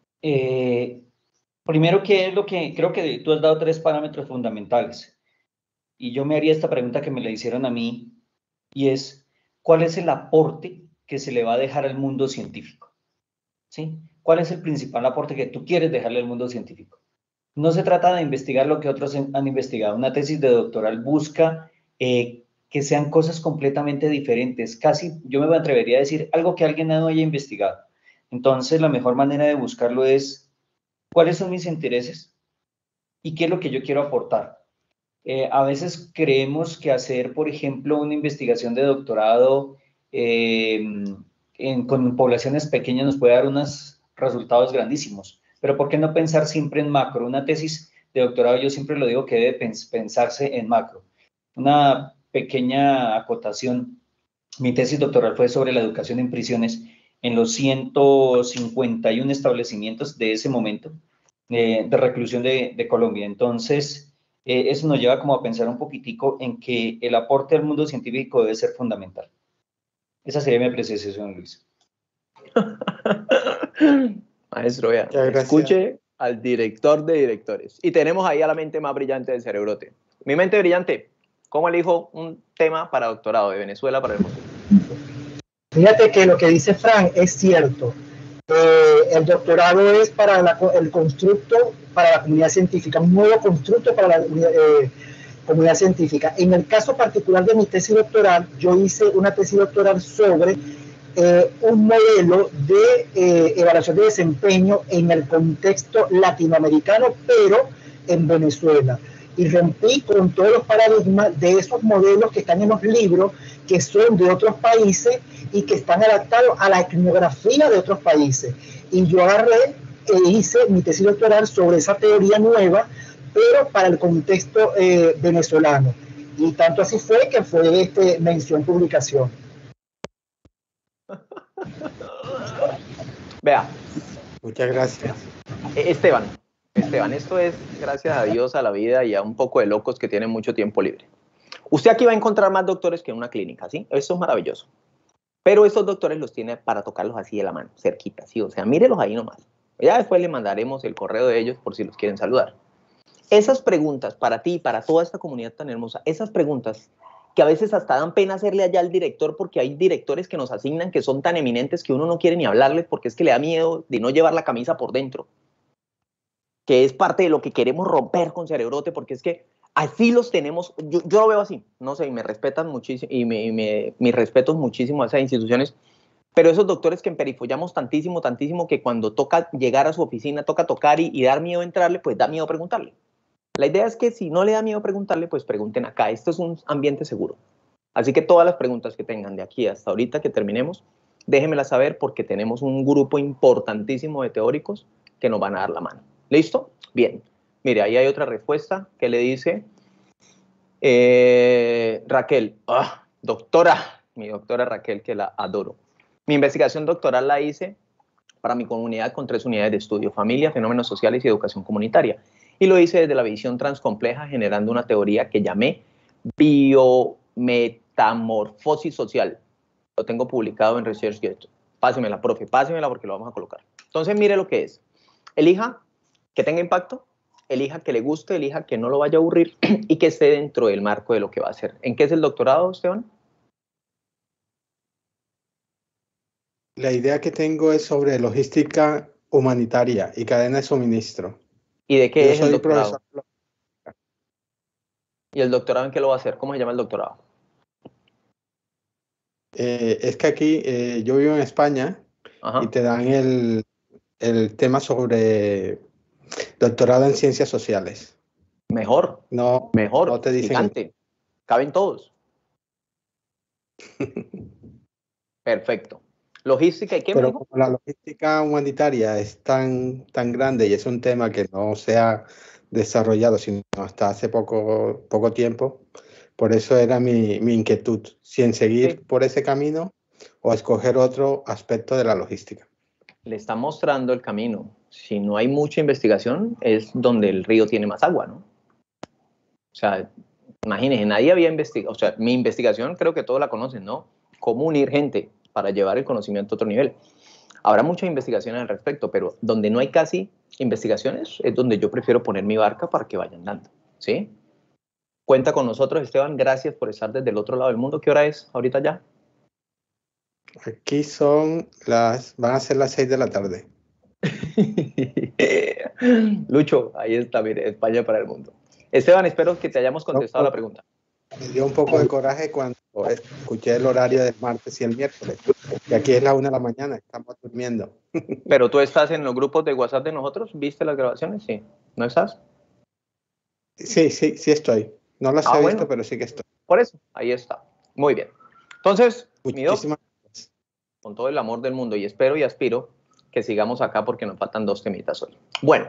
Primero, ¿qué es lo que creo que tú has dado 3 parámetros fundamentales? Y yo me haría esta pregunta que me la hicieron a mí, y es, ¿cuál es el aporte que se le va a dejar al mundo científico? ¿Sí? ¿Cuál es el principal aporte que tú quieres dejarle al mundo científico? No se trata de investigar lo que otros han investigado. Una tesis de doctoral busca que sean cosas completamente diferentes. Casi, yo me atrevería a decir, algo que alguien no haya investigado. Entonces, la mejor manera de buscarlo es, ¿cuáles son mis intereses? ¿Y qué es lo que yo quiero aportar? A veces creemos que hacer, por ejemplo, una investigación de doctorado con poblaciones pequeñas nos puede dar unos resultados grandísimos. Pero ¿por qué no pensar siempre en macro? Una tesis de doctorado, yo siempre lo digo que debe pensarse en macro. Una pequeña acotación. Mi tesis doctoral fue sobre la educación en prisiones en los 151 establecimientos de ese momento de reclusión de Colombia. Entonces, eso nos lleva como a pensar un poquitico en que el aporte al mundo científico debe ser fundamental. Esa sería mi apreciación, Luis. Maestro, vea, escuche al director de directores. Y tenemos ahí a la mente más brillante del Cerebrote. Mi mente brillante, ¿cómo elijo un tema para doctorado de Venezuela para el mundo? Fíjate que lo que dice Frank es cierto. El doctorado es para el constructo para la comunidad científica, un nuevo constructo para la comunidad científica. En el caso particular de mi tesis doctoral, yo hice una tesis doctoral sobre un modelo de evaluación de desempeño en el contexto latinoamericano, pero en Venezuela. Y rompí con todos los paradigmas de esos modelos que están en los libros, que son de otros países y que están adaptados a la etnografía de otros países. Y yo agarré e hice mi tesis doctoral sobre esa teoría nueva, pero para el contexto venezolano. Y tanto así fue que fue mención publicación. Vea. Muchas gracias. Esteban, esto es gracias a Dios, a la vida y a un poco de locos que tienen mucho tiempo libre. Usted aquí va a encontrar más doctores que en una clínica, ¿sí? Eso es maravilloso. Pero estos doctores los tiene para tocarlos así de la mano, cerquita, ¿sí? O sea, mírelos ahí nomás. Ya después le mandaremos el correo de ellos por si los quieren saludar. Esas preguntas para ti y para toda esta comunidad tan hermosa, esas preguntas que a veces hasta dan pena hacerle allá al director, porque hay directores que nos asignan que son tan eminentes que uno no quiere ni hablarles porque es que le da miedo de no llevar la camisa por dentro, que es parte de lo que queremos romper con Cerebrote, porque es que así los tenemos. Yo lo veo así, no sé, y me respetan muchísimo, y mis respetos muchísimo a esas instituciones, Pero esos doctores que emperifollamos tantísimo, tantísimo, que cuando toca llegar a su oficina, toca tocar y dar miedo a entrarle, pues da miedo preguntarle. La idea es que si no le da miedo preguntarle, pues pregunten acá. Esto es un ambiente seguro. Así que todas las preguntas que tengan de aquí hasta ahorita que terminemos, déjenmelas saber porque tenemos un grupo importantísimo de teóricos que nos van a dar la mano. ¿Listo? Bien. Mire, ahí hay otra respuesta que le dice Raquel. Doctora, mi doctora Raquel, que la adoro. Mi investigación doctoral la hice para mi comunidad con 3 unidades de estudio: familia, fenómenos sociales y educación comunitaria. Y lo hice desde la visión transcompleja, generando una teoría que llamé biometamorfosis social. Lo tengo publicado en ResearchGate. Pásemela, profe, pásemela porque lo vamos a colocar. Entonces, mire lo que es. Elija que tenga impacto, elija que le guste, elija que no lo vaya a aburrir y que esté dentro del marco de lo que va a hacer. ¿En qué es el doctorado, Esteban? La idea que tengo es sobre logística humanitaria y cadena de suministro. ¿Y de qué es el doctorado? ¿Y el doctorado en qué lo va a hacer? ¿Cómo se llama el doctorado? Es que aquí yo vivo en España. Ajá. Y te dan el tema sobre doctorado en ciencias sociales. Mejor. No, mejor. No te dicen. Gigante. Caben todos. Perfecto. Logística y qué. Pero como la logística humanitaria es tan grande y es un tema que no se ha desarrollado sino hasta hace poco tiempo, por eso era mi inquietud, si en seguir por ese camino o escoger otro aspecto de la logística. Le está mostrando el camino. Si no hay mucha investigación, es donde el río tiene más agua, ¿no? O sea, imagínense, nadie había investigado. O sea, mi investigación creo que todos la conocen, ¿no? Cómo unir gente para llevar el conocimiento a otro nivel. Habrá muchas investigaciones al respecto, pero donde no hay casi investigaciones es donde yo prefiero poner mi barca para que vayan dando, ¿sí? Cuenta con nosotros, Esteban. Gracias por estar desde el otro lado del mundo. ¿Qué hora es ahorita ya? Aquí van a ser las 6 de la tarde. Lucho, ahí está, mire, España para el mundo. Esteban, espero que te hayamos contestado la pregunta. Me dio un poco de coraje cuando escuché el horario del martes y el miércoles, que aquí es la 1 de la mañana, estamos durmiendo. ¿Pero tú estás en los grupos de WhatsApp de nosotros? ¿Viste las grabaciones? Sí. ¿No estás? Sí estoy. No las he visto, pero sí que estoy. Por eso, ahí está. Muy bien. Entonces, muchísimas gracias. Con todo el amor del mundo, y espero y aspiro que sigamos acá porque nos faltan 2 temitas hoy. Bueno,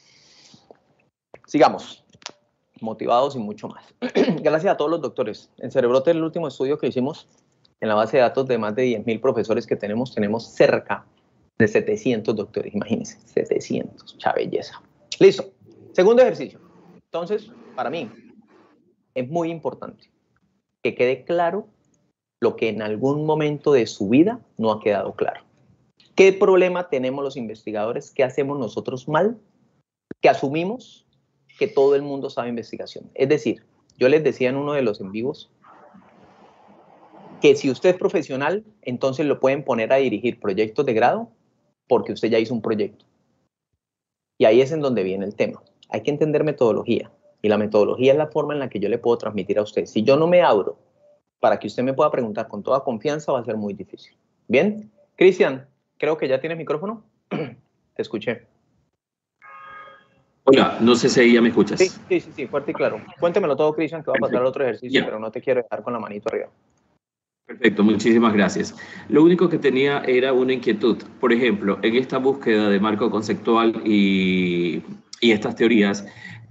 sigamos. Motivados y mucho más. Gracias a todos los doctores. En Cerebrote, el último estudio que hicimos en la base de datos de más de 10.000 profesores que tenemos cerca de 700 doctores. Imagínense, 700. ¡Cha belleza! Listo. Segundo ejercicio. Entonces, para mí, es muy importante que quede claro lo que en algún momento de su vida no ha quedado claro. ¿Qué problema tenemos los investigadores? ¿Qué hacemos nosotros mal? ¿Qué asumimos? Que todo el mundo sabe investigación. Es decir, yo les decía en uno de los en vivos que si usted es profesional, entonces lo pueden poner a dirigir proyectos de grado porque usted ya hizo un proyecto. Y ahí es en donde viene el tema. Hay que entender metodología. Y la metodología es la forma en la que yo le puedo transmitir a usted. Si yo no me abro para que usted me pueda preguntar con toda confianza, va a ser muy difícil. ¿Bien? Cristian, creo que ya tienes micrófono. Te escuché. Hola, no sé si ahí ya me escuchas. Sí, fuerte y claro. Cuéntemelo todo, Cristian, que va a pasar al otro ejercicio, pero no te quiero dejar con la manito arriba. Perfecto, muchísimas gracias. Lo único que tenía era una inquietud. Por ejemplo, en esta búsqueda de marco conceptual y estas teorías,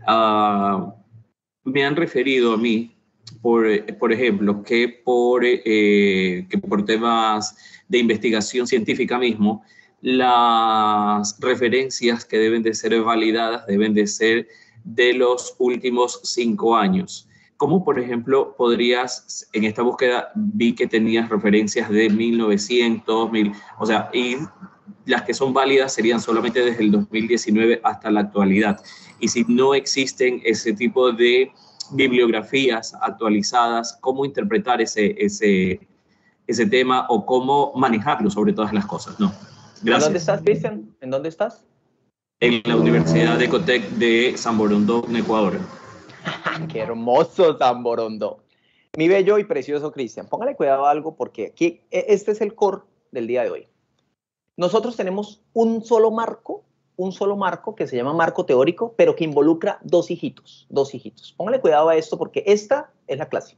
me han referido a mí, por ejemplo, que por temas de investigación científica mismo, las referencias que deben de ser validadas deben de ser de los últimos 5 años. ¿Cómo, por ejemplo, podrías, en esta búsqueda vi que tenías referencias de 1900, o sea, y las que son válidas serían solamente desde el 2019 hasta la actualidad? Y si no existen ese tipo de bibliografías actualizadas, ¿cómo interpretar ese tema o cómo manejarlo sobre todas las cosas? No. Gracias. ¿En dónde estás, Cristian? ¿En dónde estás? En la Universidad de Ecotec de San Borondón, en Ecuador. ¡Qué hermoso San Borondón! Mi bello y precioso Cristian, póngale cuidado a algo porque aquí este es el core del día de hoy. Nosotros tenemos un solo marco que se llama marco teórico, pero que involucra dos hijitos. Póngale cuidado a esto porque esta es la clase.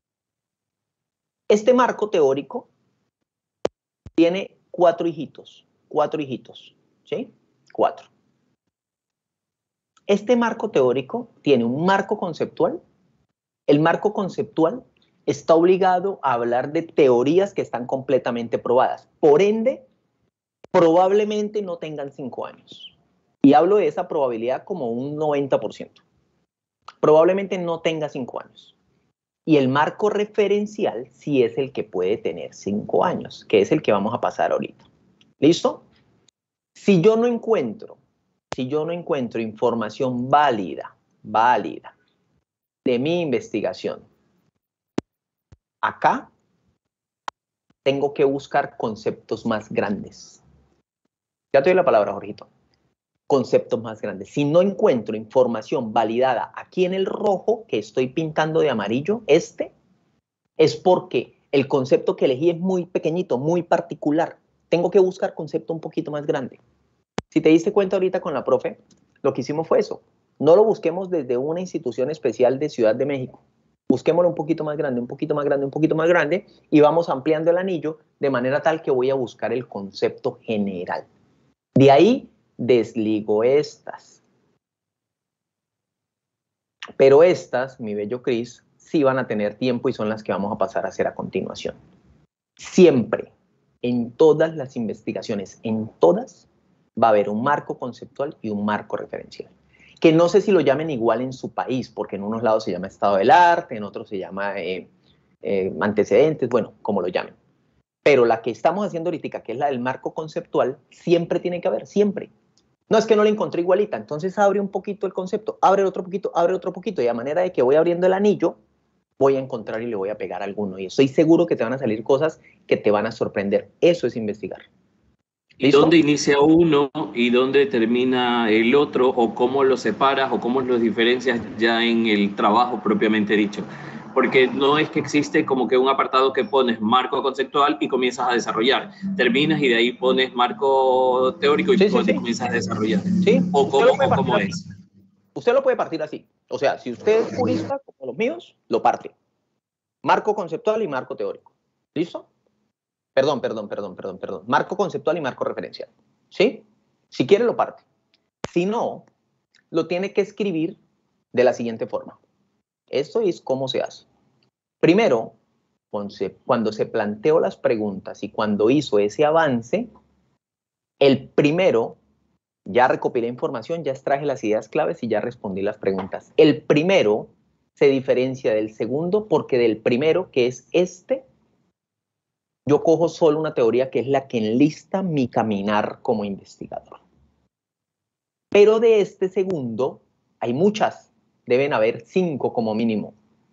Este marco teórico tiene cuatro hijitos, ¿sí? 4. Este marco teórico tiene un marco conceptual. El marco conceptual está obligado a hablar de teorías que están completamente probadas. Por ende, probablemente no tengan 5 años. Y hablo de esa probabilidad como un 90%. Probablemente no tenga 5 años. Y el marco referencial sí es el que puede tener 5 años, que es el que vamos a pasar ahorita. ¿Listo? Si yo no encuentro información válida de mi investigación, acá tengo que buscar conceptos más grandes. Ya te doy la palabra, Jorgito. Conceptos más grandes. Si no encuentro información validada aquí en el rojo que estoy pintando de amarillo, es porque el concepto que elegí es muy pequeñito, muy particular. Tengo que buscar concepto un poquito más grande. Si te diste cuenta ahorita con la profe, lo que hicimos fue eso. No lo busquemos desde una institución especial de Ciudad de México. Busquémoslo un poquito más grande, un poquito más grande, un poquito más grande, y vamos ampliando el anillo de manera tal que voy a buscar el concepto general. De ahí desligo estas. Pero estas, mi bello Cris, sí van a tener tiempo y son las que vamos a pasar a hacer a continuación. Siempre, en todas las investigaciones, en todas, va a haber un marco conceptual y un marco referencial. Que no sé si lo llamen igual en su país, porque en unos lados se llama estado del arte, en otros se llama antecedentes, bueno, como lo llamen. Pero la que estamos haciendo ahorita, que es la del marco conceptual, siempre tiene que haber, siempre. No es que no la encontré igualita, entonces abre un poquito el concepto, abre otro poquito, y a manera de que voy abriendo el anillo, voy a encontrar y le voy a pegar a alguno. Y estoy seguro que te van a salir cosas que te van a sorprender. Eso es investigar. ¿Y dónde inicia uno y dónde termina el otro? ¿O cómo los separas o cómo los diferencias ya en el trabajo propiamente dicho? Porque no es que existe como que un apartado que pones marco conceptual y comienzas a desarrollar. Terminas y de ahí pones marco teórico y comienzas a desarrollar. Sí. ¿O cómo es? Usted lo puede partir así. O sea, si usted es purista, como los míos, lo parte. Marco conceptual y marco teórico. ¿Listo? Perdón. Marco conceptual y marco referencial. ¿Sí? Si quiere, lo parte. Si no, lo tiene que escribir de la siguiente forma. Esto es cómo se hace. Primero, cuando se planteó las preguntas y cuando hizo ese avance, el primero, ya recopilé información, ya extraje las ideas claves y ya respondí las preguntas. El primero se diferencia del segundo porque del primero, que es yo cojo solo una teoría que es la que enlista mi caminar como investigador. Pero de este segundo hay muchas, deben haber 5 como mínimo.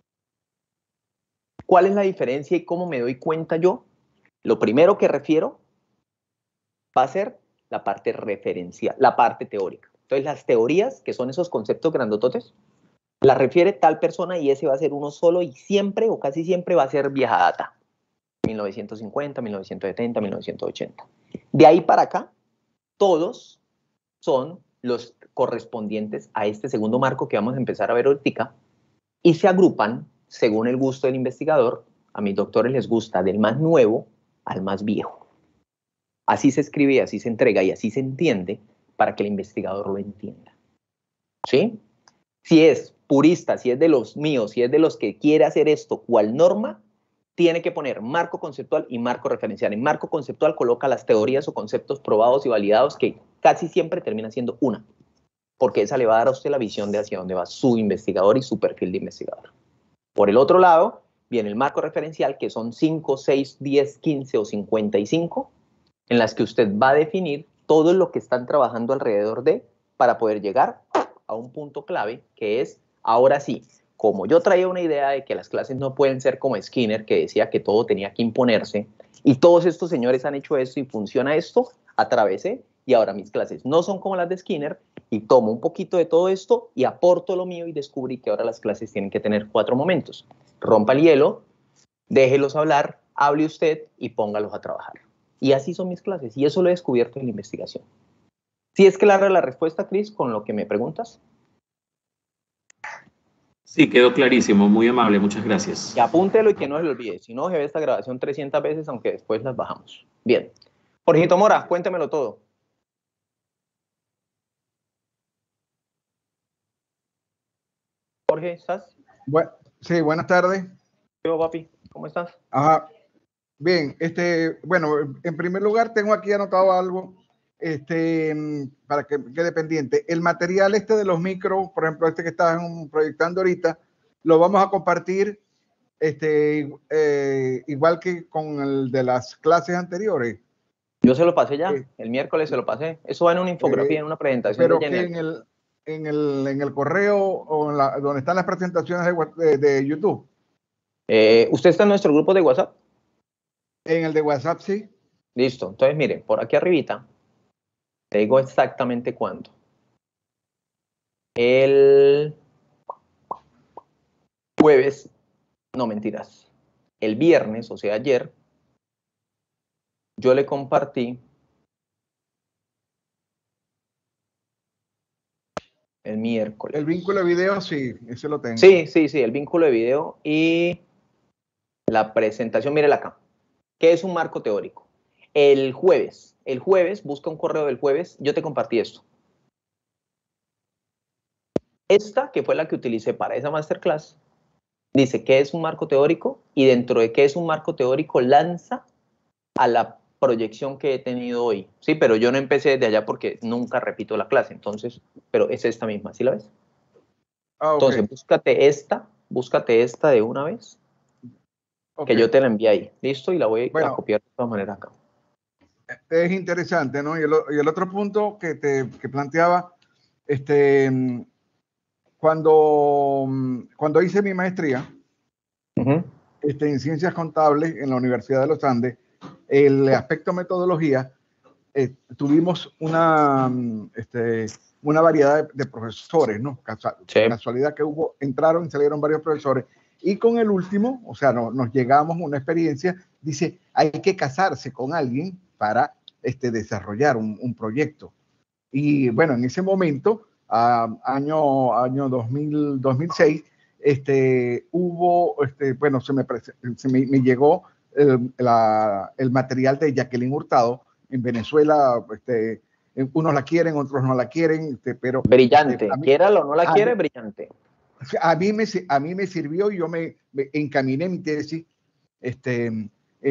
¿Cuál es la diferencia y cómo me doy cuenta yo? Lo primero que refiero va a ser la parte referencial, la parte teórica. Entonces las teorías, que son esos conceptos grandototes, las refiere tal persona y ese va a ser uno solo y siempre o casi siempre va a ser vieja data. 1950, 1970, 1980. De ahí para acá, todos son los correspondientes a este segundo marco que vamos a empezar a ver ahorita y se agrupan según el gusto del investigador. A mis doctores les gusta del más nuevo al más viejo. Así se escribe, así se entrega y así se entiende para que el investigador lo entienda. ¿Sí? Si es purista, si es de los míos, si es de los que quiere hacer esto cual norma, tiene que poner marco conceptual y marco referencial. En marco conceptual coloca las teorías o conceptos probados y validados que casi siempre termina siendo una, porque esa le va a dar a usted la visión de hacia dónde va su investigador y su perfil de investigador. Por el otro lado, viene el marco referencial, que son 5, 6, 10, 15 o 55, en las que usted va a definir todo lo que están trabajando alrededor de para poder llegar a un punto clave, que es, ahora sí, como yo traía una idea de que las clases no pueden ser como Skinner, que decía que todo tenía que imponerse, y todos estos señores han hecho esto y funciona esto, atravesé, y ahora mis clases no son como las de Skinner, y tomo un poquito de todo esto y aporto lo mío y descubrí que ahora las clases tienen que tener 4 momentos. Rompa el hielo, déjelos hablar, hable usted y póngalos a trabajar. Y así son mis clases, y eso lo he descubierto en la investigación. ¿Sí es clara la respuesta, Cris, con lo que me preguntas? Sí, quedó clarísimo, muy amable, muchas gracias. Y apúntelo y que no se lo olvide, si no, se ve esta grabación 300 veces, aunque después las bajamos. Bien. Jorgito Mora, cuéntemelo todo. Jorge, ¿estás? Sí, buenas tardes. Yo, papi, ¿cómo estás? Ajá. Bien, bueno, en primer lugar tengo aquí anotado algo, para que quede pendiente. El material de los micros, por ejemplo, que están proyectando ahorita, lo vamos a compartir, igual que con el de las clases anteriores. Yo se lo pasé ya, el miércoles se lo pasé. Eso va en una infografía, en una presentación. Pero que en el correo o donde están las presentaciones de YouTube. ¿Usted está en nuestro grupo de WhatsApp? En el de WhatsApp, sí. Listo. Entonces, miren, por aquí arribita, te digo exactamente cuándo. El jueves, no mentiras, el viernes, o sea, ayer, yo le compartí el miércoles. El vínculo de video, sí, ese lo tengo. Sí, el vínculo de video y la presentación, mírela acá. ¿Qué es un marco teórico? El jueves, busca un correo del jueves, yo te compartí esto. Esta, que fue la que utilicé para esa masterclass, dice qué es un marco teórico y dentro de qué es un marco teórico lanza a la proyección que he tenido hoy. Sí, pero yo no empecé desde allá porque nunca repito la clase, entonces, pero es esta misma, ¿sí la ves? Okay. Entonces, búscate esta de una vez, que yo te la envié ahí, ¿listo? Y la voy a copiar de todas maneras acá. Es interesante, ¿no? Y el otro punto que planteaba, cuando hice mi maestría en Ciencias Contables en la Universidad de los Andes, el aspecto metodología, tuvimos una variedad de profesores, ¿no? Casualidad que entraron y salieron varios profesores. Y con el último, o sea, nos llegamos a una experiencia, dice, hay que casarse con alguien para desarrollar un proyecto. Y bueno, en ese momento, año 2006, hubo, bueno, me llegó el material de Jacqueline Hurtado. En Venezuela, unos la quieren, otros no la quieren, pero... Brillante, quiéralo o no la quiere, brillante. A mí me sirvió y yo me encaminé mi tesis en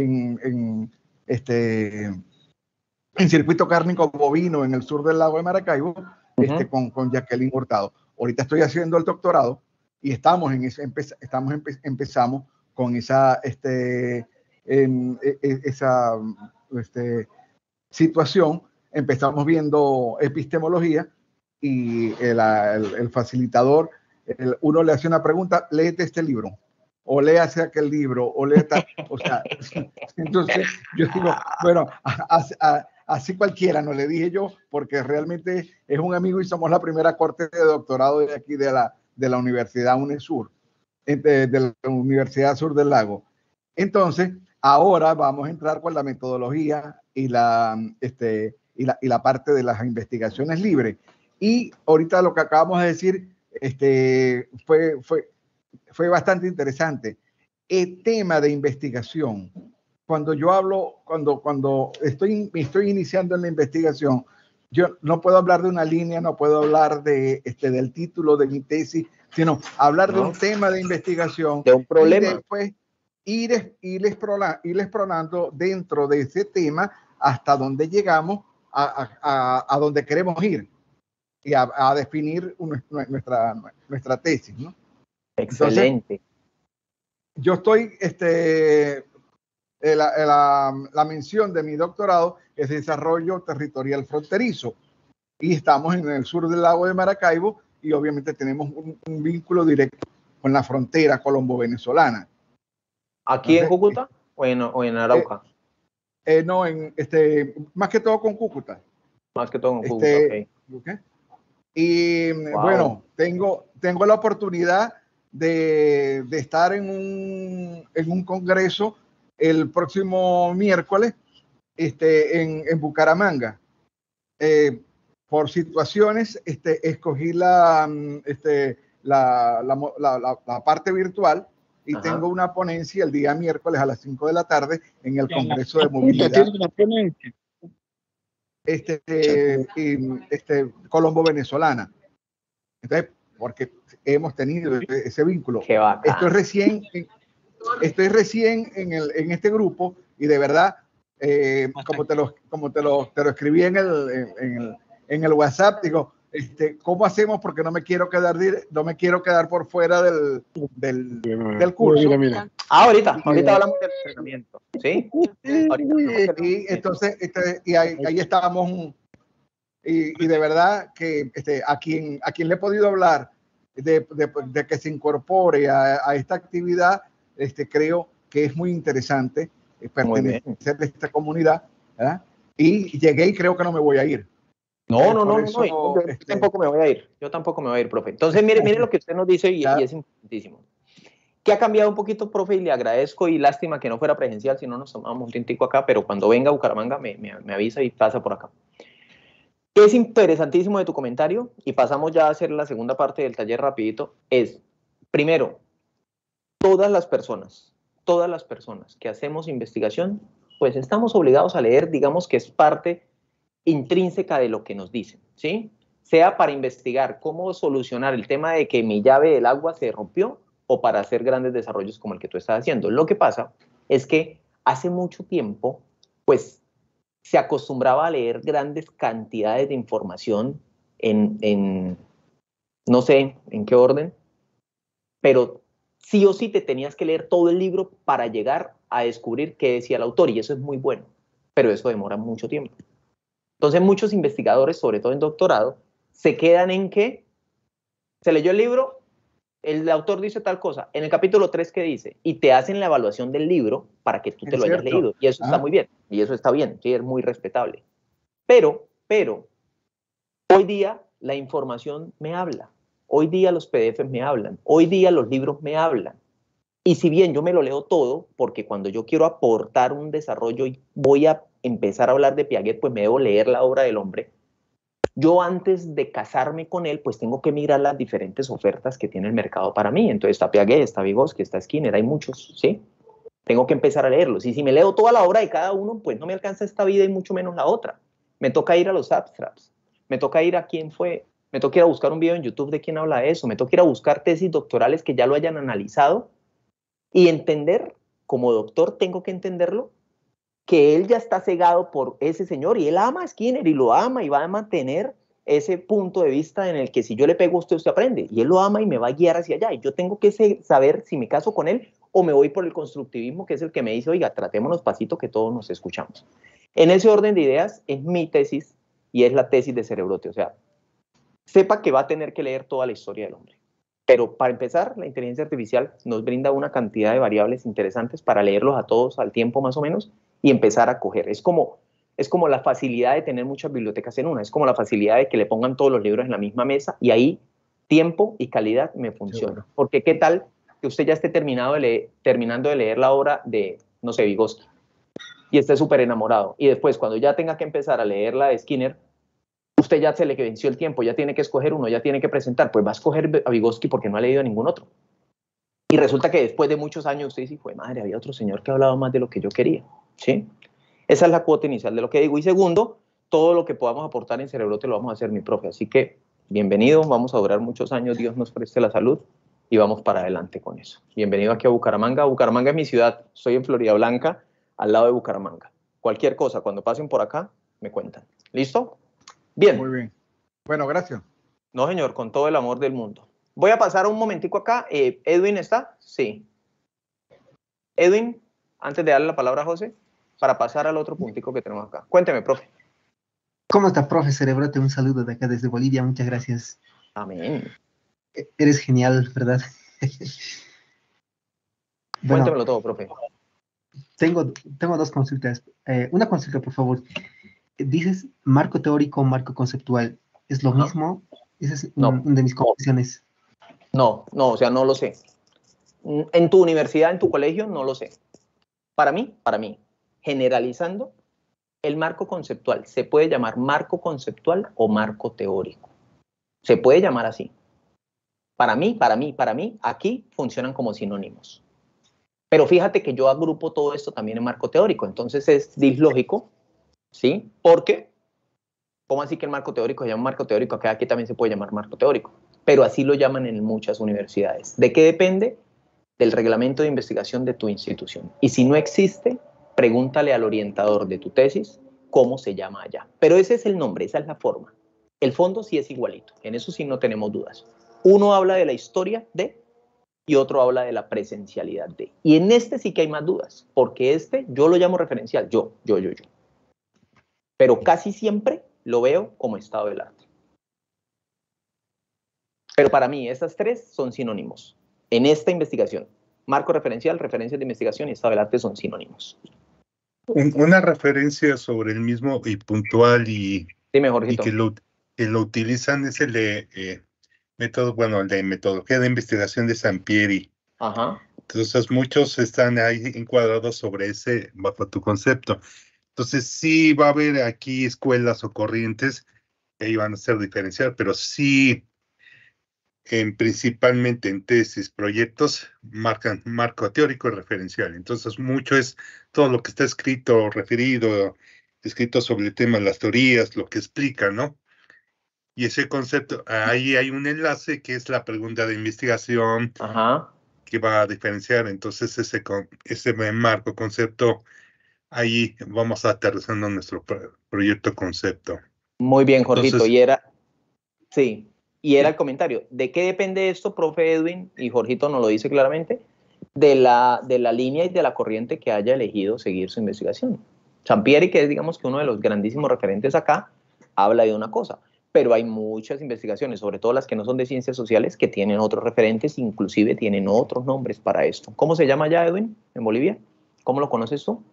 circuito cárnico bovino en el sur del lago de Maracaibo, con Jacqueline Hurtado. Ahorita estoy haciendo el doctorado y empezamos con esa situación. Empezamos viendo epistemología y el facilitador, uno le hace una pregunta, léete este libro, o léase aquel libro, o léete, o sea, entonces yo digo, bueno, así cualquiera, no le dije yo, porque realmente es un amigo y somos la primera corte de doctorado de aquí de la Universidad UNESUR, de la Universidad Sur del Lago. Entonces, ahora vamos a entrar con la metodología y la parte de las investigaciones libres. Y ahorita lo que acabamos de decir fue bastante interesante. El tema de investigación, cuando yo hablo, cuando estoy iniciando en la investigación, yo no puedo hablar de una línea, no puedo hablar del título de mi tesis, sino hablar de un tema de investigación, de un problema. Y después ir explorando dentro de ese tema hasta donde llegamos a donde queremos ir y a definir nuestra tesis, ¿no? Excelente. Entonces, yo estoy, la mención de mi doctorado es desarrollo territorial fronterizo y estamos en el sur del lago de Maracaibo y obviamente tenemos un vínculo directo con la frontera colombo-venezolana. ¿Aquí en Cúcuta o en Arauca? No, más que todo con Cúcuta. Más que todo con Cúcuta, okay. Y bueno, tengo la oportunidad de estar en un congreso el próximo miércoles en Bucaramanga. Por situaciones, escogí la parte virtual y tengo una ponencia el día miércoles a las 5 de la tarde en el Congreso de Movilidad. Colombo venezolana. Entonces, porque hemos tenido ese vínculo. Estoy recién en este grupo y de verdad, como te lo escribí en el WhatsApp, digo, ¿cómo hacemos? Porque no me quiero quedar por fuera del curso. Ahorita hablamos del entrenamiento, ¿sí? Y entonces, ahí estábamos, y de verdad que a quien le he podido hablar de que se incorpore a esta actividad, creo que es muy interesante pertenecer a esta comunidad, ¿verdad? Y llegué y creo que no me voy a ir. Yo tampoco me voy a ir, profe. Entonces, mire lo que usted nos dice y es importantísimo. Que ha cambiado un poquito, profe, y le agradezco, y lástima que no fuera presencial, si no nos tomábamos un tintico acá, pero cuando venga a Bucaramanga me avisa y pasa por acá. Es interesantísimo de tu comentario, y pasamos ya a hacer la segunda parte del taller rapidito, es, primero, todas las personas que hacemos investigación, pues estamos obligados a leer, digamos que es parte intrínseca de lo que nos dicen, ¿sí? Sea para investigar cómo solucionar el tema de que mi llave del agua se rompió o para hacer grandes desarrollos como el que tú estás haciendo. Lo que pasa es que hace mucho tiempo, pues, se acostumbraba a leer grandes cantidades de información en no sé en qué orden, pero sí o sí te tenías que leer todo el libro para llegar a descubrir qué decía el autor, y eso es muy bueno, pero eso demora mucho tiempo. Entonces muchos investigadores, sobre todo en doctorado, se quedan en que se leyó el libro, el autor dice tal cosa, en el capítulo 3 ¿qué dice? Y te hacen la evaluación del libro para que tú te lo hayas leído, y eso está muy bien, y eso está bien, sí, es muy respetable. Pero, hoy día la información me habla, hoy día los PDFs me hablan, hoy día los libros me hablan. Y si bien yo me lo leo todo, porque cuando yo quiero aportar un desarrollo y voy a empezar a hablar de Piaget, pues me debo leer la obra del hombre, yo antes de casarme con él, pues tengo que mirar las diferentes ofertas que tiene el mercado para mí. Entonces está Piaget, está Vygotsky, está Skinner, hay muchos, ¿sí? Tengo que empezar a leerlos. Y si me leo toda la obra de cada uno, pues no me alcanza esta vida y mucho menos la otra. Me toca ir a los abstracts, me toca ir a quién fue, me toca ir a buscar un video en YouTube de quién habla de eso, me toca ir a buscar tesis doctorales que ya lo hayan analizado y entender, como doctor tengo que entenderlo, que él ya está cegado por ese señor y él ama a Skinner y lo ama y va a mantener ese punto de vista en el que si yo le pego a usted, usted aprende, y él lo ama y me va a guiar hacia allá, y yo tengo que saber si me caso con él o me voy por el constructivismo, que es el que me dice, oiga, tratémonos pasito que todos nos escuchamos. En ese orden de ideas es mi tesis y es la tesis de Cerebrote, o sea, sepa que va a tener que leer toda la historia del hombre. Pero para empezar, la inteligencia artificial nos brinda una cantidad de variables interesantes para leerlos a todos al tiempo más o menos y empezar a coger. Es como la facilidad de tener muchas bibliotecas en una, es como la facilidad de que le pongan todos los libros en la misma mesa y ahí tiempo y calidad me funciona. Porque qué tal que usted ya esté terminando de leer la obra de, no sé, Vygotsky y esté súper enamorado y después cuando ya tenga que empezar a leer la de Skinner, usted ya se le venció el tiempo, ya tiene que escoger uno, ya tiene que presentar, pues va a escoger a Vygotsky porque no ha leído a ningún otro. Y resulta que después de muchos años usted dice, fue madre, había otro señor que hablaba más de lo que yo quería, ¿sí? Esa es la cuota inicial de lo que digo. Y segundo, todo lo que podamos aportar en Cerebrote lo vamos a hacer mi profe. Así que, bienvenido, vamos a durar muchos años, Dios nos preste la salud y vamos para adelante con eso. Bienvenido aquí a Bucaramanga. Bucaramanga es mi ciudad, estoy en Florida Blanca, al lado de Bucaramanga. Cualquier cosa, cuando pasen por acá, me cuentan. ¿Listo? Bien. Muy bien. Bueno, gracias. No, señor, con todo el amor del mundo. Voy a pasar un momentico acá. ¿Edwin está? Sí. Edwin, antes de darle la palabra a José, para pasar al otro puntico que tenemos acá. Cuénteme, profe. ¿Cómo está, profe Cerebrote? Un saludo de acá desde Bolivia, muchas gracias. Amén. Eres genial, ¿verdad? Bueno, cuéntemelo todo, profe. Tengo dos consultas. Una consulta, por favor. Dices marco teórico, marco conceptual. ¿Es lo mismo? Esa es una de mis confusiones. No, o sea, no lo sé. En tu universidad, en tu colegio, no lo sé. Para mí, generalizando, el marco conceptual se puede llamar marco conceptual o marco teórico. Se puede llamar así. Para mí, aquí funcionan como sinónimos. Pero fíjate que yo agrupo todo esto también en marco teórico, entonces es dislógico, ¿sí? Porque, ¿cómo así que el marco teórico se llama marco teórico? Acá aquí también se puede llamar marco teórico, pero así lo llaman en muchas universidades. ¿De qué depende? Del reglamento de investigación de tu institución. Y si no existe, pregúntale al orientador de tu tesis cómo se llama allá. Pero ese es el nombre, esa es la forma. El fondo sí es igualito, en eso sí no tenemos dudas. Uno habla de la historia de y otro habla de la presencialidad de. Y en este sí que hay más dudas, porque este yo lo llamo referencial, yo. Pero casi siempre lo veo como estado del arte. Pero para mí esas tres son sinónimos. En esta investigación, marco referencial, referencias de investigación y estado del arte son sinónimos. Una referencia sobre el mismo y puntual y que lo utilizan es el de el de metodología de investigación de Sampieri. Ajá. Entonces muchos están ahí encuadrados sobre ese, bajo tu concepto. Entonces sí va a haber aquí escuelas o corrientes que ahí van a ser diferencial, pero sí principalmente en tesis, proyectos, marcan marco teórico y referencial. Entonces, mucho es todo lo que está escrito, referido, escrito sobre el tema de las teorías, lo que explica, ¿no? Y ese concepto, ahí hay un enlace que es la pregunta de investigación. Ajá. Que va a diferenciar. Entonces, ese marco, concepto, ahí vamos aterrizando nuestro proyecto concepto. Muy bien, Jorgito. Entonces, Y era el comentario. ¿De qué depende esto, profe Edwin? Y Jorgito nos lo dice claramente. De la línea y de la corriente que haya elegido seguir su investigación. Sampieri, que es, digamos, que uno de los grandísimos referentes acá, habla de una cosa. Pero hay muchas investigaciones, sobre todo las que no son de ciencias sociales, que tienen otros referentes, inclusive tienen otros nombres para esto. ¿Cómo se llama allá, Edwin, en Bolivia? ¿Cómo lo conoces tú?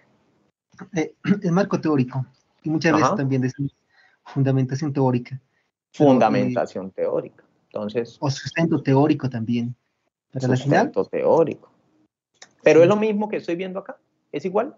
El marco teórico. Y muchas veces también decimos fundamentación teórica. Fundamentación teórica. Entonces, o sustento teórico también. Para la final. Sustento teórico. Pero es lo mismo que estoy viendo acá. ¿Es igual?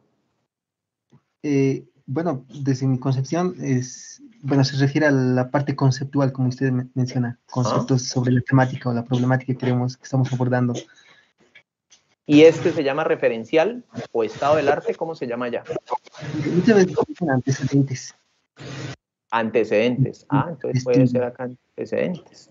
Bueno, desde mi concepción se refiere a la parte conceptual, como usted menciona, conceptos sobre la temática o la problemática que estamos abordando. ¿Y este se llama referencial o estado del arte? ¿Cómo se llama allá? Muchas veces dicen antecedentes. Antecedentes. Entonces puede ser acá antecedentes.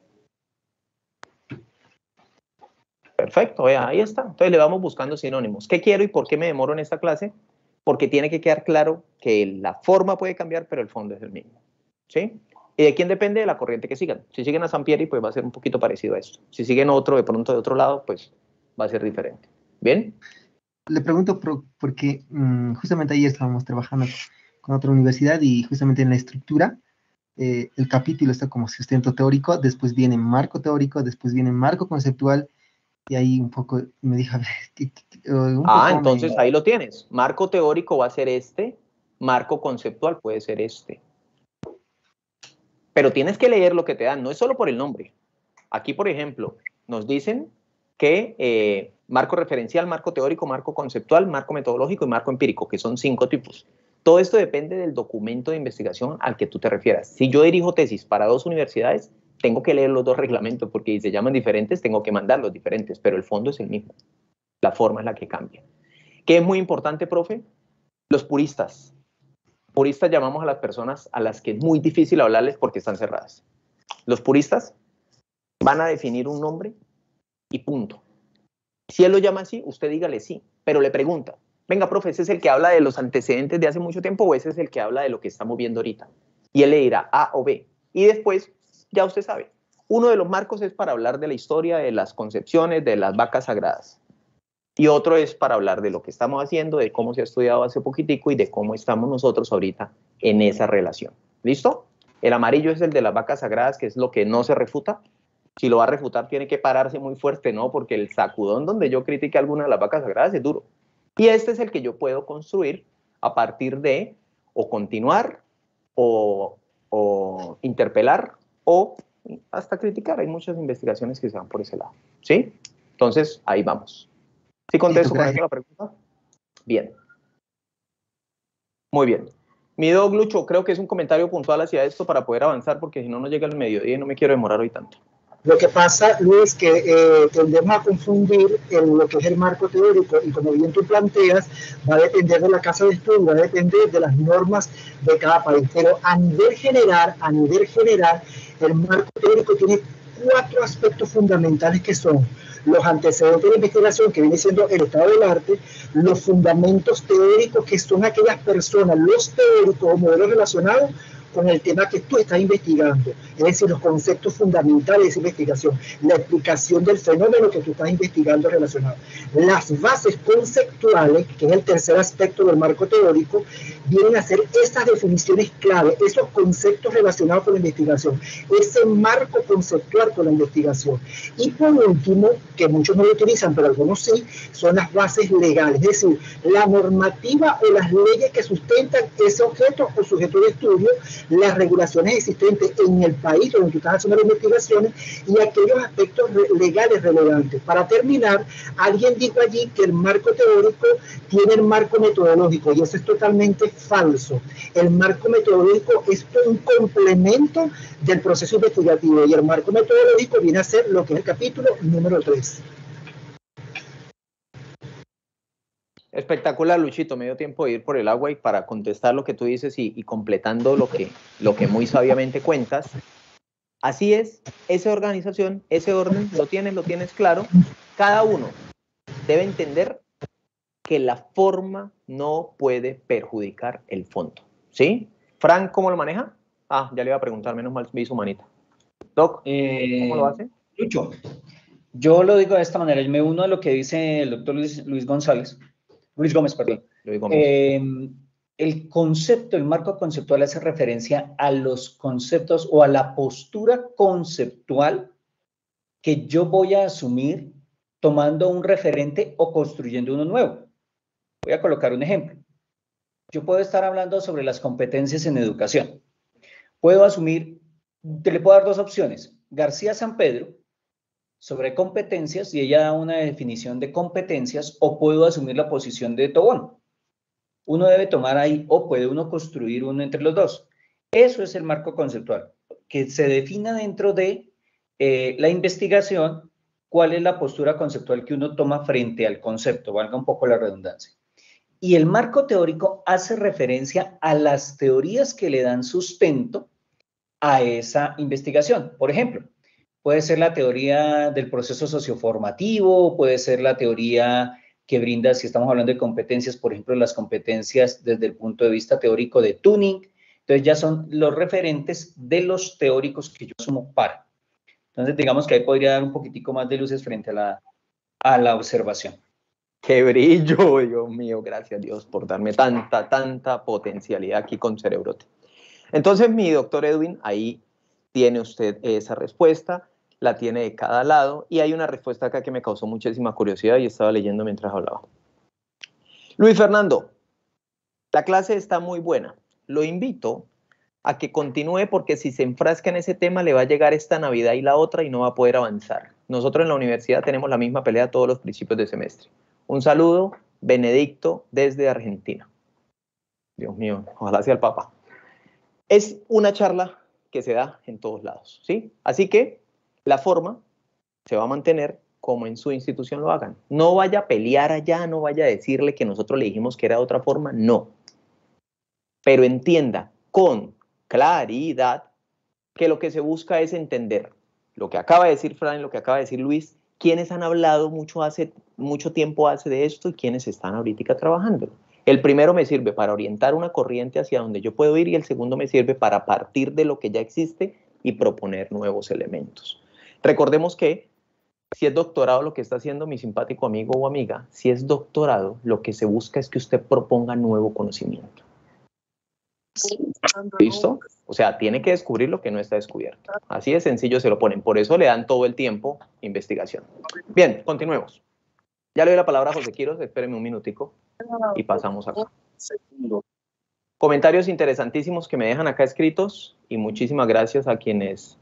Perfecto, ahí está. Entonces le vamos buscando sinónimos. ¿Qué quiero y por qué me demoro en esta clase? Porque tiene que quedar claro que la forma puede cambiar, pero el fondo es el mismo. ¿Sí? ¿Y de quién depende? De la corriente que sigan. Si siguen a Sampieri, pues va a ser un poquito parecido a esto. Si siguen otro, de pronto de otro lado, pues va a ser diferente. ¿Bien? Le pregunto porque justamente ayer estábamos trabajando con otra universidad y justamente en la estructura el capítulo está como sustento teórico, después viene marco teórico, después viene marco conceptual y ahí un poco me dijo... entonces ahí lo tienes. Marco teórico va a ser este, marco conceptual puede ser este. Pero tienes que leer lo que te dan, no es solo por el nombre. Aquí, por ejemplo, nos dicen que marco referencial, marco teórico, marco conceptual, marco metodológico y marco empírico, que son 5 tipos. Todo esto depende del documento de investigación al que tú te refieras. Si yo dirijo tesis para 2 universidades, tengo que leer los 2 reglamentos porque si se llaman diferentes, tengo que mandarlos diferentes, pero el fondo es el mismo. La forma es la que cambia. ¿Qué es muy importante, profe? Los puristas. Puristas llamamos a las personas a las que es muy difícil hablarles porque están cerradas. Los puristas van a definir un nombre y punto. Si él lo llama así, usted dígale sí, pero le pregunta, venga, profe, ¿ese es el que habla de los antecedentes de hace mucho tiempo o ese es el que habla de lo que estamos viendo ahorita? Y él le dirá A o B. Y después, ya usted sabe, uno de los marcos es para hablar de la historia, de las concepciones, de las vacas sagradas. Y otro es para hablar de lo que estamos haciendo, de cómo se ha estudiado hace poquitico y de cómo estamos nosotros ahorita en esa relación. ¿Listo? El amarillo es el de las vacas sagradas, que es lo que no se refuta. Si lo va a refutar, tiene que pararse muy fuerte, ¿no? Porque el sacudón donde yo critique alguna de las vacas sagradas es duro. Y este es el que yo puedo construir a partir de o continuar o interpelar o hasta criticar. Hay muchas investigaciones que se van por ese lado. ¿Sí? Entonces, ahí vamos. ¿Sí contesto con eso la pregunta? Bien. Muy bien. Mi Doc Lucho, creo que es un comentario puntual hacia esto para poder avanzar, porque si no, no llega el mediodía y no me quiero demorar hoy tanto. Lo que pasa, Luis, que tendemos a confundir lo que es el marco teórico, y como bien tú planteas, va a depender de la casa de estudio, va a depender de las normas de cada país. Pero a nivel general, el marco teórico tiene 4 aspectos fundamentales, que son los antecedentes de la investigación, que viene siendo el estado del arte, los fundamentos teóricos, que son aquellas personas, los teóricos o modelos relacionados con el tema que tú estás investigando, es decir, los conceptos fundamentales de esa investigación, la explicación del fenómeno que tú estás investigando relacionado. Las bases conceptuales, que es el tercer aspecto del marco teórico, vienen a ser esas definiciones clave, esos conceptos relacionados con la investigación, ese marco conceptual con la investigación. Y por último, que muchos no lo utilizan, pero algunos sí, son las bases legales, es decir, la normativa o las leyes que sustentan ese objeto o sujeto de estudio, las regulaciones existentes en el país donde tú estás haciendo las investigaciones y aquellos aspectos legales relevantes. Para terminar, alguien dijo allí que el marco teórico tiene el marco metodológico, y eso es totalmente falso. El marco metodológico es un complemento del proceso investigativo, y el marco metodológico viene a ser lo que es el capítulo número 3. Espectacular, Luchito, me dio tiempo de ir por el agua y para contestar lo que tú dices y completando lo que muy sabiamente cuentas. Así es, esa organización, ese orden, lo tienes claro. Cada uno debe entender que la forma no puede perjudicar el fondo, ¿sí? Frank, ¿cómo lo maneja? Ah, ya le iba a preguntar, menos mal vi su manita. Doc, ¿cómo lo hace? Lucho, yo lo digo de esta manera, yo me uno a lo que dice el doctor Luis Gómez, perdón. El concepto, el marco conceptual hace referencia a los conceptos o a la postura conceptual que yo voy a asumir tomando un referente o construyendo uno nuevo. Voy a colocar un ejemplo. Yo puedo estar hablando sobre las competencias en educación. Puedo asumir, le puedo dar 2 opciones. García San Pedro, sobre competencias, y ella da una definición de competencias, o puedo asumir la posición de Tobón. Uno debe tomar ahí, o puede uno construir uno entre los dos. Eso es el marco conceptual, que se defina dentro de la investigación cuál es la postura conceptual que uno toma frente al concepto, valga un poco la redundancia. Y el marco teórico hace referencia a las teorías que le dan sustento a esa investigación. Por ejemplo, puede ser la teoría del proceso socioformativo, puede ser la teoría que brinda, si estamos hablando de competencias, por ejemplo, las competencias desde el punto de vista teórico de Turing. Entonces ya son los referentes de los teóricos que yo asumo para. Entonces digamos que ahí podría dar un poquitico más de luces frente a la observación. ¡Qué brillo! Dios mío, gracias Dios por darme tanta potencialidad aquí con Cerebrote. Entonces, mi doctor Edwin, ahí tiene usted esa respuesta, la tiene de cada lado, y hay una respuesta acá que me causó muchísima curiosidad y estaba leyendo mientras hablaba. Luis Fernando, la clase está muy buena. Lo invito a que continúe, porque si se enfrasca en ese tema le va a llegar esta Navidad y la otra y no va a poder avanzar. Nosotros en la universidad tenemos la misma pelea todos los principios de semestre. Un saludo, Benedicto, desde Argentina. Dios mío, ojalá sea el Papa. Es una charla que se da en todos lados, ¿sí? Así que la forma se va a mantener como en su institución lo hagan. No vaya a pelear allá, no vaya a decirle que nosotros le dijimos que era de otra forma, no. Pero entienda con claridad que lo que se busca es entender lo que acaba de decir Fran, lo que acaba de decir Luis, quiénes han hablado mucho tiempo hace de esto y quiénes están ahorita trabajando. El primero me sirve para orientar una corriente hacia donde yo puedo ir, y el segundo me sirve para partir de lo que ya existe y proponer nuevos elementos. Recordemos que si es doctorado lo que está haciendo mi simpático amigo o amiga, si es doctorado, lo que se busca es que usted proponga nuevo conocimiento. ¿Listo? O sea, tiene que descubrir lo que no está descubierto. Así de sencillo se lo ponen. Por eso le dan todo el tiempo investigación. Bien, continuemos. Ya le doy la palabra a José Quiros, espéreme un minutico y pasamos acá. Comentarios interesantísimos que me dejan acá escritos, y muchísimas gracias a quienes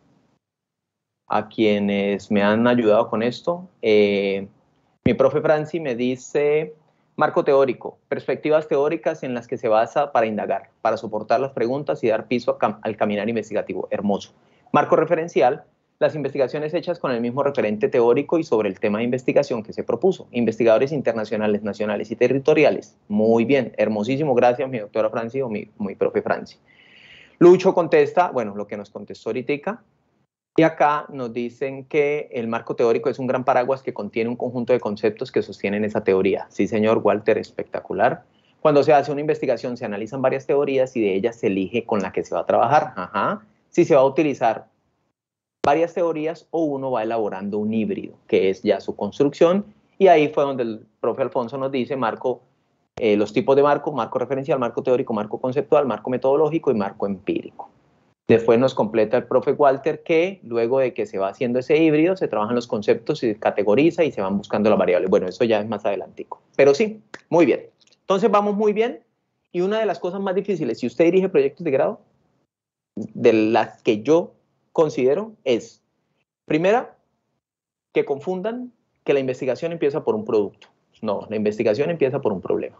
me han ayudado con esto. Mi profe Franci me dice, Marco teórico, perspectivas teóricas en las que se basa para indagar, para soportar las preguntas y dar piso al caminar investigativo. Hermoso. Marco referencial, las investigaciones hechas con el mismo referente teórico y sobre el tema de investigación que se propuso. Investigadores internacionales, nacionales y territoriales. Muy bien, hermosísimo. Gracias, mi doctora Franci o mi profe Franci. Lucho contesta, bueno, lo que nos contestó ahorita. Y acá nos dicen que el marco teórico es un gran paraguas que contiene un conjunto de conceptos que sostienen esa teoría. Sí, señor Walter, espectacular. Cuando se hace una investigación se analizan varias teorías y de ellas se elige con la que se va a trabajar. Ajá. Si se va a utilizar varias teorías o uno va elaborando un híbrido, que es ya su construcción. Y ahí fue donde el profe Alfonso nos dice los tipos de marco referencial, marco teórico, marco conceptual, marco metodológico y marco empírico. Después nos completa el profe Walter que luego de que se va haciendo ese híbrido, se trabajan los conceptos, se categoriza y se van buscando las variables. Bueno, eso ya es más adelantico. Pero sí, muy bien. Entonces vamos muy bien. Y una de las cosas más difíciles, si usted dirige proyectos de grado, de las que yo considero es, primera, que confundan que la investigación empieza por un producto. No, la investigación empieza por un problema.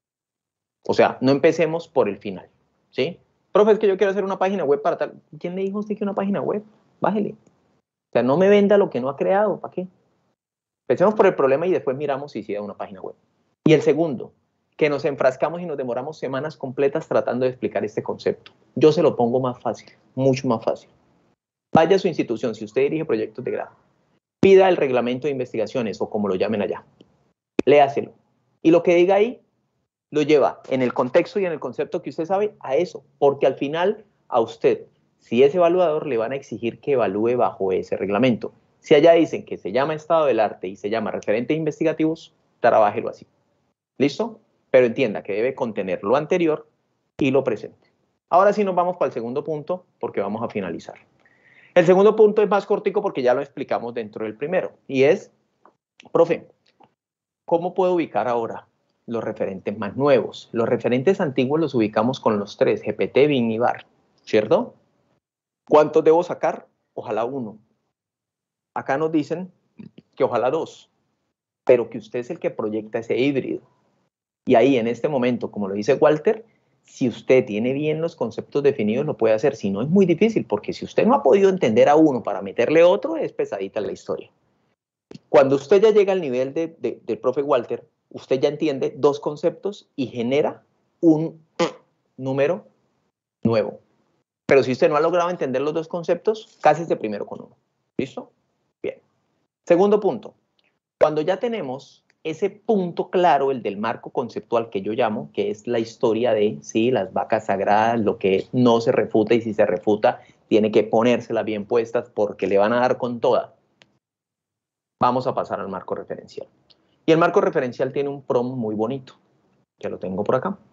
O sea, no empecemos por el final, ¿sí? Profe, es que yo quiero hacer una página web para tal. ¿Quién le dijo a usted que una página web? Bájele. O sea, no me venda lo que no ha creado. ¿Para qué? Empecemos por el problema y después miramos si sí da una página web. Y el segundo, que nos enfrascamos y nos demoramos semanas completas tratando de explicar este concepto. Yo se lo pongo más fácil, mucho más fácil. Vaya a su institución, si usted dirige proyectos de grado. Pida el reglamento de investigaciones o como lo llamen allá. Léaselo. Y lo que diga ahí, lo lleva en el contexto y en el concepto que usted sabe a eso, porque al final a usted, si es evaluador, le van a exigir que evalúe bajo ese reglamento. Si allá dicen que se llama estado del arte y se llama referentes investigativos, trabájelo así. ¿Listo? Pero entienda que debe contener lo anterior y lo presente. Ahora sí nos vamos para el segundo punto, porque vamos a finalizar. El segundo punto es más cortico porque ya lo explicamos dentro del primero, y es, profe, ¿cómo puedo ubicar ahora los referentes más nuevos? Los referentes antiguos los ubicamos con los tres, GPT, Bing y Bar, ¿cierto? ¿Cuántos debo sacar? Ojalá uno. Acá nos dicen que ojalá dos, pero que usted es el que proyecta ese híbrido. Y ahí en este momento, como lo dice Walter, si usted tiene bien los conceptos definidos, lo puede hacer. Si no, es muy difícil, porque si usted no ha podido entender a uno para meterle otro, es pesadita la historia. Cuando usted ya llega al nivel del profe Walter, usted ya entiende dos conceptos y genera un número nuevo. Pero si usted no ha logrado entender los dos conceptos, cásese primero con uno. ¿Listo? Bien. Segundo punto. Cuando ya tenemos ese punto claro, el del marco conceptual que yo llamo, que es la historia de, sí, las vacas sagradas, lo que no se refuta, y si se refuta, tiene que ponérselas bien puestas porque le van a dar con toda. Vamos a pasar al marco referencial. Y el marco referencial tiene un prompt muy bonito, que lo tengo por acá.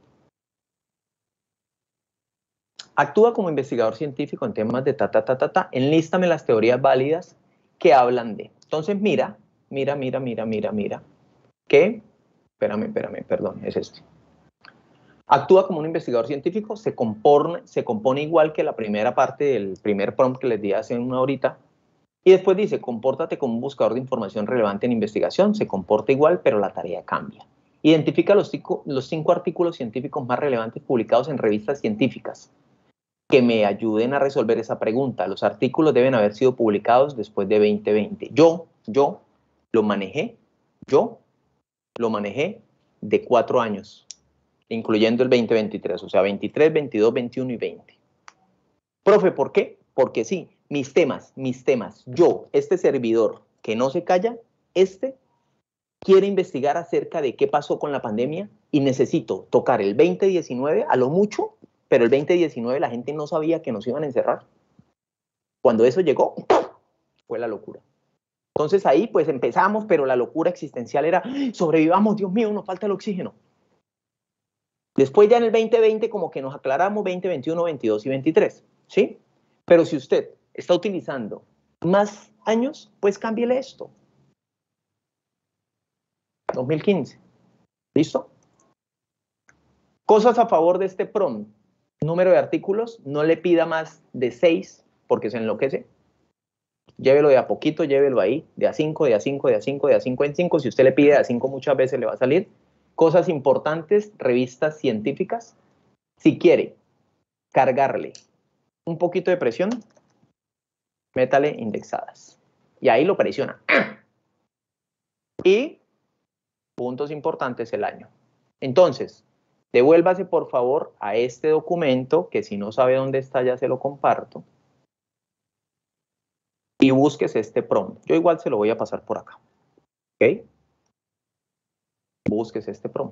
Actúa como investigador científico en temas de enlístame las teorías válidas que hablan de. Entonces mira, que, perdón, es este. Actúa como un investigador científico, se compone igual que la primera parte del primer prompt que les di hace una horita, y después dice, compórtate como un buscador de información relevante en investigación, se comporta igual, pero la tarea cambia. Identifica los 5 artículos científicos más relevantes publicados en revistas científicas que me ayuden a resolver esa pregunta. Los artículos deben haber sido publicados después de 2020. Yo lo manejé de 4 años, incluyendo el 2023, o sea, 23, 22, 21 y 20. Profe, ¿por qué? Porque sí, mis temas, yo, este servidor que no se calla, quiere investigar acerca de qué pasó con la pandemia y necesito tocar el 2019 a lo mucho, pero el 2019 la gente no sabía que nos iban a encerrar. Cuando eso llegó, fue la locura. Entonces ahí pues empezamos, pero la locura existencial era, sobrevivamos, Dios mío, nos falta el oxígeno. Después ya en el 2020 como que nos aclaramos 20, 21, 22 y 23, ¿sí? Pero si usted está utilizando más años, pues cámbiele esto. 2015, ¿listo? Cosas a favor de este prompt. Número de artículos, no le pida más de 6 porque se enloquece. Llévelo de a poquito, llévelo ahí, de a 5, de a 5, de a 5, de a 5 en 5. Si usted le pide de a 5 muchas veces le va a salir. Cosas importantes, revistas científicas. Si quiere cargarle un poquito de presión, métale indexadas. Y ahí lo presiona. Y puntos importantes el año. Entonces, devuélvase por favor a este documento, que si no sabe dónde está ya se lo comparto. Y búsquese este prompt. Yo igual se lo voy a pasar por acá. ¿Ok? Búsquese este prompt.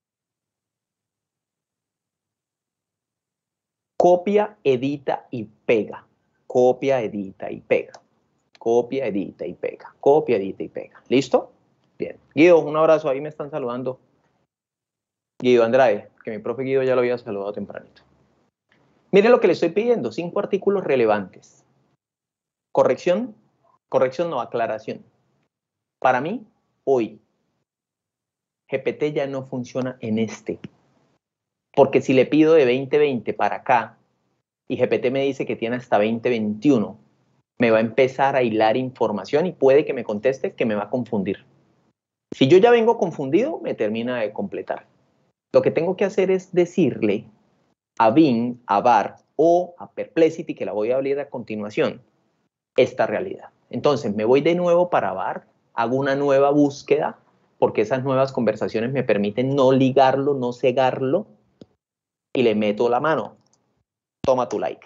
Copia, edita y pega. Copia, edita y pega. Copia, edita y pega. Copia, edita y pega. ¿Listo? Bien. Guido, un abrazo. Ahí me están saludando. Guido Andrade, que mi profe Guido ya lo había saludado tempranito. Mire lo que le estoy pidiendo. 5 artículos relevantes. Corrección. Corrección no, aclaración. Para mí, hoy, GPT ya no funciona en este. Porque si le pido de 2020 para acá y GPT me dice que tiene hasta 2021, me va a empezar a hilar información y puede que me conteste que me va a confundir. Si yo ya vengo confundido, me termina de completar. Lo que tengo que hacer es decirle a Bing, a Bard o a Perplexity, que la voy a abrir a continuación, esta realidad. Entonces me voy de nuevo para Bard, hago una nueva búsqueda, porque esas nuevas conversaciones me permiten no ligarlo, no cegarlo, y le meto la mano. Toma tu like.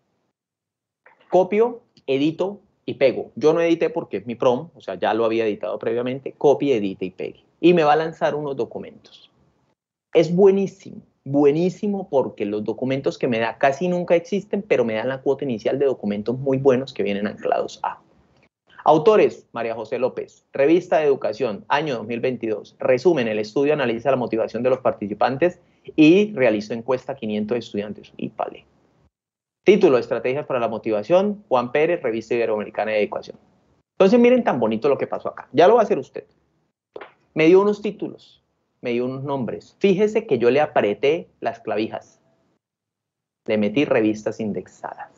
Copio, edito y pego. Yo no edité porque es mi prompt, o sea, ya lo había editado previamente. Copie, edite y pegue. Y me va a lanzar unos documentos. Es buenísimo, buenísimo porque los documentos que me da casi nunca existen, pero me dan la cuota inicial de documentos muy buenos que vienen anclados a. Autores, María José López. Revista de Educación, año 2022. Resumen, el estudio analiza la motivación de los participantes y realizó encuesta a 500 estudiantes. ¡Ípale! Título, Estrategias para la Motivación, Juan Pérez, Revista Iberoamericana de Educación. Entonces miren tan bonito lo que pasó acá. Ya lo va a hacer usted. Me dio unos títulos, me dio unos nombres. Fíjese que yo le apreté las clavijas. Le metí revistas indexadas.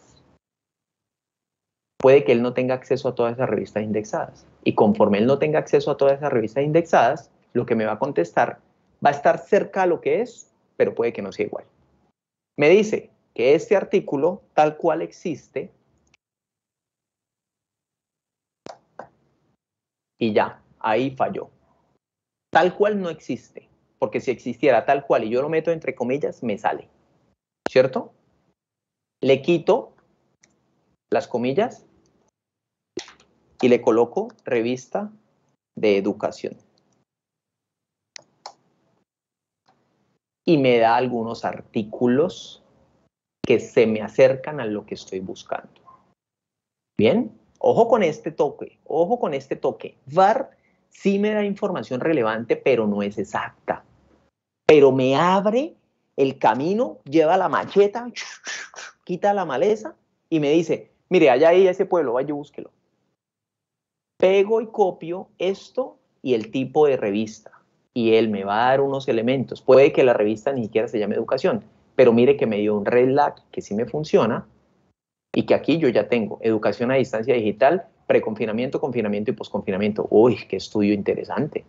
Puede que él no tenga acceso a todas esas revistas indexadas. Y conforme él no tenga acceso a todas esas revistas indexadas, lo que me va a contestar va a estar cerca a lo que es, pero puede que no sea igual. Me dice que este artículo, tal cual existe, y ya, ahí falló. Tal cual no existe, porque si existiera tal cual y yo lo meto entre comillas, me sale, ¿cierto? Le quito las comillas y le coloco Revista de Educación. Y me da algunos artículos que se me acercan a lo que estoy buscando. Bien, ojo con este toque, ojo con este toque. VAR sí me da información relevante, pero no es exacta. Pero me abre el camino, lleva la macheta, quita la maleza y me dice, mire, allá hay ese pueblo, vaya y búsquelo. Pego y copio esto y el tipo de revista. Y él me va a dar unos elementos. Puede que la revista ni siquiera se llame Educación, pero mire que me dio un red lag que sí me funciona y que aquí yo ya tengo Educación a Distancia Digital, preconfinamiento, confinamiento y posconfinamiento. Uy, qué estudio interesante.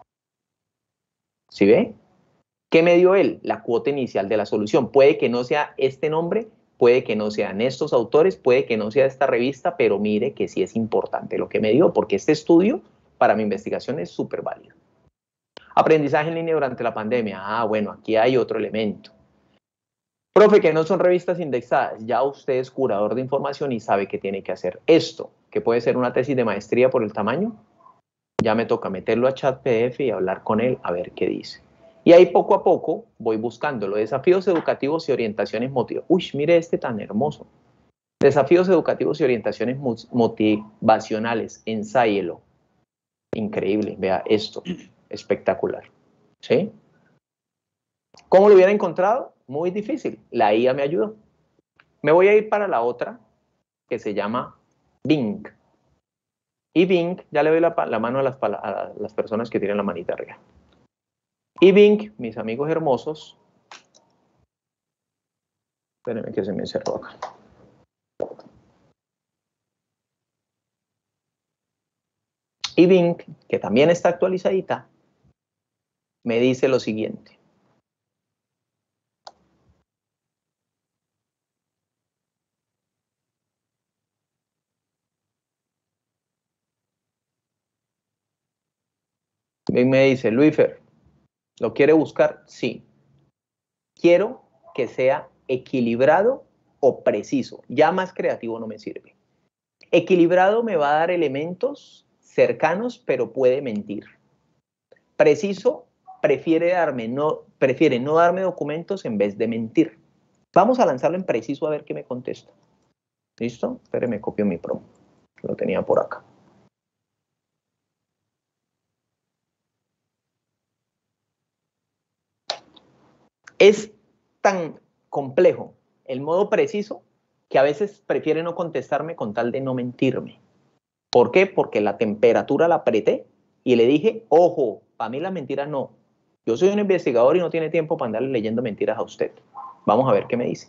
¿Sí ve? ¿Qué me dio él? La cuota inicial de la solución. Puede que no sea este nombre, puede que no sean estos autores, puede que no sea esta revista, pero mire que sí es importante lo que me dio, porque este estudio para mi investigación es súper válido. Aprendizaje en línea durante la pandemia. Ah, bueno, aquí hay otro elemento. Profe, que no son revistas indexadas. Ya usted es curador de información y sabe que tiene que hacer esto, que puede ser una tesis de maestría por el tamaño. Ya me toca meterlo a chat PDF y hablar con él a ver qué dice. Y ahí poco a poco voy buscando los desafíos educativos y orientaciones motivacionales. Uy, mire este tan hermoso. Desafíos educativos y orientaciones motivacionales. Ensáyelo. Increíble, vea esto. Espectacular. ¿Sí? ¿Cómo lo hubiera encontrado? Muy difícil. La IA me ayudó. Me voy a ir para la otra que se llama Bing. Y Bing, ya le doy la mano a las personas que tienen la manita arriba. Y Bing, mis amigos hermosos, espérenme que se me cerró acá. Y Bing, que también está actualizadita, me dice lo siguiente. Bien, me dice, Luifer, ¿lo quiere buscar? Sí. Quiero que sea equilibrado o preciso. Ya más creativo no me sirve. Equilibrado me va a dar elementos cercanos, pero puede mentir. Preciso prefiere no darme documentos en vez de mentir. Vamos a lanzarlo en preciso a ver qué me contesta. ¿Listo? Espere, me copio mi promo. Lo tenía por acá. Es tan complejo el modo preciso que a veces prefiere no contestarme con tal de no mentirme. ¿Por qué? Porque la temperatura la apreté y le dije, ojo, para mí las mentiras no. Yo soy un investigador y no tiene tiempo para andarle leyendo mentiras a usted. Vamos a ver qué me dice.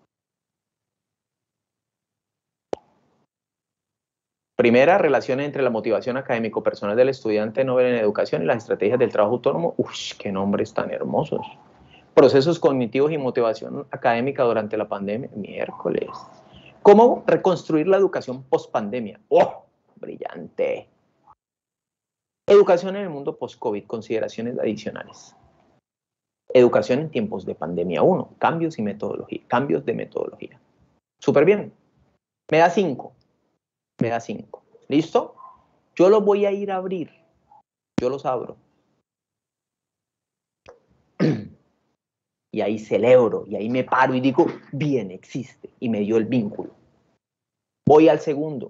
Primera, relación entre la motivación académico-personal del estudiante novel en educación y las estrategias del trabajo autónomo. Uy, qué nombres tan hermosos. Procesos cognitivos y motivación académica durante la pandemia. Miércoles. ¿Cómo reconstruir la educación post-pandemia? ¡Oh! Brillante. Educación en el mundo post-COVID. Consideraciones adicionales. Educación en tiempos de pandemia 1. Cambios y metodología. Cambios de metodología. Súper bien. Me da 5. Me da 5. ¿Listo? Yo los voy a ir a abrir. Yo los abro. Y ahí celebro, y ahí me paro y digo, bien, existe, y me dio el vínculo. Voy al segundo,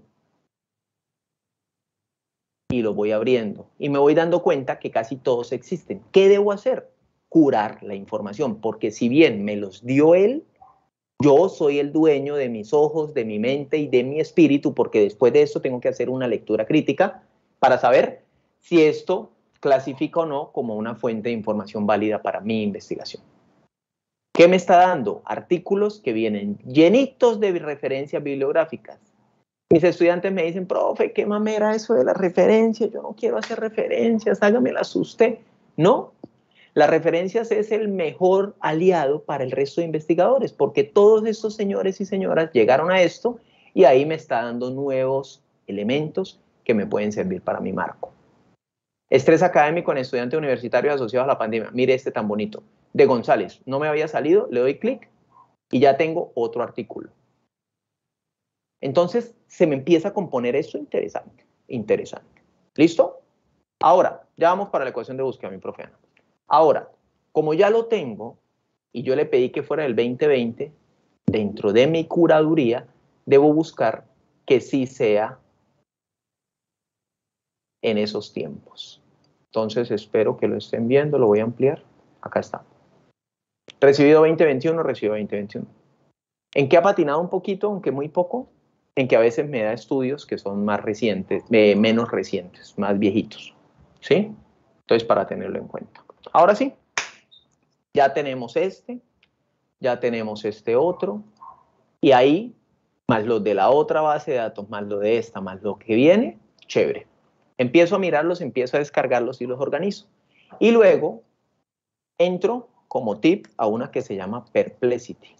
y lo voy abriendo, y me voy dando cuenta que casi todos existen. ¿Qué debo hacer? Curar la información, porque si bien me los dio él, yo soy el dueño de mis ojos, de mi mente y de mi espíritu, porque después de esto tengo que hacer una lectura crítica para saber si esto clasifica o no como una fuente de información válida para mi investigación. ¿Qué me está dando? Artículos que vienen llenitos de referencias bibliográficas. Mis estudiantes me dicen, profe, qué mamera eso de las referencias, yo no quiero hacer referencias, hágamelas usted. No, las referencias es el mejor aliado para el resto de investigadores, porque todos estos señores y señoras llegaron a esto y ahí me está dando nuevos elementos que me pueden servir para mi marco. Estrés académico en estudiantes universitarios asociados a la pandemia. Mire este tan bonito. De González. No me había salido, le doy clic y ya tengo otro artículo. Entonces, se me empieza a componer esto interesante. Interesante. ¿Listo? Ahora, ya vamos para la ecuación de búsqueda, mi profe Ana. Ahora, como ya lo tengo y yo le pedí que fuera del 2020, dentro de mi curaduría, debo buscar que sí sea en esos tiempos. Entonces, espero que lo estén viendo, lo voy a ampliar. Acá está. Recibido 2021, recibido 2021. ¿En qué ha patinado un poquito, aunque muy poco? En que a veces me da estudios que son más recientes, menos recientes, más viejitos. ¿Sí? Entonces, para tenerlo en cuenta. Ahora sí, ya tenemos este, ya tenemos este otro, y ahí, más los de la otra base de datos, más lo de esta, más lo que viene, chévere. Empiezo a mirarlos, empiezo a descargarlos y los organizo. Y luego entro como tip a una que se llama Perplexity.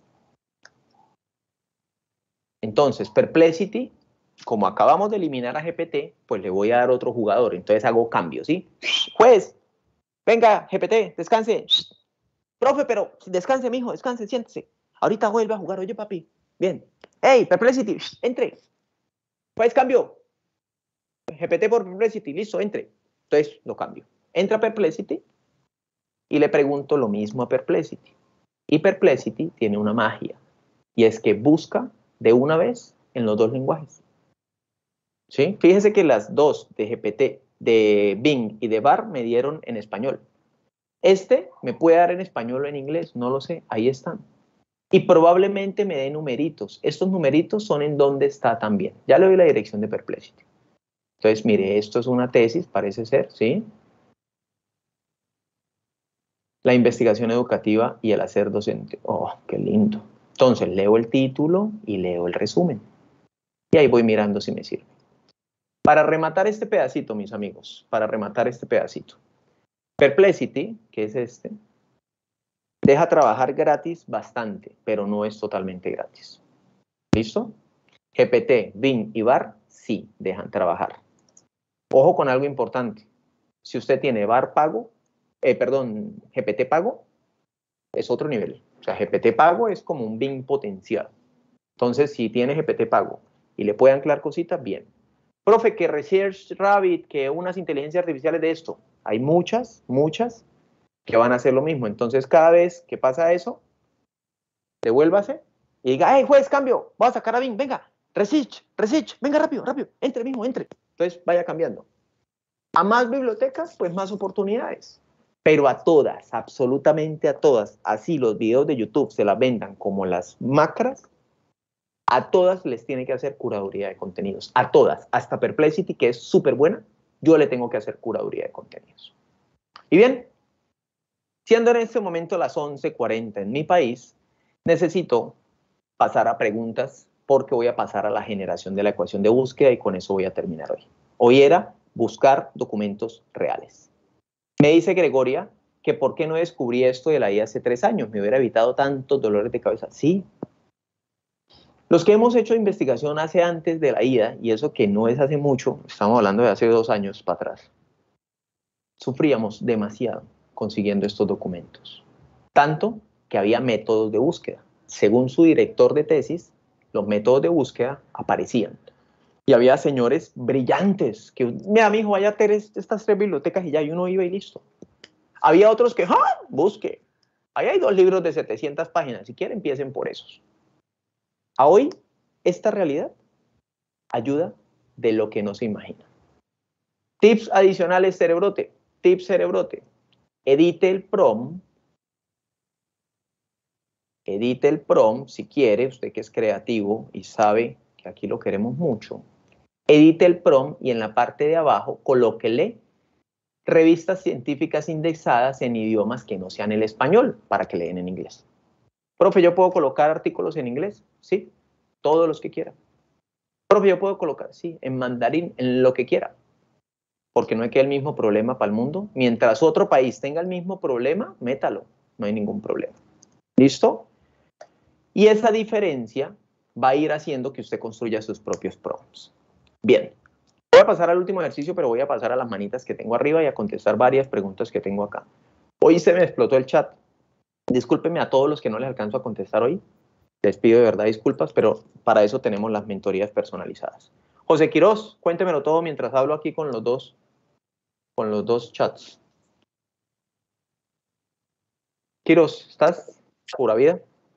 Entonces, Perplexity, como acabamos de eliminar a GPT, pues le voy a dar otro jugador. Entonces hago cambios, ¿sí? Juez, venga, GPT, descanse. Profe, pero descanse, mijo, descanse, siéntese. Ahorita vuelve a jugar, oye, papi. Bien. Hey, Perplexity, entre. Juez, cambio. GPT por Perplexity, listo, entre. Entonces lo cambio. Entra Perplexity y le pregunto lo mismo a Perplexity. Y Perplexity tiene una magia, y es que busca de una vez en los dos lenguajes. ¿Sí? Fíjense que las dos de GPT, de Bing y de Bard me dieron en español. Este me puede dar en español o en inglés, no lo sé, ahí están. Y probablemente me dé numeritos. Estos numeritos son en dónde está también. Ya le doy la dirección de Perplexity. Entonces, mire, esto es una tesis, parece ser, ¿sí? La investigación educativa y el hacer docente. ¡Oh, qué lindo! Entonces, leo el título y leo el resumen. Y ahí voy mirando si me sirve. Para rematar este pedacito, mis amigos, para rematar este pedacito, Perplexity, que es este, deja trabajar gratis bastante, pero no es totalmente gratis. ¿Listo? GPT, Bing y Bar sí dejan trabajar. Ojo con algo importante. Si usted tiene Bar pago, GPT pago, es otro nivel. O sea, GPT pago es como un Bing potencial. Entonces, si tiene GPT pago y le puede anclar cositas, bien. Profe, que Research Rabbit, que unas inteligencias artificiales de esto. Hay muchas que van a hacer lo mismo. Entonces, cada vez que pasa eso, devuélvase y diga, hey, juez, cambio, voy a sacar a Bing, venga, Research, venga, rápido, entre, mismo, entre. Entonces, vaya cambiando. A más bibliotecas, pues más oportunidades. Pero a todas, absolutamente a todas, así los videos de YouTube se las vendan como las macras, a todas les tiene que hacer curaduría de contenidos. A todas, hasta Perplexity, que es súper buena, yo le tengo que hacer curaduría de contenidos. Y bien, siendo en este momento las 11:40 en mi país, necesito pasar a preguntas porque voy a pasar a la generación de la ecuación de búsqueda y con eso voy a terminar hoy. Hoy era buscar documentos reales. Me dice Gregoria que por qué no descubrí esto de la IA hace 3 años, me hubiera evitado tantos dolores de cabeza. Sí. Los que hemos hecho investigación hace antes de la IA, y eso que no es hace mucho, estamos hablando de hace 2 años para atrás, sufríamos demasiado consiguiendo estos documentos. Tanto que había métodos de búsqueda. Según su director de tesis, los métodos de búsqueda aparecían. Y había señores brillantes que, mira, mijo, vaya a tener estas 3 bibliotecas y ya, y uno iba y listo. Había otros que, busque. Ahí hay 2 libros de 700 páginas. Si quieren, empiecen por esos. A hoy, esta realidad ayuda de lo que no se imagina. Tips adicionales, cerebrote. Tips, cerebrote. Edite el prompt. Edite el prompt, si quiere, usted que es creativo y sabe que aquí lo queremos mucho. Edite el prompt y en la parte de abajo colóquele revistas científicas indexadas en idiomas que no sean el español para que leen en inglés. Profe, ¿yo puedo colocar artículos en inglés? Sí, todos los que quiera. Profe, ¿yo puedo colocar? Sí, en mandarín, en lo que quiera. Porque no hay que el mismo problema para el mundo. Mientras otro país tenga el mismo problema, métalo. No hay ningún problema. ¿Listo? Y esa diferencia va a ir haciendo que usted construya sus propios prompts. Bien. Voy a pasar al último ejercicio, pero voy a pasar a las manitas que tengo arriba y a contestar varias preguntas que tengo acá. Hoy se me explotó el chat. Discúlpenme a todos los que no les alcanzo a contestar hoy. Les pido de verdad disculpas, pero para eso tenemos las mentorías personalizadas. José Quirós, cuéntemelo todo mientras hablo aquí con los dos chats. Quirós, ¿estás? ¿Pura vida?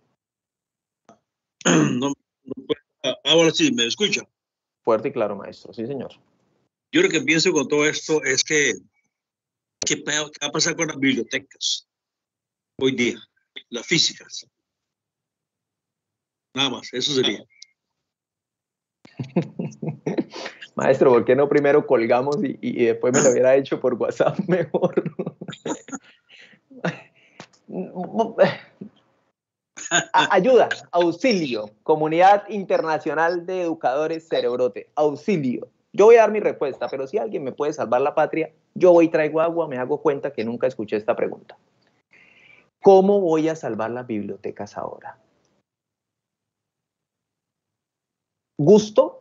No puedo. Ahora sí, ¿me escucha? Fuerte y claro, maestro. Sí, señor. Yo lo que pienso con todo esto es que ¿qué va a pasar con las bibliotecas hoy día? Las físicas. Nada más, eso sería. Maestro, ¿por qué no primero colgamos y después me lo hubiera hecho por WhatsApp mejor? Ayuda, auxilio, Comunidad Internacional de Educadores Cerebrote, auxilio. Yo voy a dar mi respuesta, pero si alguien me puede salvar la patria, yo voy y traigo agua, me hago cuenta que nunca escuché esta pregunta. ¿Cómo voy a salvar las bibliotecas ahora? Gusto,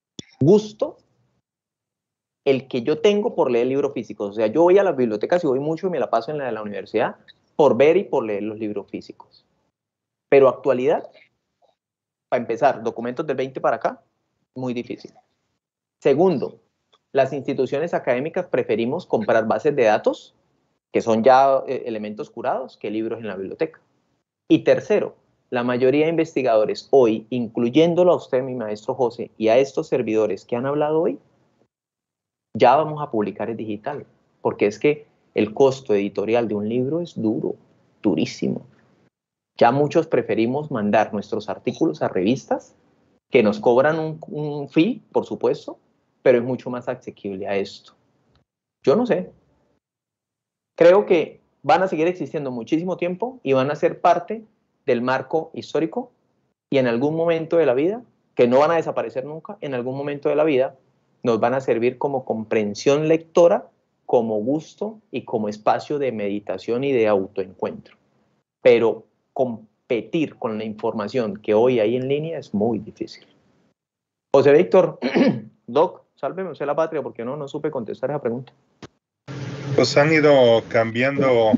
el que yo tengo por leer libros físicos. O sea, yo voy a las bibliotecas y voy mucho y me la paso en la de la universidad por ver y por leer los libros físicos. Pero actualidad, para empezar, documentos del 20 para acá, muy difícil. Segundo, las instituciones académicas preferimos comprar bases de datos, que son ya elementos curados, que libros en la biblioteca. Y tercero, la mayoría de investigadores hoy, incluyéndolo a usted, mi maestro José, y a estos servidores que han hablado hoy, ya vamos a publicar en digital, porque es que el costo editorial de un libro es duro, durísimo. Ya muchos preferimos mandar nuestros artículos a revistas que nos cobran un fee, por supuesto, pero es mucho más asequible a esto. Yo no sé. Creo que van a seguir existiendo muchísimo tiempo y van a ser parte del marco histórico y en algún momento de la vida, que no van a desaparecer nunca, en algún momento de la vida nos van a servir como comprensión lectora como gusto y como espacio de meditación y de autoencuentro. Pero competir con la información que hoy hay en línea es muy difícil. José Víctor, Doc, sálveme usted la patria porque no supe contestar esa pregunta. Pues han ido cambiando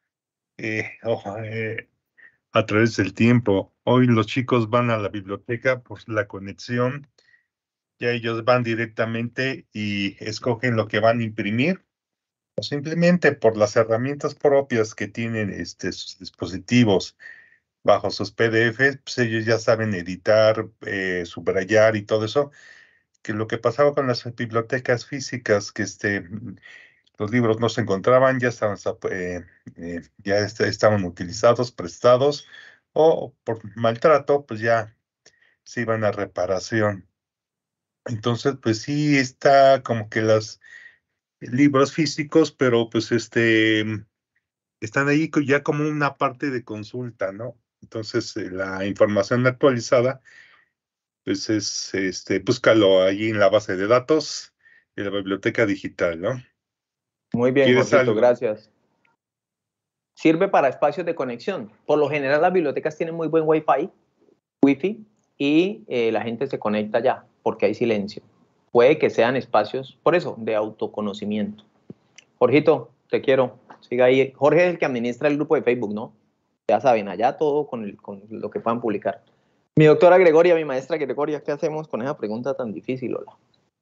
a través del tiempo. Hoy los chicos van a la biblioteca por la conexión. Ya ellos van directamente y escogen lo que van a imprimir, o simplemente por las herramientas propias que tienen sus dispositivos bajo sus PDFs, pues ellos ya saben editar, subrayar y todo eso, que lo que pasaba con las bibliotecas físicas, que los libros no se encontraban, ya estaban utilizados, prestados, o por maltrato, pues ya se iban a reparación. Entonces, pues sí, está como que los libros físicos, pero pues están ahí ya como una parte de consulta, ¿no? Entonces, la información actualizada, pues es, búscalo ahí en la base de datos de la biblioteca digital, ¿no? Muy bien, Jorgito, gracias. Sirve para espacios de conexión. Por lo general, las bibliotecas tienen muy buen Wi-Fi, y la gente se conecta ya, porque hay silencio. Puede que sean espacios, por eso, de autoconocimiento. Jorgito, te quiero. Siga ahí. Jorge es el que administra el grupo de Facebook, ¿no? Ya saben, allá todo con lo que puedan publicar. Mi doctora Gregoria, mi maestra Gregoria, ¿qué hacemos con esa pregunta tan difícil, Lola?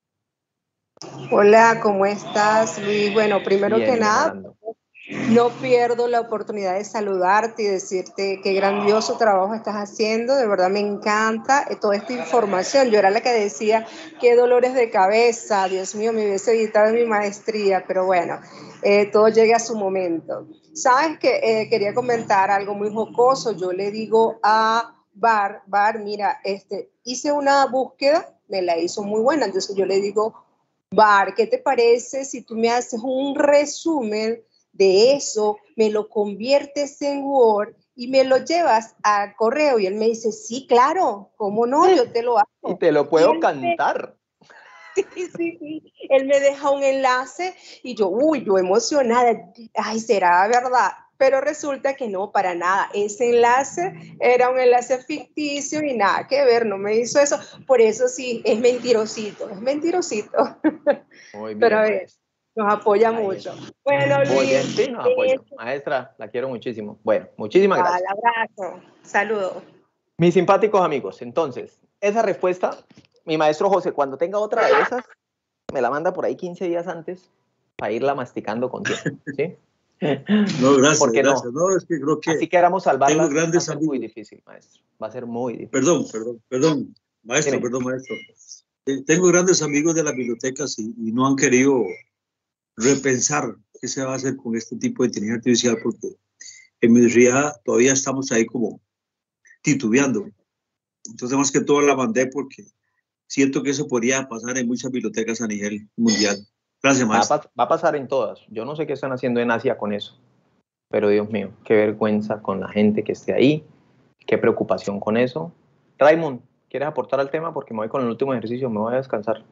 Hola, ¿cómo estás, Luis? Bueno, primero Bien, que nada, mejorando. no pierdo la oportunidad de saludarte y decirte qué grandioso trabajo estás haciendo. De verdad me encanta toda esta información. Yo era la que decía qué dolores de cabeza, Dios mío, me hubiese evitado mi maestría, pero bueno, todo llega a su momento. Sabes que quería comentar algo muy jocoso. Yo le digo a Bar, mira, hice una búsqueda, me la hizo muy buena, entonces yo le digo, Bar, ¿qué te parece si tú me haces un resumen de eso, me lo conviertes en Word y me lo llevas al correo? Y él me dice, sí, claro, ¿cómo no? Yo te lo hago. Y te lo puedo cantar. Sí. Él me deja un enlace y yo emocionada, ay, será verdad. Pero resulta que no, para nada. Ese enlace era un enlace ficticio y nada que ver, no me hizo eso. Por eso sí, es mentirosito. Muy bien, pero a ver, nos apoya mucho. Bueno, Luis. Sí, nos apoya. Maestra, la quiero muchísimo. Bueno, muchísimas gracias. Un abrazo. Saludos. Mis simpáticos amigos, entonces, esa respuesta, mi maestro José, cuando tenga otra de esas, me la manda por ahí 15 días antes para irla masticando con tiempo, ¿sí? No, gracias, ¿Por qué gracias. No, es que creo que así queramos salvarla. Tengo grandes va a ser muy difícil, maestro. Va a ser muy difícil. Perdón, maestro. Tengo grandes amigos de las bibliotecas y no han querido repensar qué se va a hacer con este tipo de inteligencia artificial, porque en mi universidad todavía estamos ahí como titubeando. Entonces, más que todo la mandé porque siento que eso podría pasar en muchas bibliotecas a nivel mundial. Gracias, maestro. Va a pasar en todas. Yo no sé qué están haciendo en Asia con eso, pero Dios mío, qué vergüenza con la gente que esté ahí, qué preocupación con eso. Raymond, ¿quieres aportar al tema? Porque me voy con el último ejercicio, me voy a descansar.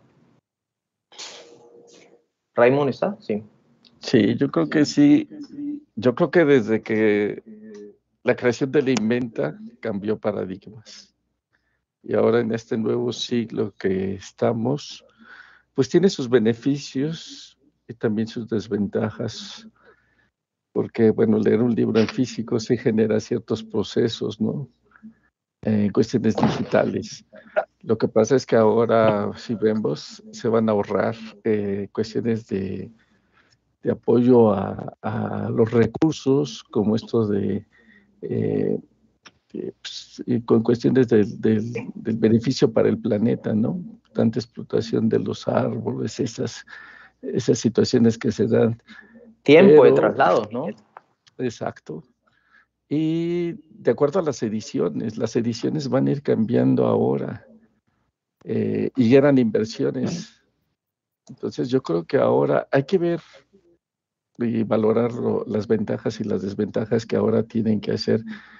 ¿Raymond está? Sí. Sí, yo creo que sí. Yo creo que desde que la creación de la inventa cambió paradigmas. Y ahora en este nuevo siglo que estamos, pues tiene sus beneficios y también sus desventajas. Porque, bueno, leer un libro en físico sí genera ciertos procesos, ¿no? Cuestiones digitales. Lo que pasa es que ahora, si vemos, se van a ahorrar cuestiones de apoyo a los recursos, como esto con cuestiones del beneficio para el planeta, ¿no? Tanta explotación de los árboles, esas situaciones que se dan. Tiempo de traslados, ¿no? Exacto. Y de acuerdo a las ediciones van a ir cambiando ahora y eran inversiones. Entonces yo creo que ahora hay que ver y valorar las ventajas y las desventajas que ahora tienen que hacer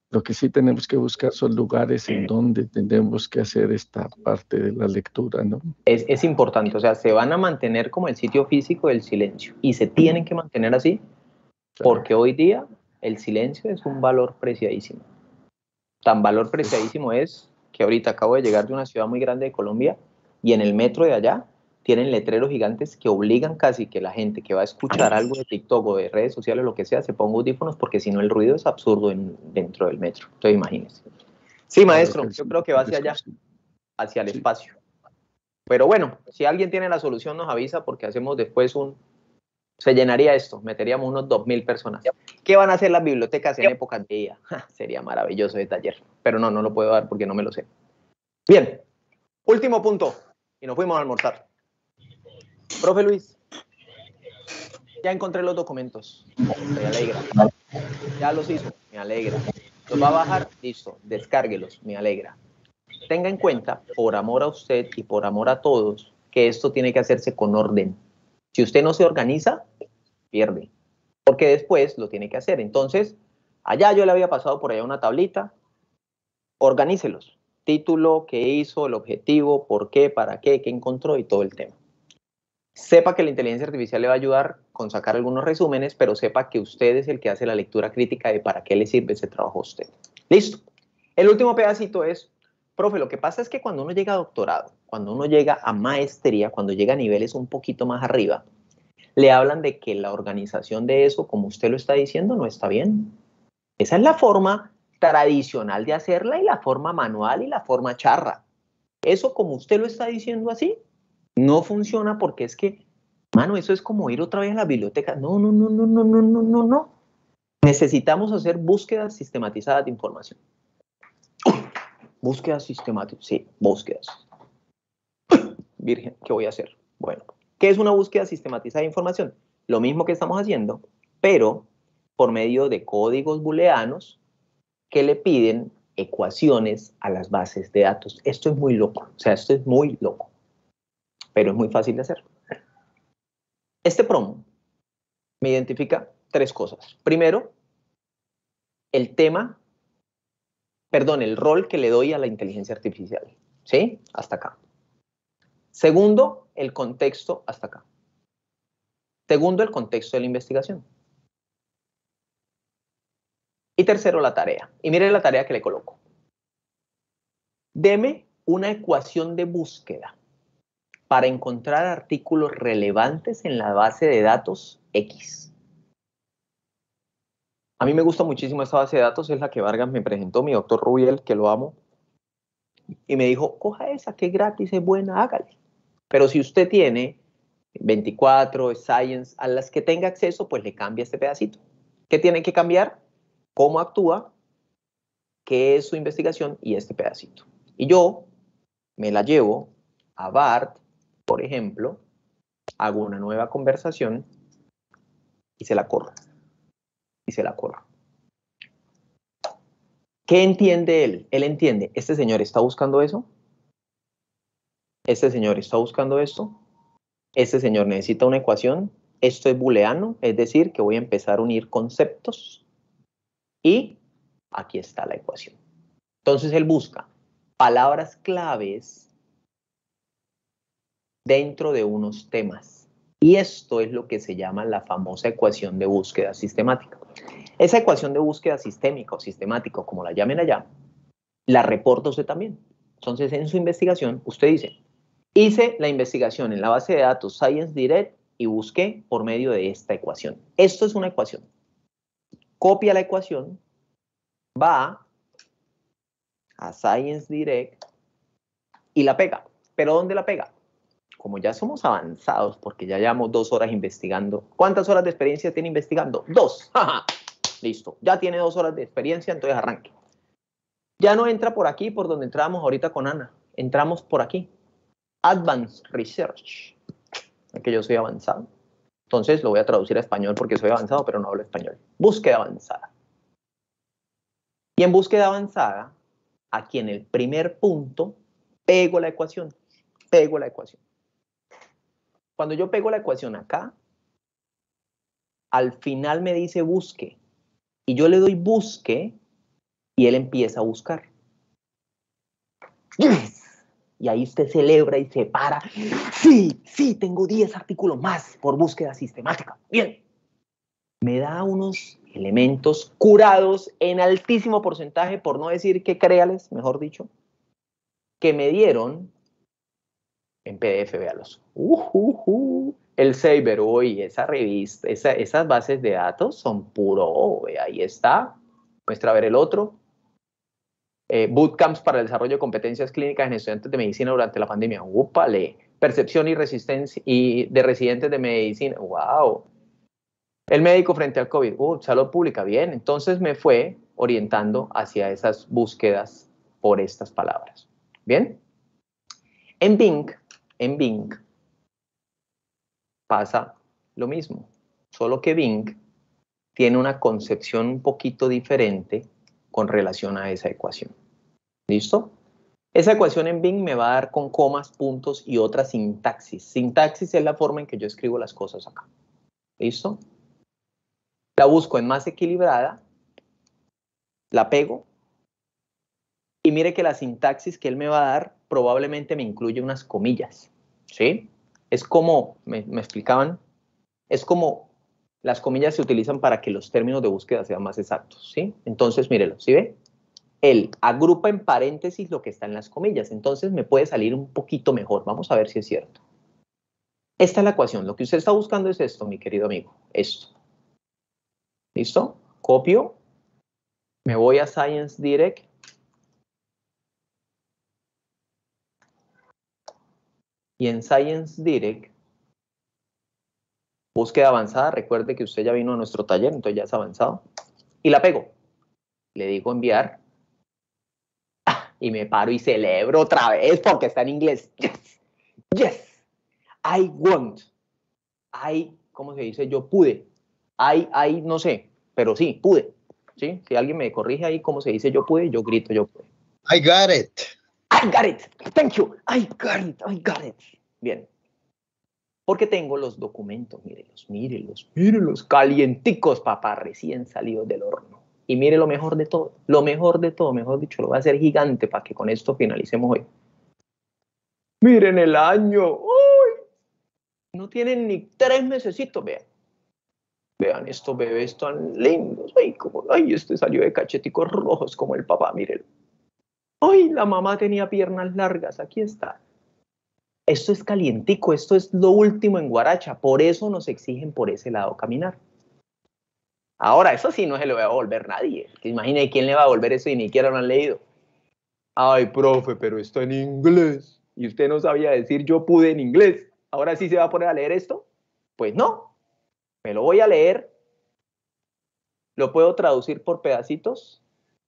Lo que sí tenemos que buscar son lugares en donde tenemos que hacer esta parte de la lectura, ¿no? Es importante, o sea, se van a mantener como el sitio físico del silencio y se tienen que mantener así porque hoy día el silencio es un valor preciadísimo. Tan valor preciadísimo es que ahorita acabo de llegar de una ciudad muy grande de Colombia y en el metro de allá tienen letreros gigantes que obligan casi que la gente que va a escuchar algo de TikTok o de redes sociales o lo que sea se ponga audífonos porque si no el ruido es absurdo dentro del metro. Entonces imagínense. Sí, maestro, yo creo que va hacia allá, hacia el espacio. Pero bueno, si alguien tiene la solución nos avisa porque hacemos después se llenaría esto, meteríamos unos 2.000 personas. ¿Qué van a hacer las bibliotecas en épocas de día? Sería maravilloso ese taller, pero no lo puedo dar porque no me lo sé. Bien, último punto y nos fuimos a almorzar. Profe Luis, ya encontré los documentos, me alegra. Ya los hizo, me alegra. Los va a bajar, listo, descárguelos, me alegra. Tenga en cuenta, por amor a usted y por amor a todos, que esto tiene que hacerse con orden. Si usted no se organiza, pierde, porque después lo tiene que hacer. Entonces, allá yo le había pasado por allá una tablita, organícelos. Título, qué hizo, el objetivo, por qué, para qué encontró y todo el tema. Sepa que la inteligencia artificial le va a ayudar con sacar algunos resúmenes, pero sepa que usted es el que hace la lectura crítica de para qué le sirve ese trabajo a usted. Listo. El último pedacito es, profe, lo que pasa es que cuando uno llega a doctorado, cuando uno llega a maestría, cuando llega a niveles un poquito más arriba, le hablan de que la organización de eso, como usted lo está diciendo, no está bien. Esa es la forma tradicional de hacerla y la forma manual y la forma charra. Eso, como usted lo está diciendo así, no funciona porque es que, mano, eso es como ir otra vez a la biblioteca. No. Necesitamos hacer búsquedas sistematizadas de información. Búsquedas sistemáticas, sí, búsquedas. Virgen, ¿qué voy a hacer? Bueno, ¿qué es una búsqueda sistematizada de información? Lo mismo que estamos haciendo, pero por medio de códigos booleanos que le piden ecuaciones a las bases de datos. Esto es muy loco, o sea, esto es muy loco, pero es muy fácil de hacer. Este promo me identifica 3 cosas. Primero, el rol que le doy a la inteligencia artificial, ¿sí? Hasta acá. Segundo, el contexto hasta acá. Segundo, el contexto de la investigación. Y tercero, la tarea. Y mire la tarea que le coloco. Deme una ecuación de búsqueda para encontrar artículos relevantes en la base de datos X. A mí me gusta muchísimo esta base de datos, es la que Vargas me presentó, mi doctor Rubiel, que lo amo. Y me dijo, coja esa, que es gratis, es buena, hágale. Pero si usted tiene 24, Science, a las que tenga acceso, pues le cambia este pedacito. ¿Qué tiene que cambiar? Cómo actúa, qué es su investigación y este pedacito. Y yo me la llevo a BART, por ejemplo, hago una nueva conversación y se la corro. ¿Qué entiende él? Él entiende, este señor está buscando eso, este señor está buscando esto, este señor necesita una ecuación, esto es booleano, es decir, que voy a empezar a unir conceptos y aquí está la ecuación. Entonces él busca palabras claves dentro de unos temas. Y esto es lo que se llama la famosa ecuación de búsqueda sistemática. Esa ecuación de búsqueda sistémica o sistemática, como la llamen allá, la reporta usted también. Entonces, en su investigación, usted dice, hice la investigación en la base de datos Science Direct y busqué por medio de esta ecuación. Esto es una ecuación. Copia la ecuación, va a Science Direct y la pega. ¿Pero dónde la pega? Como ya somos avanzados, porque ya llevamos 2 horas investigando. ¿Cuántas horas de experiencia tiene investigando? 2. Listo. Ya tiene 2 horas de experiencia, entonces arranque. Ya no entra por aquí, por donde entramos ahorita con Ana. Entramos por aquí. Advanced Research. Es que yo soy avanzado. Entonces lo voy a traducir a español porque soy avanzado, pero no hablo español. Búsqueda avanzada. Y en búsqueda avanzada, aquí en el primer punto, pego la ecuación. Cuando yo pego la ecuación acá, al final me dice busque. Y yo le doy busque Y él empieza a buscar. ¡Yes! Y ahí usted celebra y se para. Sí, sí, tengo 10 artículos más por búsqueda sistemática. Bien. Me da unos elementos curados en altísimo porcentaje, por no decir que créales, mejor dicho, que me dieron en PDF, véalos. El Saber, hoy esa revista, esas bases de datos son puro, ahí está. Muestra a ver el otro. Bootcamps para el desarrollo de competencias clínicas en estudiantes de medicina durante la pandemia. ¡Úpale! Percepción y resistencia y de residentes de medicina. ¡Wow! El médico frente al COVID. Salud pública. Bien. Entonces me fue orientando hacia esas búsquedas por estas palabras. ¿Bien? En Bing pasa lo mismo. Solo que Bing tiene una concepción un poquito diferente con relación a esa ecuación. ¿Listo? Esa ecuación en Bing me va a dar con comas, puntos y otra sintaxis. Sintaxis es la forma en que yo escribo las cosas acá. ¿Listo? La busco en más equilibrada, la pego y mire que la sintaxis que él me va a dar probablemente me incluye unas comillas. ¿Sí? Es como, me explicaban, es como las comillas se utilizan para que los términos de búsqueda sean más exactos. ¿Sí? Entonces, mírelo, ¿sí ve? Él agrupa en paréntesis lo que está en las comillas, entonces me puede salir un poquito mejor. Vamos a ver si es cierto. Esta es la ecuación. Lo que usted está buscando es esto, mi querido amigo. Esto. ¿Listo? Copio. Me voy a Science Direct. Y en Science Direct, búsqueda avanzada. Recuerde que usted ya vino a nuestro taller, entonces ya es avanzado. Y la pego. Le digo enviar. Y me paro y celebro otra vez porque está en inglés. Yes, yes, I want. ¿Cómo se dice? Yo pude. No sé, pero sí, pude. ¿Sí? Si alguien me corrige ahí cómo se dice yo pude, yo grito yo pude. I got it. I got it. Thank you. I got it. Bien. Porque tengo los documentos, mírelos, calienticos, papá, recién salidos del horno. Y mire lo mejor de todo, mejor dicho, lo voy a hacer gigante para que con esto finalicemos hoy. Miren el año, ¡uy! No tienen ni 3 mesecitos, vean. Vean estos bebés tan lindos, ay, este salió de cacheticos rojos como el papá, mírenlo. Ay, la mamá tenía piernas largas, aquí está. Esto es calientico, esto es lo último en guaracha, por eso nos exigen por ese lado caminar. Ahora, eso sí no se lo va a devolver nadie. Imagine quién le va a devolver eso y ni siquiera lo han leído. Ay, profe, pero está en inglés. Y usted no sabía decir yo pude en inglés. ¿Ahora sí se va a poner a leer esto? Pues no. Me lo voy a leer. Lo puedo traducir por pedacitos.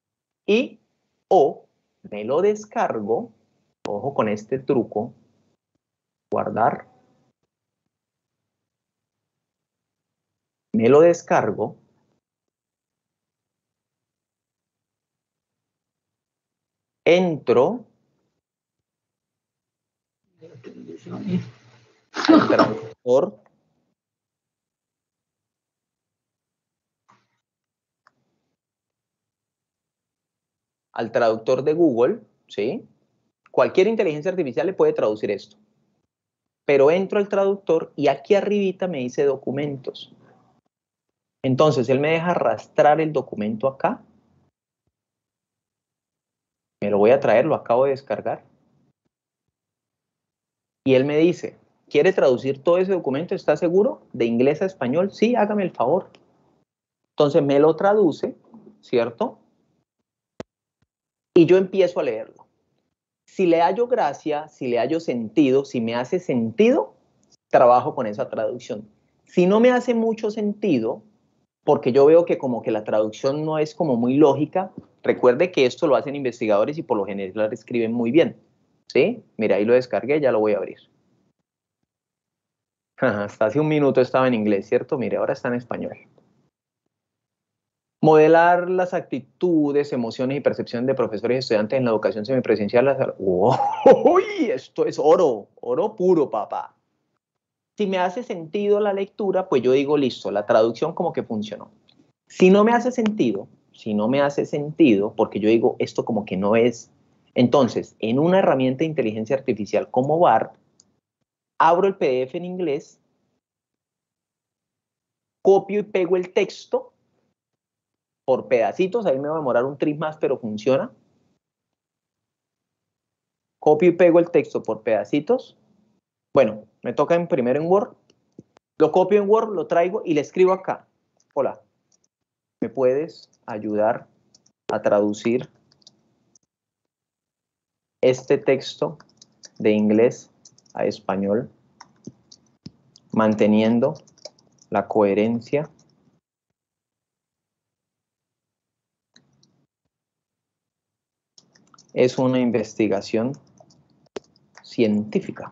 O me lo descargo. Ojo con este truco. Guardar. Me lo descargo. Entro al traductor. Al traductor de Google, ¿sí? Cualquier inteligencia artificial le puede traducir esto. Pero entro al traductor y aquí arribita me dice documentos. Entonces, él me deja arrastrar el documento acá. Me lo voy a traer, lo acabo de descargar. Y él me dice, ¿quiere traducir todo ese documento? ¿Está seguro? ¿De inglés a español? Sí, hágame el favor. Entonces me lo traduce, ¿cierto? Y yo empiezo a leerlo. Si le hallo gracia, si le hallo sentido, si me hace sentido, trabajo con esa traducción. Si no me hace mucho sentido, porque yo veo que como que la traducción no es como muy lógica, recuerde que esto lo hacen investigadores y por lo general escriben muy bien. ¿Sí? Mira, ahí lo descargué, ya lo voy a abrir. Hasta hace un minuto estaba en inglés, ¿cierto? Mire, ahora está en español. Modelar las actitudes, emociones y percepciones de profesores y estudiantes en la educación semipresencial. ¡Uy! Esto es oro, oro puro, papá. Si me hace sentido la lectura, pues yo digo, listo, la traducción como que funcionó. Si no me hace sentido, si no me hace sentido, porque yo digo, esto como que no es. Entonces, en una herramienta de inteligencia artificial como BART, abro el PDF en inglés, copio y pego el texto por pedacitos, ahí me va a demorar un tris más, pero funciona. Copio y pego el texto por pedacitos. Bueno, me toca primero en Word. Lo copio en Word, lo traigo y le escribo acá. Hola, ¿me puedes ayudar a traducir este texto de inglés a español, manteniendo la coherencia es una investigación científica?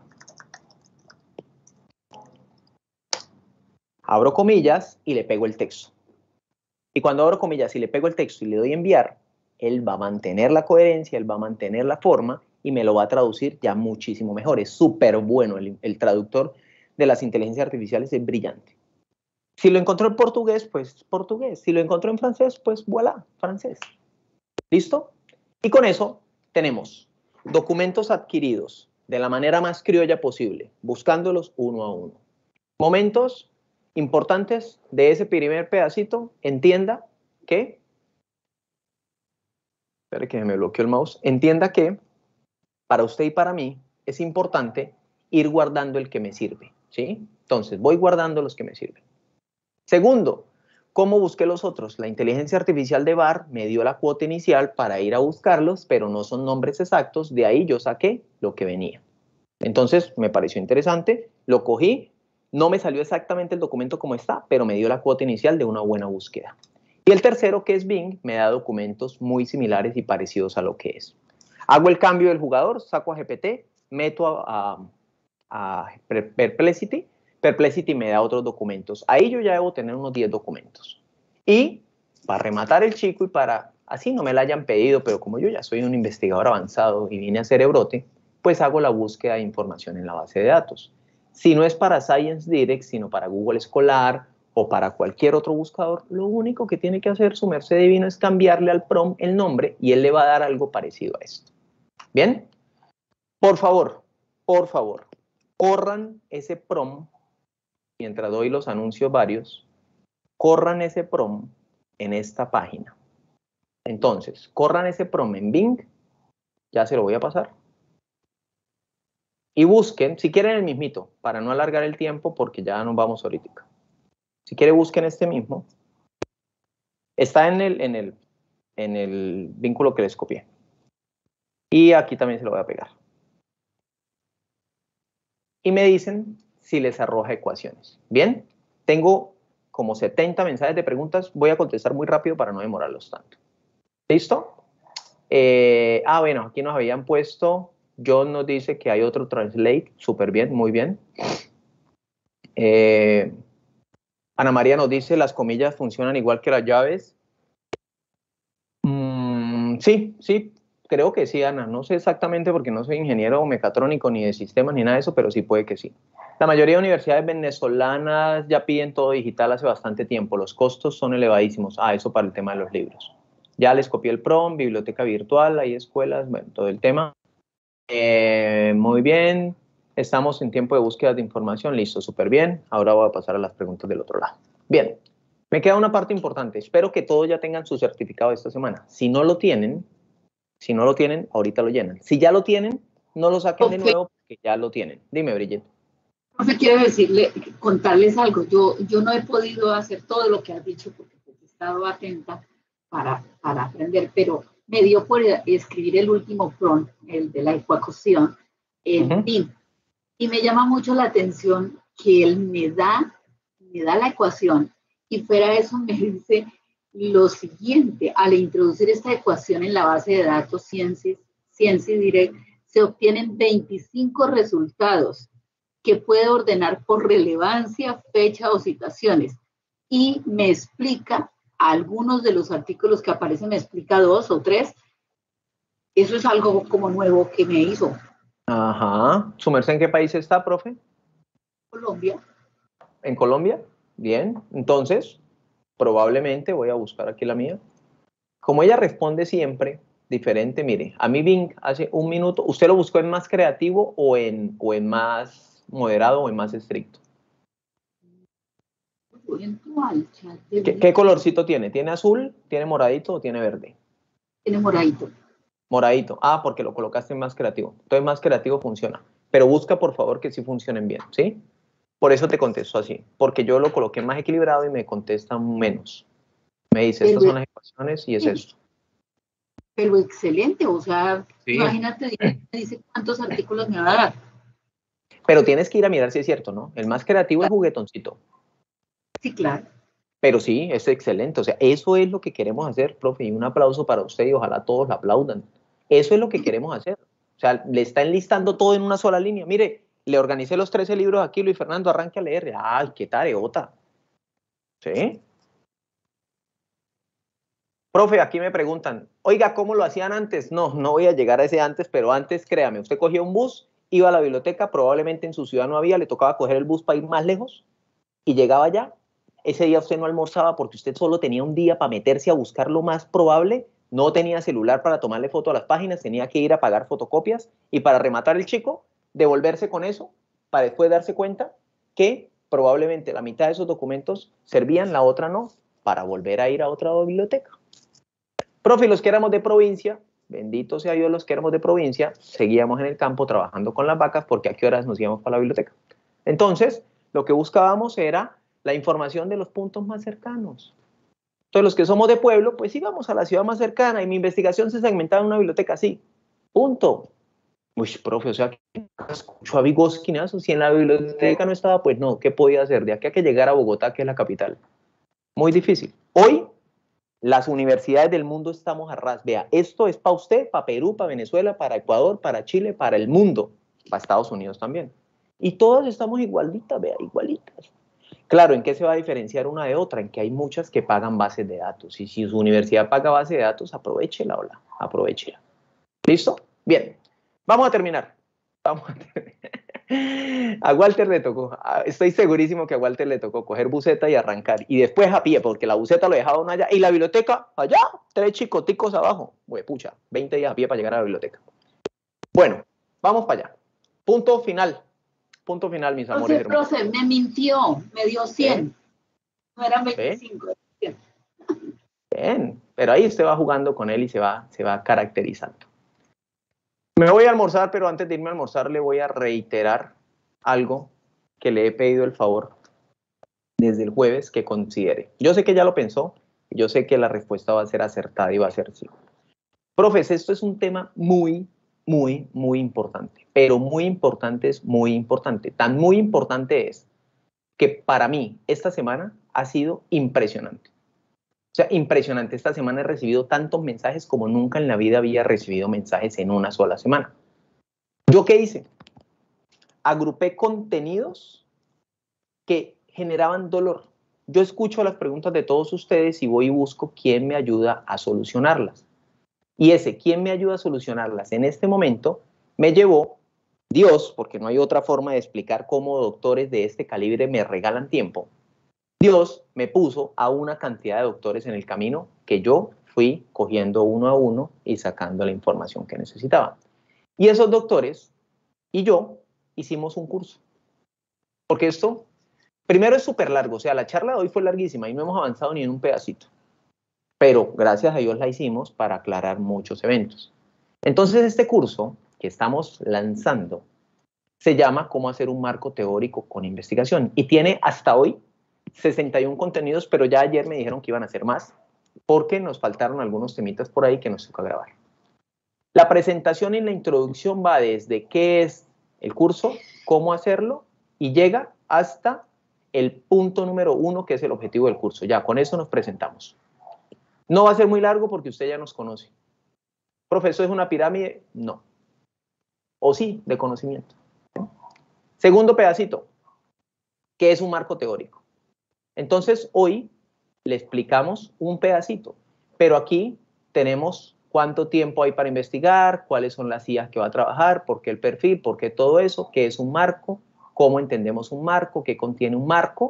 Abro comillas y le pego el texto. Y cuando abro comillas y le pego el texto y le doy enviar, él va a mantener la coherencia, él va a mantener la forma y me lo va a traducir ya muchísimo mejor. Es súper bueno. El traductor de las inteligencias artificiales es brillante. Si lo encontró en portugués, pues portugués. Si lo encontró en francés, pues voilà, francés. ¿Listo? Y con eso tenemos documentos adquiridos de la manera más criolla posible, buscándolos uno a uno. Momentos importantes de ese primer pedacito, entienda que, espere que me bloqueó el mouse, entienda que para usted y para mí es importante ir guardando el que me sirve, ¿sí? Entonces, voy guardando los que me sirven. Segundo, ¿cómo busqué los otros? La inteligencia artificial de BART me dio la cuota inicial para ir a buscarlos, pero no son nombres exactos, de ahí yo saqué lo que venía. Entonces, me pareció interesante, lo cogí, no me salió exactamente el documento como está, pero me dio la cuota inicial de una buena búsqueda. Y el tercero, que es Bing, me da documentos muy similares y parecidos a lo que es. Hago el cambio del jugador, saco a GPT, meto a Perplexity, Perplexity me da otros documentos. Ahí yo ya debo tener unos 10 documentos. Y para rematar el chico y para, así no me la hayan pedido, pero como yo ya soy un investigador avanzado y vine a Cerebrote, pues hago la búsqueda de información en la base de datos. Si no es para Science Direct, sino para Google Scholar o para cualquier otro buscador, lo único que tiene que hacer su merced divino es cambiarle al prompt el nombre y él le va a dar algo parecido a esto. ¿Bien? Por favor, corran ese prompt, mientras doy los anuncios varios, corran ese prompt en esta página. Entonces, corran ese prompt en Bing, ya se lo voy a pasar. Y busquen, si quieren el mismito, para no alargar el tiempo, porque ya nos vamos ahorita. Si quieren, busquen este mismo. Está en el vínculo que les copié. Y aquí también se lo voy a pegar. Y me dicen si les arroja ecuaciones. Bien, tengo como 70 mensajes de preguntas. Voy a contestar muy rápido para no demorarlos tanto. ¿Listo? Bueno, aquí nos habían puesto... John nos dice que hay otro translate, súper bien, muy bien. Ana María nos dice, las comillas funcionan igual que las llaves. Sí, creo que sí, Ana. No sé exactamente porque no soy ingeniero mecatrónico ni de sistemas ni nada de eso, pero sí puede que sí. La mayoría de universidades venezolanas ya piden todo digital hace bastante tiempo. Los costos son elevadísimos. Eso para el tema de los libros. Ya les copié el prompt, biblioteca virtual, hay escuelas, bueno, todo el tema. Muy bien, estamos en tiempo de búsqueda de información, listo, súper bien. Ahora voy a pasar a las preguntas del otro lado. Bien, me queda una parte importante. Espero que todos ya tengan su certificado esta semana. Si no lo tienen, ahorita lo llenan. Si ya lo tienen, no lo saquen de nuevo porque ya lo tienen. Dime, Brigitte. Profe, quiero contarles algo. Yo no he podido hacer todo lo que has dicho porque he estado atenta para aprender, pero me dio por escribir el último prompt, el de la ecuación, en Bing. Y me llama mucho la atención que él me da la ecuación y fuera de eso me dice lo siguiente: al introducir esta ecuación en la base de datos Science Direct, se obtienen 25 resultados que puede ordenar por relevancia, fecha o citaciones. Y me explica algunos de los artículos que aparecen, me explica 2 o 3. Eso es algo como nuevo que me hizo. Ajá. ¿Su merced en qué país está, profe? Colombia. ¿En Colombia? Bien. Entonces, probablemente, voy a buscar aquí la mía. como ella responde siempre diferente, mire, a mí Bing hace un minuto, ¿usted lo buscó en más creativo o en más moderado o en más estricto? ¿Qué colorcito tiene? ¿Tiene azul, tiene moradito o tiene verde? Tiene moradito. Moradito. Ah, porque lo colocaste en más creativo. Entonces más creativo funciona. Pero busca por favor que sí funcionen bien, ¿sí? Por eso te contesto así. Porque yo lo coloqué más equilibrado y me contestan menos. Me dice, estas son las ecuaciones y es esto. Pero excelente, o sea, sí. Imagínate, dice cuántos artículos me va a dar. Pero tienes que ir a mirar si es cierto, ¿no? El más creativo es juguetoncito. Sí, claro. Pero sí, es excelente. O sea, eso es lo que queremos hacer, profe. Y un aplauso para usted y ojalá todos la aplaudan. Eso es lo que queremos hacer. O sea, le está enlistando todo en una sola línea. Mire, le organicé los 13 libros aquí, Luis Fernando, arranque a leer. ¡Ay, qué tareota! ¿Sí? Profe, aquí me preguntan, oiga, ¿cómo lo hacían antes? No voy a llegar a ese antes, pero antes, créame, usted cogía un bus, iba a la biblioteca, probablemente en su ciudad no había, le tocaba coger el bus para ir más lejos y llegaba allá. Ese día usted no almorzaba porque usted solo tenía un día para meterse a buscar lo más probable, no tenía celular para tomarle foto a las páginas, tenía que ir a pagar fotocopias y para rematar el chico, devolverse con eso, para después darse cuenta que probablemente la mitad de esos documentos servían, la otra no, para volver a ir a otra biblioteca. Profe, los que éramos de provincia, bendito sea Dios, los que éramos de provincia, seguíamos en el campo trabajando con las vacas porque a qué horas nos íbamos para la biblioteca. Entonces, lo que buscábamos era la información de los puntos más cercanos. Entonces, los que somos de pueblo, pues íbamos a la ciudad más cercana y mi investigación se segmentaba en una biblioteca así. Punto. Uy, profe, o sea, escucho a Vygotsky, si en la biblioteca no estaba, pues no, ¿qué podía hacer? De aquí a que llegara a Bogotá, que es la capital. Muy difícil. Hoy, las universidades del mundo estamos a ras. Vea, esto es para usted, para Perú, para Venezuela, para Ecuador, para Chile, para el mundo, para Estados Unidos también. Y todas estamos igualitas, vea, igualitas. Claro, ¿en qué se va a diferenciar una de otra? En que hay muchas que pagan bases de datos. Y si su universidad paga base de datos, aprovéchela, hola, aprovéchela. ¿Listo? Bien, vamos a terminar. A Walter le tocó, estoy segurísimo que a Walter le tocó coger buseta y arrancar, y después a pie, porque la buseta lo dejaba uno allá, y la biblioteca allá, 3 chicoticos abajo, pucha, 20 días a pie para llegar a la biblioteca. Bueno, vamos para allá. Punto final, mis amores hermanos. Profe, me mintió, me dio 100, no eran 25. Bien, pero ahí usted va jugando con él y se va caracterizando. Me voy a almorzar, pero antes de irme a almorzar le voy a reiterar algo que le he pedido el favor desde el jueves que considere. Yo sé que ya lo pensó, yo sé que la respuesta va a ser acertada y va a ser sí. Profes, esto es un tema muy, muy, muy importante, pero muy importante es muy importante. Tan muy importante es que para mí esta semana ha sido impresionante. O sea, impresionante. Esta semana he recibido tantos mensajes como nunca en la vida había recibido mensajes en una sola semana. ¿Yo qué hice? Agrupé contenidos que generaban dolor. Yo escucho las preguntas de todos ustedes y voy y busco quién me ayuda a solucionarlas. Y ese quién me ayuda a solucionarlas en este momento me llevó Dios, porque no hay otra forma de explicar cómo doctores de este calibre me regalan tiempo. Dios me puso a una cantidad de doctores en el camino que yo fui cogiendo uno a uno y sacando la información que necesitaba. Y esos doctores y yo hicimos un curso. Porque esto, primero es súper largo, o sea, la charla de hoy fue larguísima y no hemos avanzado ni en un pedacito. Pero gracias a Dios la hicimos para aclarar muchos eventos. Entonces este curso que estamos lanzando se llama Cómo hacer un marco teórico con investigación y tiene hasta hoy 61 contenidos, pero ya ayer me dijeron que iban a hacer más porque nos faltaron algunos temitas por ahí que nos toca grabar. La presentación y la introducción va desde qué es el curso, cómo hacerlo y llega hasta el punto número 1 que es el objetivo del curso. Ya, con eso nos presentamos. No va a ser muy largo porque usted ya nos conoce. ¿Profesor, es una pirámide? No. O sí, de conocimiento. Segundo pedacito, ¿qué es un marco teórico? Entonces, hoy le explicamos un pedacito, pero aquí tenemos cuánto tiempo hay para investigar, cuáles son las IAs que va a trabajar, por qué el perfil, por qué todo eso, qué es un marco, cómo entendemos un marco, qué contiene un marco,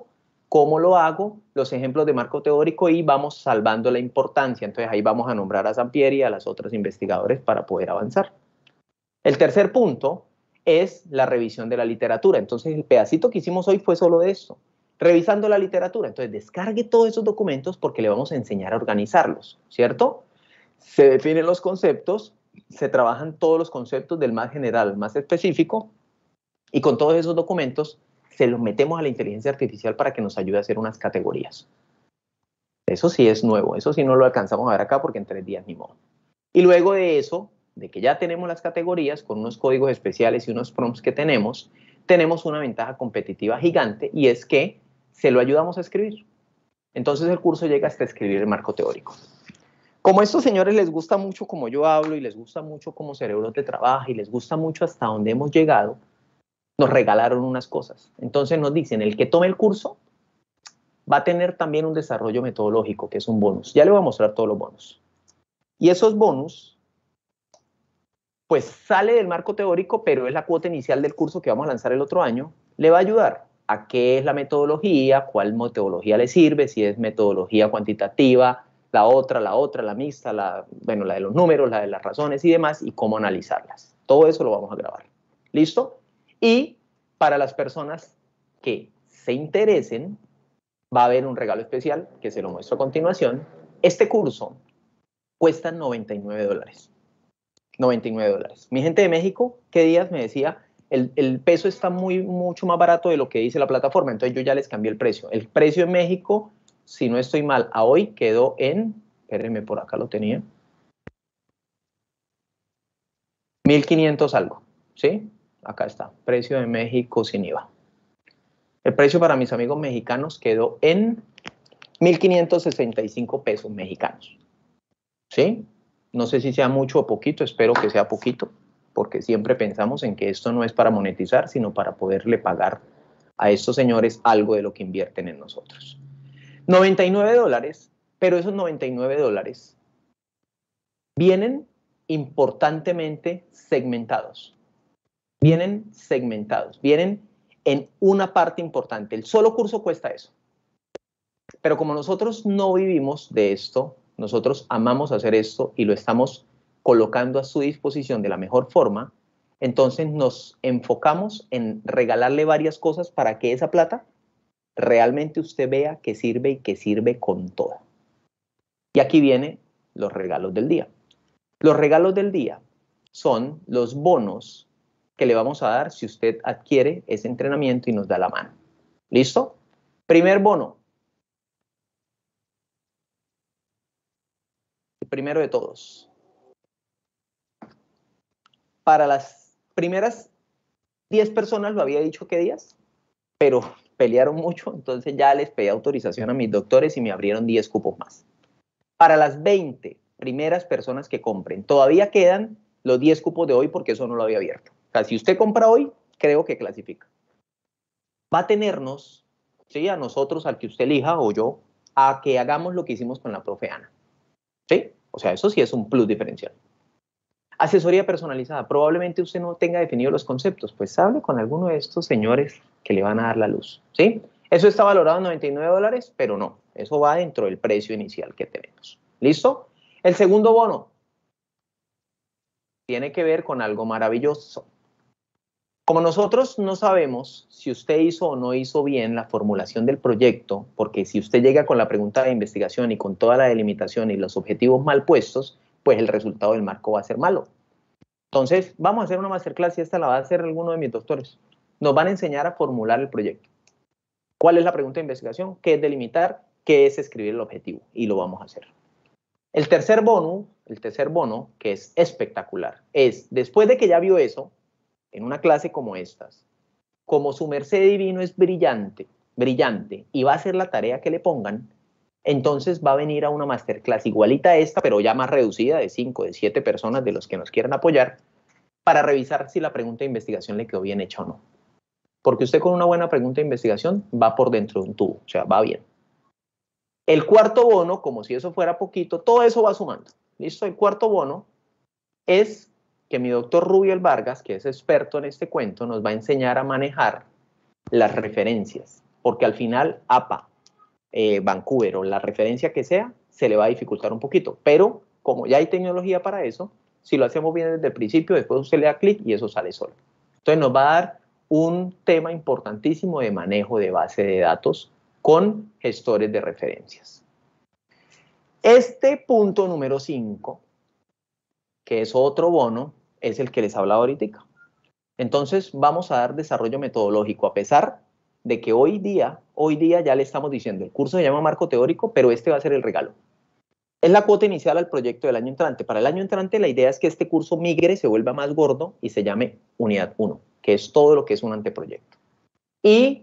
¿Cómo lo hago? Los ejemplos de marco teórico y vamos salvando la importancia. Entonces ahí vamos a nombrar a Sampieri y a las otras investigadores para poder avanzar. El tercer punto es la revisión de la literatura. Entonces el pedacito que hicimos hoy fue solo de esto. Revisando la literatura. Entonces descargue todos esos documentos porque le vamos a enseñar a organizarlos, ¿cierto? Se definen los conceptos, se trabajan todos los conceptos del más general al más específico y con todos esos documentos se los metemos a la inteligencia artificial para que nos ayude a hacer unas categorías. Eso sí es nuevo, eso sí no lo alcanzamos a ver acá porque en 3 días ni modo. Y luego de eso, de que ya tenemos las categorías con unos códigos especiales y unos prompts que tenemos una ventaja competitiva gigante y es que se lo ayudamos a escribir. Entonces el curso llega hasta escribir el marco teórico. Como a estos señores les gusta mucho como yo hablo y les gusta mucho cómo Cerebrote trabaja y les gusta mucho hasta dónde hemos llegado, nos regalaron unas cosas. Entonces nos dicen, el que tome el curso va a tener también un desarrollo metodológico, que es un bonus. Ya le voy a mostrar todos los bonus. Y esos bonus, pues sale del marco teórico, pero es la cuota inicial del curso que vamos a lanzar el otro año. Le va a ayudar a qué es la metodología, cuál metodología le sirve, si es metodología cuantitativa, la otra, la mixta, la de los números, la de las razones y demás, y cómo analizarlas. Todo eso lo vamos a grabar. ¿Listo? Y para las personas que se interesen, va a haber un regalo especial, que se lo muestro a continuación. Este curso cuesta $99. $99. Mi gente de México, ¿qué días me decía? El peso está mucho más barato de lo que dice la plataforma, entonces yo ya les cambié el precio. El precio en México, si no estoy mal, a hoy quedó en, espérenme, por acá lo tenía, 1.500 algo, ¿sí? Acá está, precio de México sin IVA. El precio para mis amigos mexicanos quedó en 1.565 pesos mexicanos, ¿sí? No sé si sea mucho o poquito, espero que sea poquito, porque siempre pensamos en que esto no es para monetizar, sino para poderle pagar a estos señores algo de lo que invierten en nosotros. $99, pero esos $99 vienen importantemente segmentados. Vienen segmentados, vienen en una parte importante. El solo curso cuesta eso. Pero como nosotros no vivimos de esto, nosotros amamos hacer esto y lo estamos colocando a su disposición de la mejor forma, entonces nos enfocamos en regalarle varias cosas para que esa plata realmente usted vea que sirve y que sirve con toda. Y aquí vienen los regalos del día. Los regalos del día son los bonos que le vamos a dar si usted adquiere ese entrenamiento y nos da la mano. ¿Listo? Primer bono. El primero de todos. Para las primeras 10 personas, lo había dicho qué días, pero pelearon mucho, entonces ya les pedí autorización a mis doctores y me abrieron 10 cupos más. Para las 20 primeras personas que compren, todavía quedan los 10 cupos de hoy porque eso no lo había abierto. O sea, si usted compra hoy, creo que clasifica. Va a tenernos, ¿sí? A nosotros, al que usted elija o yo, a que hagamos lo que hicimos con la profe Ana. ¿Sí? O sea, eso sí es un plus diferencial. Asesoría personalizada. Probablemente usted no tenga definidos los conceptos, pues hable con alguno de estos señores que le van a dar la luz. ¿Sí? Eso está valorado en $99, pero no. Eso va dentro del precio inicial que tenemos. ¿Listo? El segundo bono tiene que ver con algo maravilloso. Como nosotros no sabemos si usted hizo o no hizo bien la formulación del proyecto, porque si usted llega con la pregunta de investigación y con toda la delimitación y los objetivos mal puestos, pues el resultado del marco va a ser malo. Entonces, vamos a hacer una masterclass y esta la va a hacer alguno de mis doctores. Nos van a enseñar a formular el proyecto. ¿Cuál es la pregunta de investigación? ¿Qué es delimitar? ¿Qué es escribir el objetivo? Y lo vamos a hacer. El tercer bono, que es espectacular, es después de que ya vio eso, en una clase como estas, como su merced divino es brillante y va a hacer la tarea que le pongan, entonces va a venir a una masterclass igualita a esta, pero ya más reducida, de 5, de 7 personas de los que nos quieran apoyar, para revisar si la pregunta de investigación le quedó bien hecha o no. Porque usted con una buena pregunta de investigación va por dentro de un tubo, o sea, va bien. El cuarto bono, como si eso fuera poquito, todo eso va sumando. ¿Listo? El cuarto bono es que mi doctor Rubiel Vargas, que es experto en este cuento, nos va a enseñar a manejar las referencias. porque al final APA, Vancouver o la referencia que sea, se le va a dificultar un poquito, pero como ya hay tecnología para eso, si lo hacemos bien desde el principio, después usted le da clic y eso sale solo. Entonces nos va a dar un tema importantísimo de manejo de base de datos con gestores de referencias. Este punto número 5, que es otro bono, es el que les hablaba ahorita. Entonces vamos a dar desarrollo metodológico, a pesar de que hoy día ya le estamos diciendo, el curso se llama marco teórico, pero este va a ser el regalo. Es la cuota inicial al proyecto del año entrante. Para el año entrante la idea es que este curso migre, se vuelva más gordo y se llame Unidad 1, que es todo lo que es un anteproyecto. Y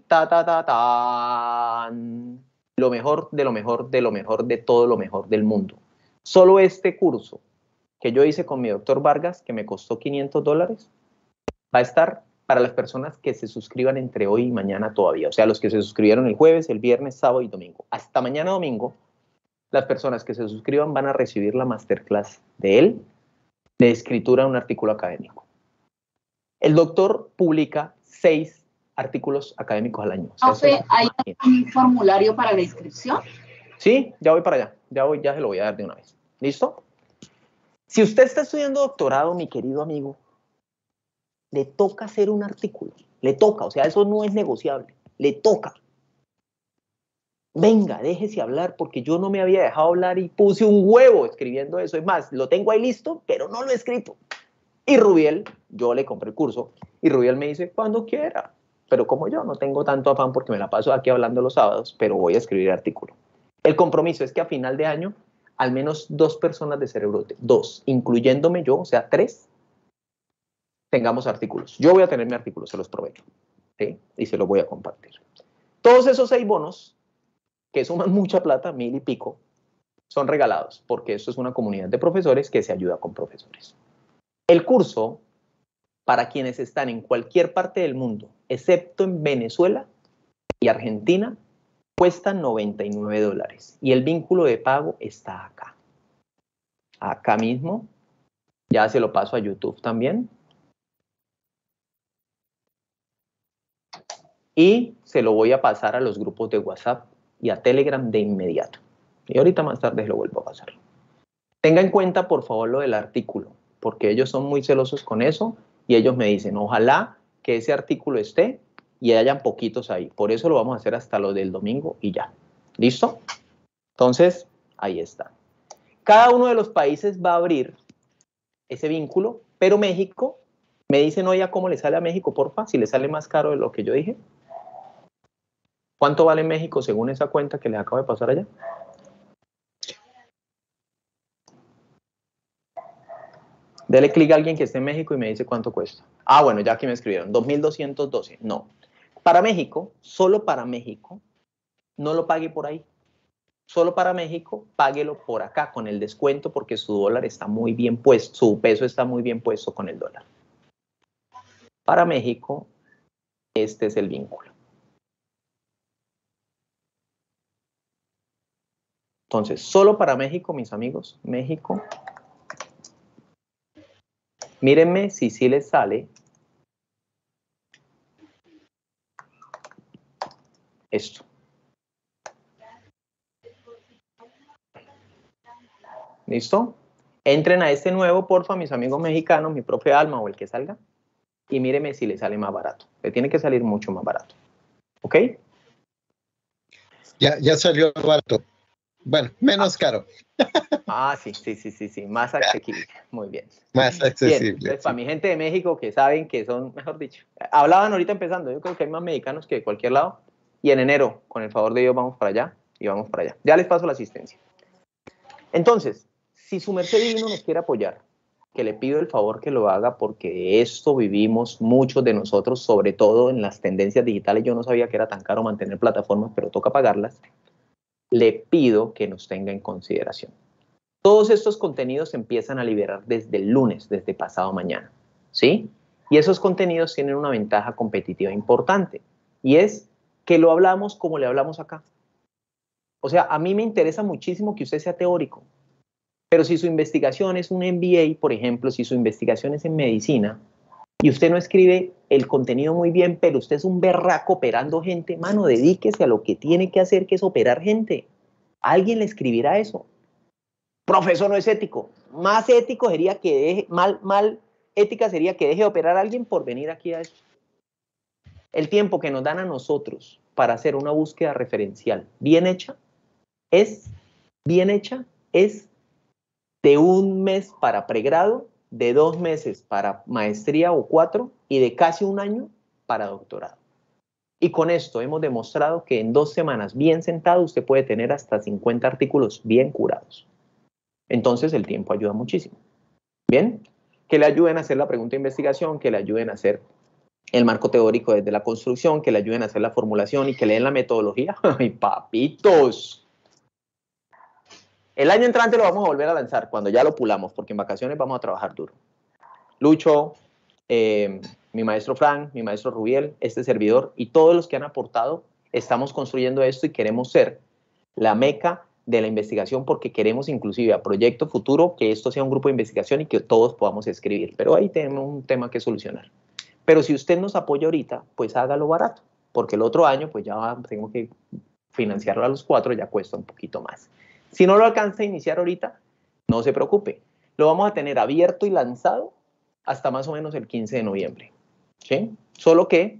lo mejor de lo mejor de lo mejor de todo lo mejor del mundo. Solo este curso que yo hice con mi doctor Vargas, que me costó $500, va a estar para las personas que se suscriban entre hoy y mañana todavía. O sea, los que se suscribieron el jueves, el viernes, sábado y domingo. Hasta mañana domingo, las personas que se suscriban van a recibir la masterclass de él, de escritura de un artículo académico. El doctor publica 6 artículos académicos al año. O sea, ¿hay un formulario para la inscripción? Sí, ya voy para allá. Ya se lo voy a dar de una vez. ¿Listo? Si usted está estudiando doctorado, mi querido amigo, le toca hacer un artículo. Le toca, o sea, eso no es negociable. Le toca. Venga, déjese hablar, porque yo no me había dejado hablar y puse un huevo escribiendo eso. Es más, lo tengo ahí listo, pero no lo he escrito. Y Rubiel, yo le compré el curso, y Rubiel me dice, cuando quiera. Pero como yo no tengo tanto afán porque me la paso aquí hablando los sábados, pero voy a escribir artículo. El compromiso es que a final de año, al menos 2 personas de Cerebrote, 2, incluyéndome yo, o sea, 3, tengamos artículos. Yo voy a tener mi artículo, se los prometo, ¿sí? Y se los voy a compartir. Todos esos 6 bonos, que suman mucha plata, 1000 y pico, son regalados, porque esto es una comunidad de profesores que se ayuda con profesores. El curso, para quienes están en cualquier parte del mundo, excepto en Venezuela y Argentina, cuesta $99. Y el vínculo de pago está acá. Acá mismo. Ya se lo paso a YouTube también. Y se lo voy a pasar a los grupos de WhatsApp y a Telegram de inmediato. Y ahorita más tarde lo vuelvo a pasar. Tenga en cuenta, por favor, lo del artículo, porque ellos son muy celosos con eso y ellos me dicen, ojalá que ese artículo esté y hayan poquitos ahí. Por eso lo vamos a hacer hasta lo del domingo y ya. ¿Listo? Entonces, ahí está. Cada uno de los países va a abrir ese vínculo, pero México, me dicen, oye, ¿cómo le sale a México, porfa? Si le sale más caro de lo que yo dije. ¿Cuánto vale México según esa cuenta que les acabo de pasar allá? Dele clic a alguien que esté en México y me dice cuánto cuesta. Ah, bueno, ya aquí me escribieron. 2.212. No. Para México, solo para México, no lo pague por ahí. Solo para México, páguelo por acá con el descuento porque su dólar está muy bien puesto, su peso está muy bien puesto con el dólar. Para México, este es el vínculo. Entonces, solo para México, mis amigos, México. Mírenme si sí les sale esto. ¿Listo? Entren a este nuevo, porfa, mis amigos mexicanos, mi profe Alma o el que salga, y mírenme si les sale más barato. Le tiene que salir mucho más barato. ¿Ok? Ya salió barato. Bueno, menos caro. Ah, sí, más asequible. Muy bien. Más accesible. Bien, entonces, para mi gente de México que saben que son, mejor dicho, hablaban ahorita empezando, yo creo que hay más mexicanos que de cualquier lado, y en enero, con el favor de Dios, vamos para allá y vamos para allá. Ya les paso la asistencia. Entonces, si su merced divino nos quiere apoyar, que le pido el favor que lo haga porque de esto vivimos muchos de nosotros, sobre todo en las tendencias digitales. Yo no sabía que era tan caro mantener plataformas, pero toca pagarlas. Le pido que nos tenga en consideración. Todos estos contenidos se empiezan a liberar desde el lunes, desde pasado mañana, ¿sí? Y esos contenidos tienen una ventaja competitiva importante, y es que lo hablamos como le hablamos acá. O sea, a mí me interesa muchísimo que usted sea teórico, pero si su investigación es un MBA, por ejemplo, si su investigación es en medicina, y usted no escribe el contenido muy bien, pero usted es un berraco operando gente, mano, dedíquese a lo que tiene que hacer, que es operar gente. Alguien le escribirá eso. Profesor, no es ético. Más ético sería que deje, ética sería que deje de operar a alguien por venir aquí a esto. El tiempo que nos dan a nosotros para hacer una búsqueda referencial bien hecha es de 1 mes para pregrado, de 2 meses para maestría o 4 y de casi 1 año para doctorado. Y con esto hemos demostrado que en 2 semanas bien sentado usted puede tener hasta 50 artículos bien curados. Entonces el tiempo ayuda muchísimo. ¿Bien? Que le ayuden a hacer la pregunta de investigación, que le ayuden a hacer el marco teórico desde la construcción, que le ayuden a hacer la formulación y que le den la metodología. ¡Ay, papitos! El año entrante lo vamos a volver a lanzar cuando ya lo pulamos, porque en vacaciones vamos a trabajar duro. Lucho, mi maestro Frank, mi maestro Rubiel, este servidor y todos los que han aportado, estamos construyendo esto y queremos ser la meca de la investigación porque queremos inclusive a proyecto futuro que esto sea un grupo de investigación y que todos podamos escribir. Pero ahí tenemos un tema que solucionar. Pero si usted nos apoya ahorita, pues hágalo barato, porque el otro año pues ya tengo que financiarlo a los 4, ya cuesta un poquito más. Si no lo alcanza a iniciar ahorita, no se preocupe. Lo vamos a tener abierto y lanzado hasta más o menos el 15 de noviembre. ¿Sí? Solo que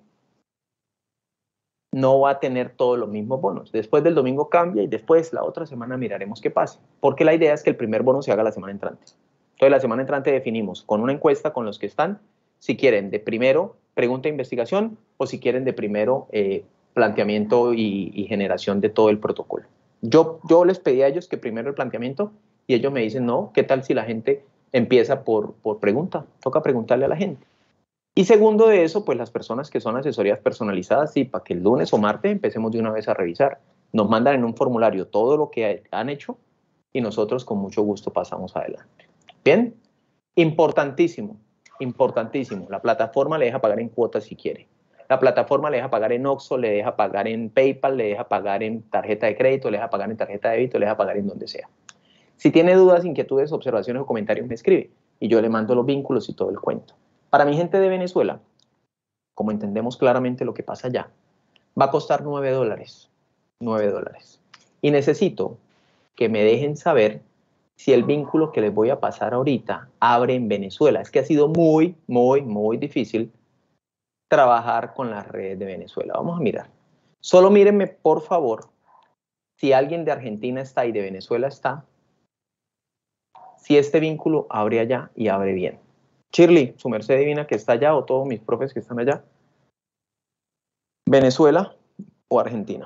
no va a tener todos los mismos bonos. Después del domingo cambia y después la otra semana miraremos qué pasa. Porque la idea es que el primer bono se haga la semana entrante. Entonces la semana entrante definimos con una encuesta con los que están, si quieren de primero pregunta e investigación o si quieren de primero planteamiento y generación de todo el protocolo. Yo les pedí a ellos que primero el planteamiento y ellos me dicen, no, ¿qué tal si la gente empieza por pregunta? Toca preguntarle a la gente. Y segundo de eso, pues las personas que son asesorías personalizadas, sí, para que el lunes o martes empecemos de una vez a revisar. Nos mandan en un formulario todo lo que han hecho y nosotros con mucho gusto pasamos adelante. ¿Bien? Importantísimo, importantísimo. La plataforma le deja pagar en cuotas si quiere. La plataforma le deja pagar en Oxxo, le deja pagar en PayPal, le deja pagar en tarjeta de crédito, le deja pagar en tarjeta de débito, le deja pagar en donde sea. Si tiene dudas, inquietudes, observaciones o comentarios, me escribe y yo le mando los vínculos y todo el cuento. Para mi gente de Venezuela, como entendemos claramente lo que pasa allá, va a costar $9. $9. Y necesito que me dejen saber si el vínculo que les voy a pasar ahorita abre en Venezuela. Es que ha sido muy, muy, muy difícil trabajar con las redes de Venezuela. Vamos a mirar. Solo mírenme, por favor, si alguien de Argentina está y de Venezuela está, si este vínculo abre allá y abre bien. Shirley, su merced divina que está allá o todos mis profes que están allá. ¿Venezuela o Argentina?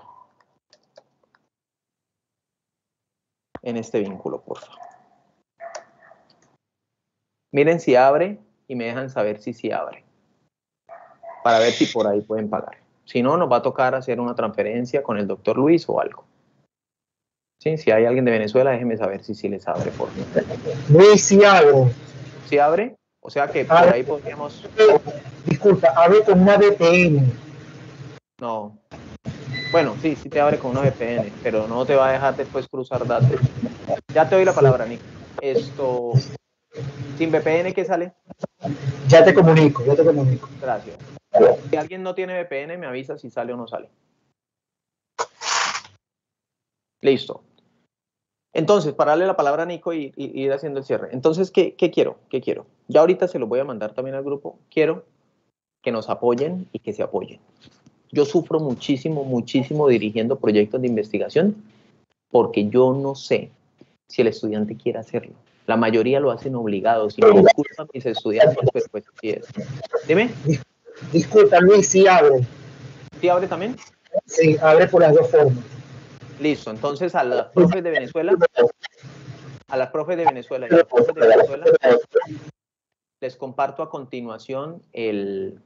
En este vínculo, por favor. Miren si abre y me dejan saber si sí abre. Para ver si por ahí pueden pagar. Si no, nos va a tocar hacer una transferencia con el doctor Luis o algo. ¿Sí? Si hay alguien de Venezuela, déjenme saber si sí les abre, por favor. Luis, sí abre. ¿Sí abre? O sea que por ahí podríamos... Disculpa, abre con una VPN. No. Bueno, sí te abre con una VPN, pero no te va a dejar después cruzar datos. Ya te doy la palabra, Nick. Esto... ¿Sin VPN qué sale? Ya te comunico. Gracias. Si alguien no tiene VPN, me avisa si sale o no sale. Listo. Entonces, para darle la palabra a Nico y ir haciendo el cierre. Entonces, ¿qué quiero? ¿Qué quiero? Ya ahorita se los voy a mandar también al grupo. Quiero que nos apoyen y que se apoyen. Yo sufro muchísimo, muchísimo dirigiendo proyectos de investigación porque yo no sé si el estudiante quiere hacerlo. La mayoría lo hacen obligados y me disculpan mis estudiantes, pero pues así es. Dime. Disculpa, Luis, sí abre. ¿Sí abre también? Sí, abre por las dos formas. Listo, entonces a las profes de Venezuela, les comparto a continuación el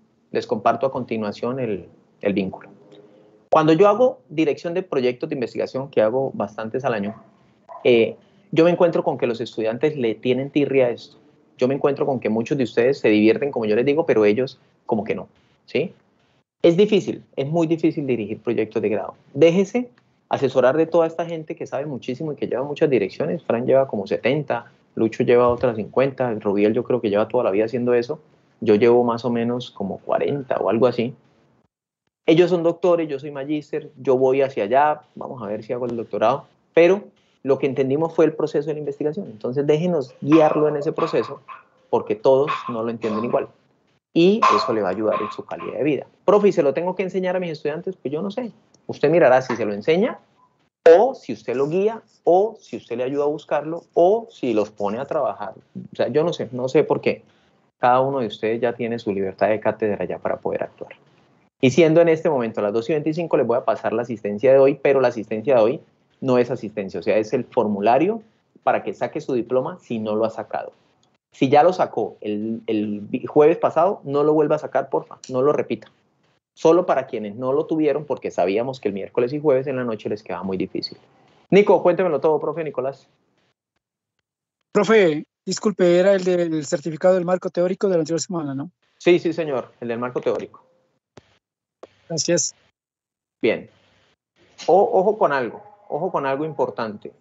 vínculo. Cuando yo hago dirección de proyectos de investigación, que hago bastantes al año, yo me encuentro con que los estudiantes le tienen tirria a esto. Yo me encuentro con que muchos de ustedes se divierten, como yo les digo, pero ellos como que no, ¿sí? Es difícil, es muy difícil dirigir proyectos de grado. Déjese asesorar de toda esta gente que sabe muchísimo y que lleva muchas direcciones. Fran lleva como 70, Lucho lleva otras 50, Rubiel yo creo que lleva toda la vida haciendo eso. yo llevo más o menos como 40 o algo así. Ellos son doctores, yo soy magíster, yo voy hacia allá, vamos a ver si hago el doctorado, pero lo que entendimos fue el proceso de la investigación. Entonces déjenos guiarlo en ese proceso, porque todos no lo entienden igual. Y eso le va a ayudar en su calidad de vida. Profe, ¿y se lo tengo que enseñar a mis estudiantes? Pues yo no sé. Usted mirará si se lo enseña, o si usted lo guía, o si usted le ayuda a buscarlo, o si los pone a trabajar. O sea, yo no sé por qué. Cada uno de ustedes ya tiene su libertad de cátedra ya para poder actuar. Y siendo en este momento a las 2:25, les voy a pasar la asistencia de hoy, pero la asistencia de hoy no es asistencia, o sea, es el formulario para que saque su diploma si no lo ha sacado. Si ya lo sacó el jueves pasado, no lo vuelva a sacar, porfa, no lo repita. Solo para quienes no lo tuvieron, porque sabíamos que el miércoles y jueves en la noche les quedaba muy difícil. Nico, cuéntemelo todo, profe Nicolás. Profe, disculpe, era el del certificado del marco teórico de la anterior semana, ¿no? Sí, señor, el del marco teórico. Gracias. Bien. Ojo con algo importante.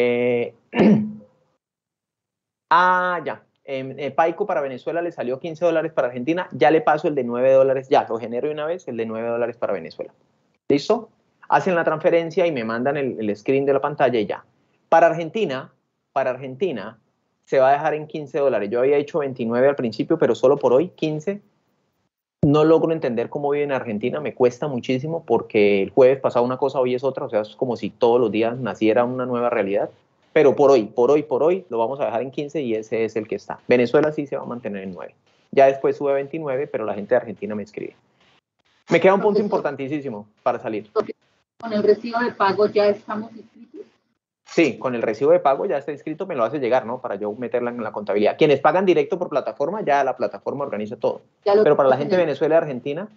Ya. Paico para Venezuela le salió $15 para Argentina. Ya le paso el de $9. Ya, lo genero de una vez, el de $9 para Venezuela. ¿Listo? Hacen la transferencia y me mandan el screen de la pantalla y ya. Para Argentina se va a dejar en $15. Yo había hecho 29 al principio, pero solo por hoy, 15. No logro entender cómo vive en Argentina, me cuesta muchísimo porque el jueves pasaba una cosa, hoy es otra, o sea, es como si todos los días naciera una nueva realidad. Pero por hoy, lo vamos a dejar en 15 y ese es el que está. Venezuela sí se va a mantener en 9. Ya después sube a 29, pero la gente de Argentina me escribe. Me queda un punto importantísimo para salir. ¿Con el recibo de pago ya estamos inscritos? Sí, con el recibo de pago ya está inscrito, me lo hace llegar, ¿no? Para yo meterla en la contabilidad. Quienes pagan directo por plataforma, ya la plataforma organiza todo. Pero para la gente de Venezuela y Argentina,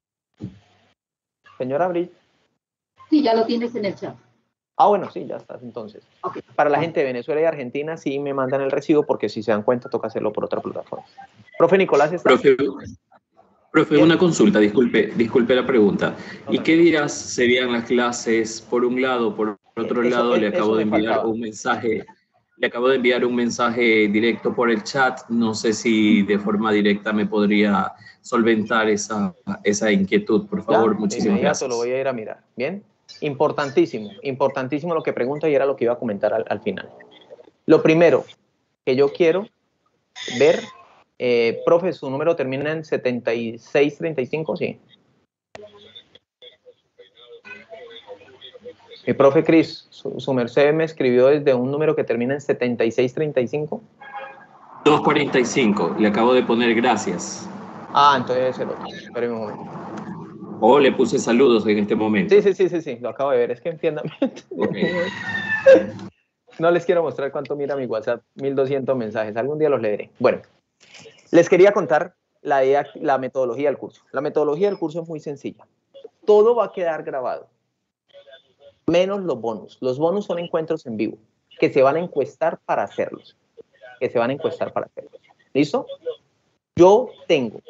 señora Abril. Sí, ya lo tienes en el chat. Bueno, sí, ya estás entonces. Okay. Para la gente de Venezuela y Argentina sí me mandan el recibo porque si se dan cuenta toca hacerlo por otra plataforma. Profe Nicolás, ¿está? Profe, una consulta, disculpe la pregunta. ¿Y qué días serían las clases por un lado? Por otro lado, le acabo de enviar un mensaje. Le acabo de enviar un mensaje directo por el chat. No sé si de forma directa me podría solventar esa inquietud, por favor. Muchísimas gracias. Lo voy a ir a mirar. Bien. Importantísimo lo que pregunta y era lo que iba a comentar al final. Lo primero que yo quiero ver, profe, su número termina en 7635, sí. Mi profe Cris, su merced me escribió desde un número que termina en 7635. 245, le acabo de poner gracias. Entonces el otro. Espérame un momento. Le puse saludos en este momento. Sí, lo acabo de ver, es que entiéndame. Okay. No les quiero mostrar cuánto mira mi WhatsApp, 1200 mensajes, algún día los leeré. Bueno, les quería contar la metodología del curso. La metodología del curso es muy sencilla. Todo va a quedar grabado, menos los bonus. Los bonus son encuentros en vivo, que se van a encuestar para hacerlos. ¿Listo? Yo tengo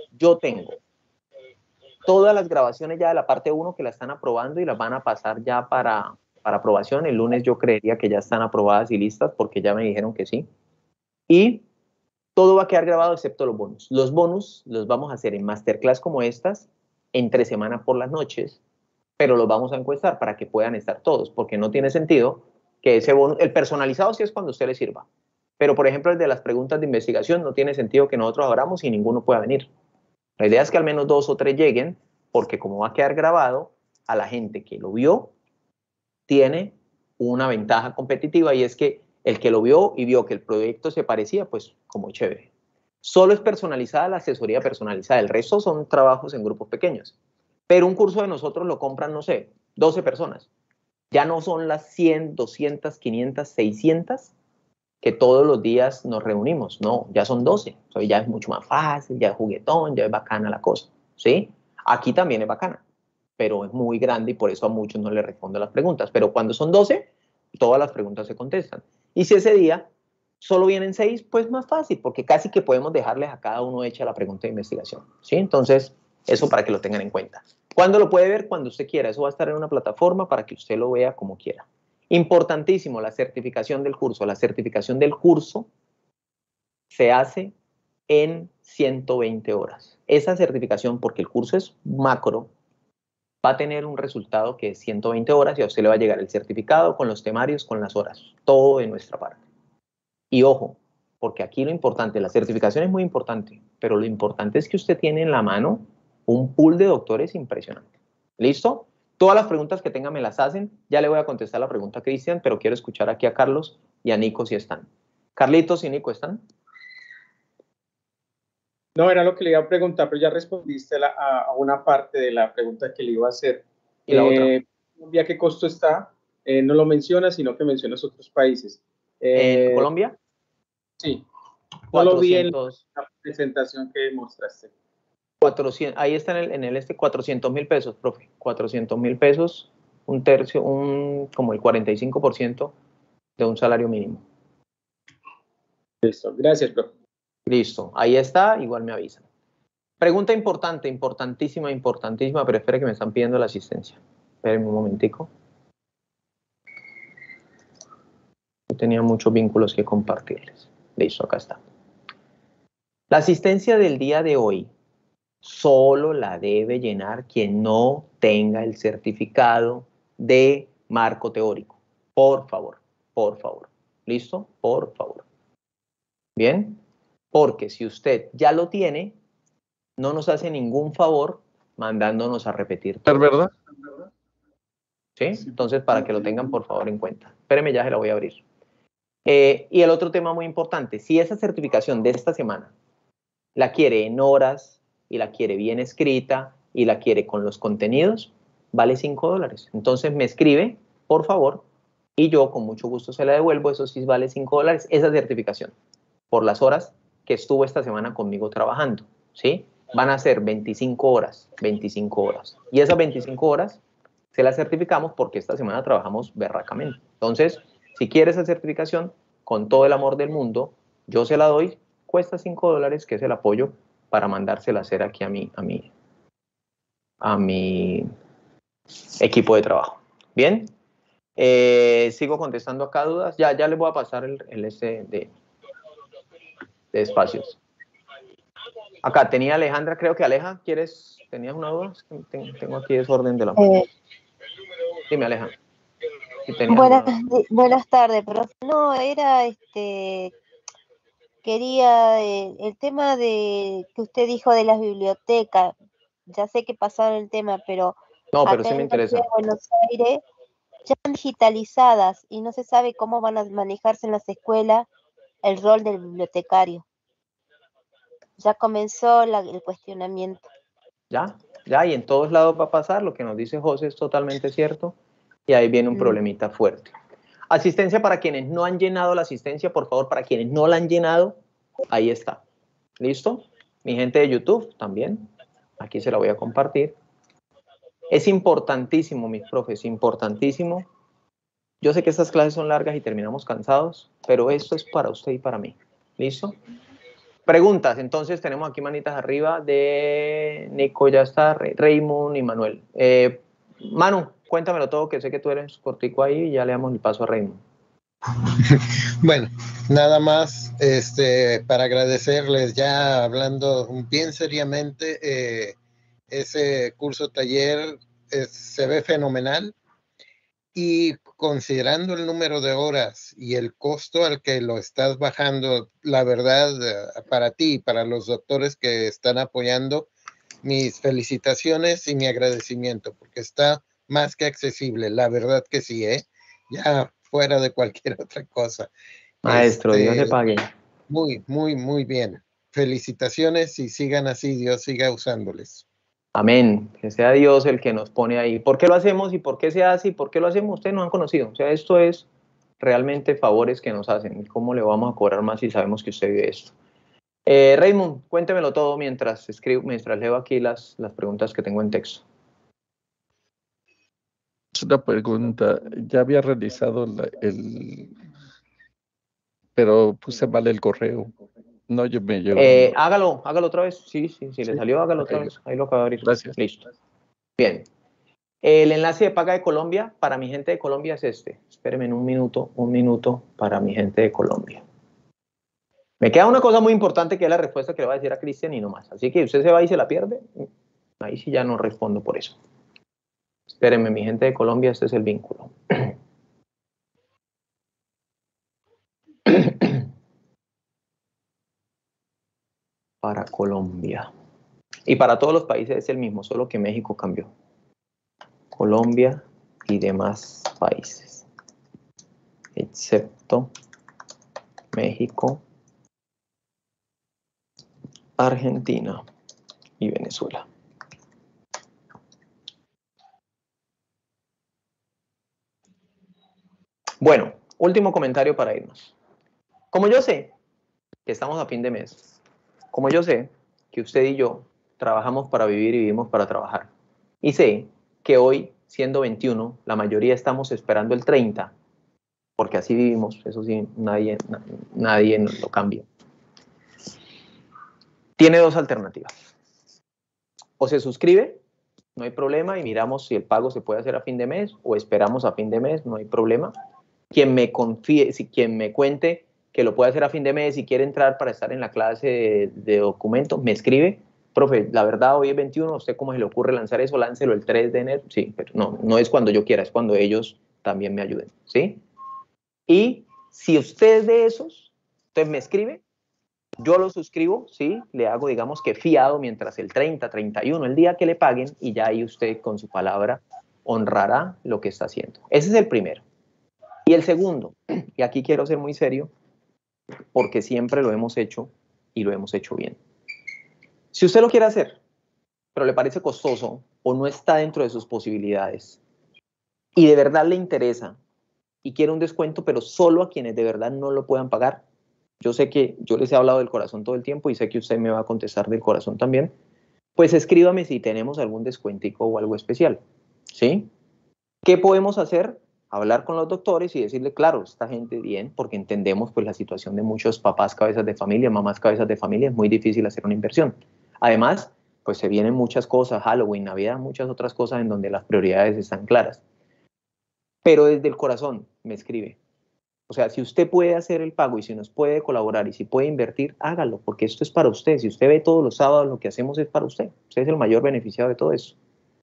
todas las grabaciones ya de la parte 1 que la están aprobando y las van a pasar ya para aprobación. El lunes yo creería que ya están aprobadas y listas porque ya me dijeron que sí. Y todo va a quedar grabado excepto los bonus. Los bonus los vamos a hacer en masterclass como estas, entre semana por las noches, pero los vamos a encuestar para que puedan estar todos, porque no tiene sentido que ese bonus, el personalizado sí es cuando a usted le sirva, pero por ejemplo el de las preguntas de investigación no tiene sentido que nosotros abramos y ninguno pueda venir. La idea es que al menos 2 o 3 lleguen, porque como va a quedar grabado, a la gente que lo vio tiene una ventaja competitiva y es que el que lo vio y vio que el proyecto se parecía, pues como chévere. Solo es personalizada la asesoría personalizada, el resto son trabajos en grupos pequeños. Pero un curso de nosotros lo compran, no sé, 12 personas. Ya no son las 100, 200, 500, 600 que todos los días nos reunimos, no, ya son 12, o sea, ya es mucho más fácil, ya es juguetón, ya es bacana la cosa, ¿sí? Aquí también es bacana, pero es muy grande y por eso a muchos no les respondo las preguntas, pero cuando son 12, todas las preguntas se contestan. Y si ese día solo vienen 6, pues más fácil, porque casi que podemos dejarles a cada uno hecha la pregunta de investigación, ¿sí? Entonces, eso para que lo tengan en cuenta. ¿Cuándo lo puede ver? Cuando usted quiera, eso va a estar en una plataforma para que usted lo vea como quiera. Importantísimo, la certificación del curso. La certificación del curso se hace en 120 horas. Esa certificación, porque el curso es macro, va a tener un resultado que es 120 horas y a usted le va a llegar el certificado con los temarios, con las horas, todo de nuestra parte. Y ojo, porque aquí lo importante, la certificación es muy importante, pero lo importante es que usted tiene en la mano un pool de doctores impresionante. ¿Listo? Todas las preguntas que tengan me las hacen. Ya le voy a contestar la pregunta a Cristian, pero quiero escuchar aquí a Carlos y a Nico si están. Carlitos y Nico, ¿están? No, era lo que le iba a preguntar, pero ya respondiste a una parte de la pregunta que le iba a hacer. ¿Y la otra? ¿Colombia qué costo está? No lo mencionas, sino que mencionas otros países. ¿En Colombia? Sí. 400. No lo vi en la presentación que mostraste. 400, ahí está en el 400.000 pesos, profe. 400.000 pesos, un tercio, como el 45% de un salario mínimo. Listo, gracias, profe. Listo, ahí está, igual me avisan. Pregunta importante, importantísima, importantísima, pero espere que me están pidiendo la asistencia. Espérenme un momentico. Yo tenía muchos vínculos que compartirles. Listo, acá está. La asistencia del día de hoy solo la debe llenar quien no tenga el certificado de marco teórico. Por favor, por favor. ¿Listo? Por favor. Bien. Porque si usted ya lo tiene, no nos hace ningún favor mandándonos a repetir todo. ¿Es verdad? ¿Sí? Entonces, para que lo tengan, por favor, en cuenta. Espéreme, ya se la voy a abrir. Y el otro tema muy importante, si esa certificación de esta semana la quiere en horas y la quiere bien escrita y la quiere con los contenidos, vale $5. Entonces, me escribe, por favor, y yo con mucho gusto se la devuelvo. Eso sí vale $5, esa certificación, por las horas que estuvo esta semana conmigo trabajando, ¿sí? Van a ser 25 horas, 25 horas. Y esas 25 horas se las certificamos porque esta semana trabajamos berracamente. Entonces, si quiere esa certificación, con todo el amor del mundo, yo se la doy, cuesta $5, que es el apoyo para mandársela a hacer aquí a mi equipo de trabajo. ¿Bien? Sigo contestando acá dudas. Ya les voy a pasar el este de espacios. Acá tenía Alejandra, creo que Aleja, ¿tenías una duda? Tengo aquí desorden de la mano. Dime, Aleja. Si buenas tardes, profe. No, era quería el tema de que usted dijo de las bibliotecas. Ya sé que pasaron el tema, pero no, pero acá sí me interesa. En Buenos Aires ya están digitalizadas y no se sabe cómo van a manejarse en las escuelas el rol del bibliotecario. Ya comenzó el cuestionamiento. Ya, y en todos lados va a pasar. Lo que nos dice José es totalmente cierto. Y ahí viene un problemita fuerte. Asistencia para quienes no han llenado la asistencia, por favor, para quienes no la han llenado, ahí está. ¿Listo? Mi gente de YouTube también. Aquí se la voy a compartir. Es importantísimo, mis profes, importantísimo. Yo sé que estas clases son largas y terminamos cansados, pero esto es para usted y para mí. ¿Listo? Preguntas, entonces tenemos aquí manitas arriba de Nico, ya está, Raymond y Manuel. Manu, cuéntamelo todo, que sé que tú eres cortico ahí y ya le damos el paso a Raymond. Bueno, nada más para agradecerles, ya hablando bien seriamente, ese curso taller se ve fenomenal. Y considerando el número de horas y el costo al que lo estás bajando, la verdad, para ti y para los doctores que están apoyando, mis felicitaciones y mi agradecimiento, porque está más que accesible, la verdad que sí, ya fuera de cualquier otra cosa. Maestro, Dios le pague. Muy, muy, muy bien. Felicitaciones y sigan así, Dios siga usándoles. Amén, que sea Dios el que nos pone ahí. ¿Por qué lo hacemos y por qué se hace y por qué lo hacemos? Ustedes no han conocido. O sea, esto es realmente favores que nos hacen. ¿Cómo le vamos a cobrar más si sabemos que usted vive esto? Raymond, cuéntemelo todo mientras leo aquí las preguntas que tengo en texto. Es una pregunta. Ya había realizado pero puse mal el correo. No, yo me llevo. Hágalo otra vez. Sí, le salió, hágalo otra vez. Ahí lo acabo de abrir. Gracias. Listo. Bien. El enlace de paga de Colombia para mi gente de Colombia es este. Espérenme un minuto para mi gente de Colombia. Me queda una cosa muy importante que es la respuesta que le voy a decir a Cristian y no más. Así que usted se va y se la pierde, ahí sí ya no respondo por eso. Espérenme, mi gente de Colombia, este es el vínculo. Para Colombia. Y para todos los países es el mismo, solo que México cambió. Colombia y demás países. Excepto México, Argentina y Venezuela. Bueno, último comentario para irnos. Como yo sé que estamos a fin de mes, como yo sé que usted y yo trabajamos para vivir y vivimos para trabajar, y sé que hoy, siendo 21, la mayoría estamos esperando el 30, porque así vivimos, eso sí, nadie lo cambia. Tiene dos alternativas. O se suscribe, no hay problema, y miramos si el pago se puede hacer a fin de mes, o esperamos a fin de mes, no hay problema. Quien me confíe, quien me cuente que lo puede hacer a fin de mes y quiere entrar para estar en la clase de documentos, me escribe. Profe, la verdad, hoy es 21, ¿a usted cómo se le ocurre lanzar eso? Láncelo el 3 de enero. Sí, pero no es cuando yo quiera, es cuando ellos también me ayuden, ¿sí? Y si usted es de esos, entonces me escribe, yo lo suscribo, ¿sí? Le hago, digamos que fiado mientras el 30, 31, el día que le paguen, y ya ahí usted con su palabra honrará lo que está haciendo. Ese es el primero. Y el segundo, y aquí quiero ser muy serio, porque siempre lo hemos hecho y lo hemos hecho bien. Si usted lo quiere hacer, pero le parece costoso o no está dentro de sus posibilidades y de verdad le interesa y quiere un descuento, pero solo a quienes de verdad no lo puedan pagar, yo sé que yo les he hablado del corazón todo el tiempo y sé que usted me va a contestar del corazón también, pues escríbame si tenemos algún descuentico o algo especial, ¿sí? ¿Qué podemos hacer? Hablar con los doctores y decirle, claro, esta gente bien, porque entendemos pues la situación de muchos papás cabezas de familia, mamás cabezas de familia, es muy difícil hacer una inversión. Además, pues se vienen muchas cosas, Halloween, Navidad, muchas otras cosas en donde las prioridades están claras. Pero desde el corazón me escribe. O sea, si usted puede hacer el pago y si nos puede colaborar y si puede invertir, hágalo, porque esto es para usted. Si usted ve todos los sábados lo que hacemos es para usted. Usted es el mayor beneficiado de todo eso.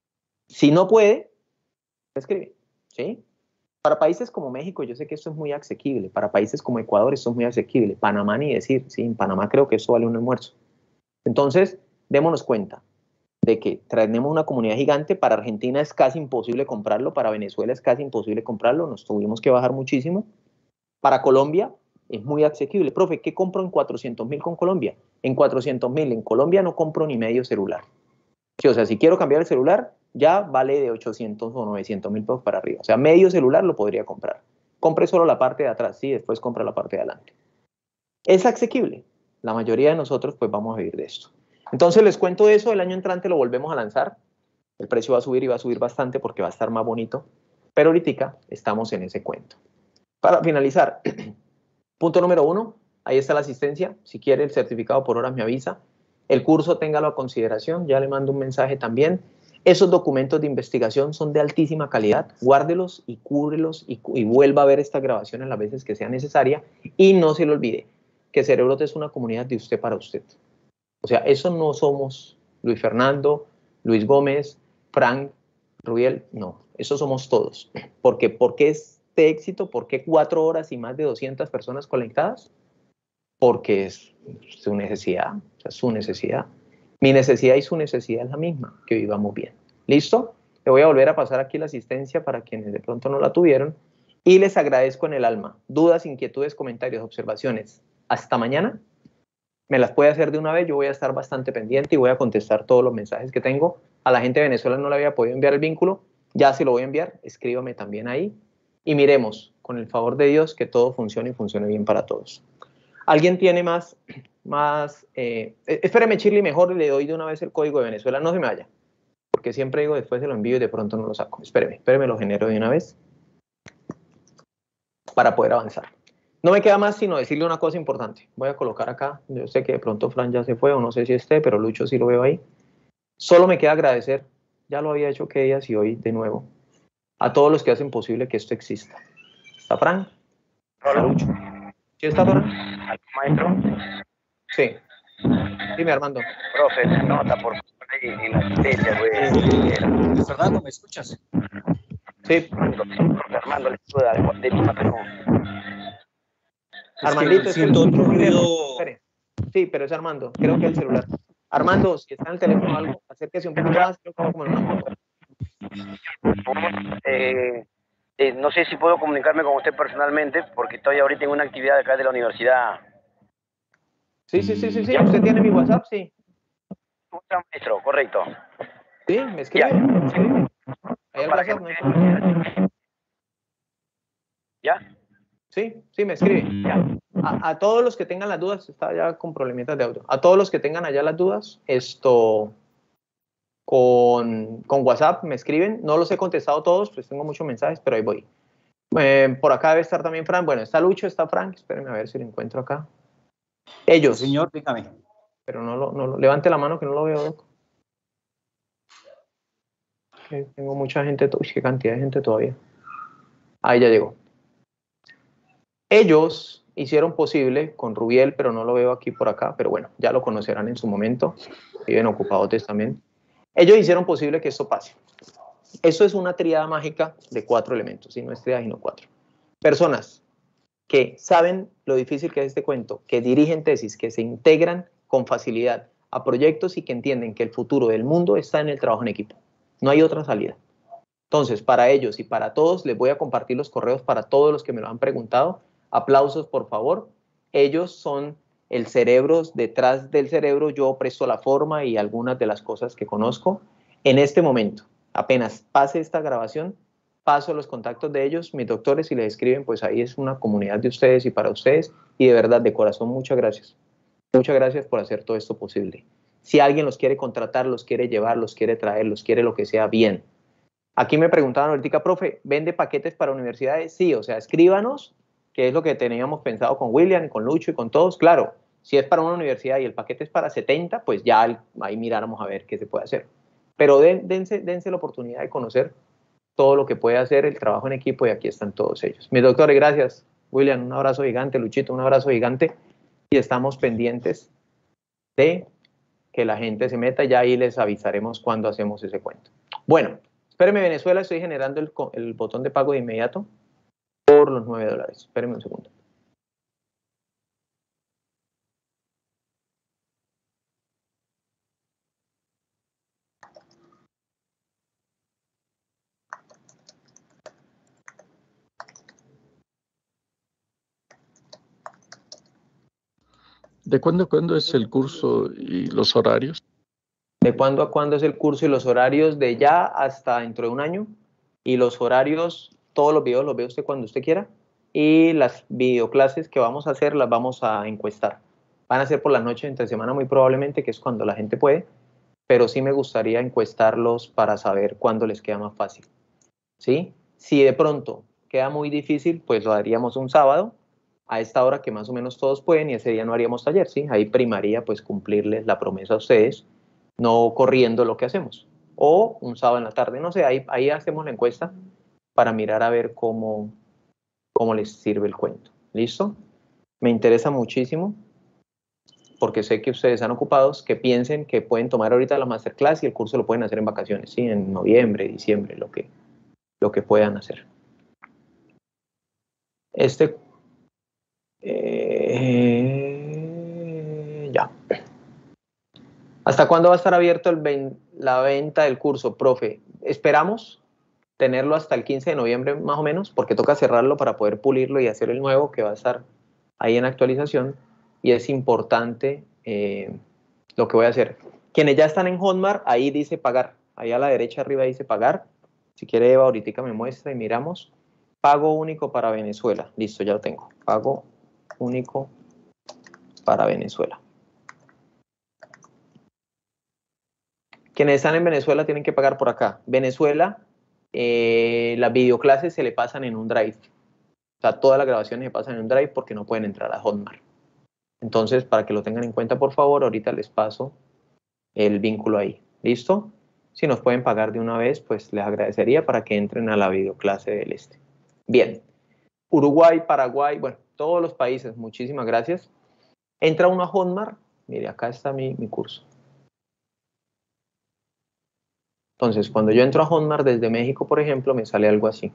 Si no puede, me escribe, ¿sí? Para países como México, yo sé que esto es muy asequible. Para países como Ecuador, esto es muy asequible. Panamá, ni decir, sí, en Panamá creo que eso vale un almuerzo. Entonces, démonos cuenta de que tenemos una comunidad gigante. Para Argentina es casi imposible comprarlo, para Venezuela es casi imposible comprarlo, nos tuvimos que bajar muchísimo. Para Colombia es muy asequible. Profe, ¿qué compro en 400.000 con Colombia? En 400.000 en Colombia no compro ni medio celular. Sí, o sea, si quiero cambiar el celular, ya vale de 800 o 900.000 pesos para arriba. O sea, medio celular lo podría comprar. Compre solo la parte de atrás, sí, después compra la parte de adelante. Es asequible. La mayoría de nosotros pues vamos a vivir de esto. Entonces les cuento eso, el año entrante lo volvemos a lanzar. El precio va a subir y va a subir bastante porque va a estar más bonito. Pero ahorita estamos en ese cuento. Para finalizar, punto número 1, ahí está la asistencia. Si quiere el certificado por horas me avisa. El curso téngalo a consideración, ya le mando un mensaje también. Esos documentos de investigación son de altísima calidad, guárdelos y cúbrelos y vuelva a ver esta grabación en las veces que sea necesaria. Y no se le olvide que Cerebrote es una comunidad de usted para usted. O sea, eso no somos Luis Fernando, Luis Gómez, Frank, Rubiel, no, eso somos todos. ¿Por qué este éxito? ¿Por qué 4 horas y más de 200 personas conectadas? Porque es su necesidad, o sea, su necesidad. Mi necesidad y su necesidad es la misma, que vivamos bien. ¿Listo? Le voy a volver a pasar aquí la asistencia para quienes de pronto no la tuvieron y les agradezco en el alma. Dudas, inquietudes, comentarios, observaciones. Hasta mañana. Me las puede hacer de una vez, yo voy a estar bastante pendiente y voy a contestar todos los mensajes que tengo. A la gente de Venezuela no le había podido enviar el vínculo, ya se lo voy a enviar, escríbame también ahí y miremos, con el favor de Dios, que todo funcione y funcione bien para todos. ¿Alguien tiene más? Espéreme, Shirley, mejor le doy de una vez el código de Venezuela, no se me vaya, porque siempre digo después se lo envío y de pronto no lo saco. Espéreme, lo genero de una vez para poder avanzar. No me queda más sino decirle una cosa importante. Voy a colocar acá, yo sé que de pronto Fran ya se fue o no sé si esté, pero Lucho sí lo veo ahí. Solo me queda agradecer, ya lo había hecho aquellos días y hoy de nuevo, a todos los que hacen posible que esto exista. ¿Está Fran? Hola Lucho. ¿Sí está, Dora? Maestro. Sí. Dime, Armando. Profe, se nota por y la asistencia, güey. Fernando, ¿me escuchas? Sí. Profe Armando, le saluda de Lima, Perú. Armandito, siento otro ruido. Espere. Sí, pero es Armando. Creo que es el celular. Armando, si está en el teléfono o algo, acérquese un poco más. Creo que como en una foto. No sé si puedo comunicarme con usted personalmente, porque estoy ahorita en una actividad acá de la universidad. Sí. ¿Usted tiene mi WhatsApp? Sí. Maestro, correcto. Sí, me escribe. Ahí el WhatsApp, ¿no? ¿Ya? Sí, me escribe. A todos los que tengan las dudas, está ya con problemitas de audio. A todos los que tengan allá las dudas, con WhatsApp me escriben. No los he contestado todos, pues tengo muchos mensajes, pero ahí voy. Por acá debe estar también Frank. Bueno, está Lucho, está Frank. Espérenme a ver si lo encuentro acá. Ellos. Señor, dígame. Pero no levante la mano que no lo veo, loco. Tengo mucha gente. Uy, qué cantidad de gente todavía. Ahí ya llegó. Ellos hicieron posible con Rubiel, pero no lo veo aquí por acá, pero bueno, ya lo conocerán en su momento. Viven ocupados también. Ellos hicieron posible que esto pase. Eso es una tríada mágica de 4 elementos, ¿sí? No es tríada, sino 4. Personas que saben lo difícil que es este cuento, que dirigen tesis, que se integran con facilidad a proyectos y que entienden que el futuro del mundo está en el trabajo en equipo. No hay otra salida. Entonces, para ellos y para todos, les voy a compartir los correos para todos los que me lo han preguntado. Aplausos, por favor. Ellos son el cerebro, detrás del cerebro yo presto la forma y algunas de las cosas que conozco. En este momento, apenas pase esta grabación, paso los contactos de ellos, mis doctores, y les escriben, pues ahí es una comunidad de ustedes y para ustedes, y de verdad, de corazón, muchas gracias. Muchas gracias por hacer todo esto posible. Si alguien los quiere contratar, los quiere llevar, los quiere traer, los quiere lo que sea, bien. Aquí me preguntaban ahorita, profe, ¿vende paquetes para universidades? Sí, o sea, escríbanos, que es lo que teníamos pensado con William y con Lucho y con todos. Claro, si es para una universidad y el paquete es para 70, pues ya ahí miráramos a ver qué se puede hacer. Pero dense la oportunidad de conocer todo lo que puede hacer el trabajo en equipo y aquí están todos ellos. Mis doctores, gracias. William, un abrazo gigante. Luchito, un abrazo gigante. Y estamos pendientes de que la gente se meta. Ya ahí les avisaremos cuando hacemos ese cuento. Bueno, espérenme, Venezuela, estoy generando el botón de pago de inmediato por los $9. Espérenme un segundo. ¿De cuándo a cuándo es el curso y los horarios? ¿De cuándo a cuándo es el curso y los horarios? De ya hasta dentro de un año. Y los horarios, todos los videos los ve usted cuando usted quiera. Y las videoclases que vamos a hacer las vamos a encuestar. Van a ser por la noche, entre semana muy probablemente, que es cuando la gente puede. Pero sí me gustaría encuestarlos para saber cuándo les queda más fácil. ¿Sí? Si de pronto queda muy difícil, pues lo haríamos un sábado a esta hora que más o menos todos pueden y ese día no haríamos taller, ¿sí? Ahí primaría pues cumplirles la promesa a ustedes, no corriendo lo que hacemos. O un sábado en la tarde, no sé, ahí hacemos la encuesta para mirar a ver cómo les sirve el cuento. ¿Listo? Me interesa muchísimo porque sé que ustedes están ocupados, que piensen que pueden tomar ahorita la masterclass y el curso lo pueden hacer en vacaciones, ¿sí? En noviembre, diciembre, lo que puedan hacer. Ya. ¿Hasta cuándo va a estar abierto la venta del curso, profe? Esperamos tenerlo hasta el 15 de noviembre más o menos, porque toca cerrarlo para poder pulirlo y hacer el nuevo que va a estar ahí en actualización. Y es importante lo que voy a hacer. Quienes ya están en Hotmart, ahí dice pagar. Ahí a la derecha arriba dice pagar. Si quiere Eva, ahorita me muestra y miramos. Pago único para Venezuela. Listo, ya lo tengo. Pago único para Venezuela. Quienes están en Venezuela tienen que pagar por acá. Venezuela, las videoclases se le pasan en un drive. O sea, todas las grabaciones se pasan en un drive porque no pueden entrar a Hotmart. Entonces, para que lo tengan en cuenta, por favor, ahorita les paso el vínculo ahí. ¿Listo? Si nos pueden pagar de una vez, pues les agradecería para que entren a la videoclase del este. Bien. Uruguay, Paraguay, bueno, todos los países, muchísimas gracias. Entra uno a Hotmart, mire, acá está mi curso. Entonces, cuando yo entro a Hotmart desde México, por ejemplo, me sale algo así.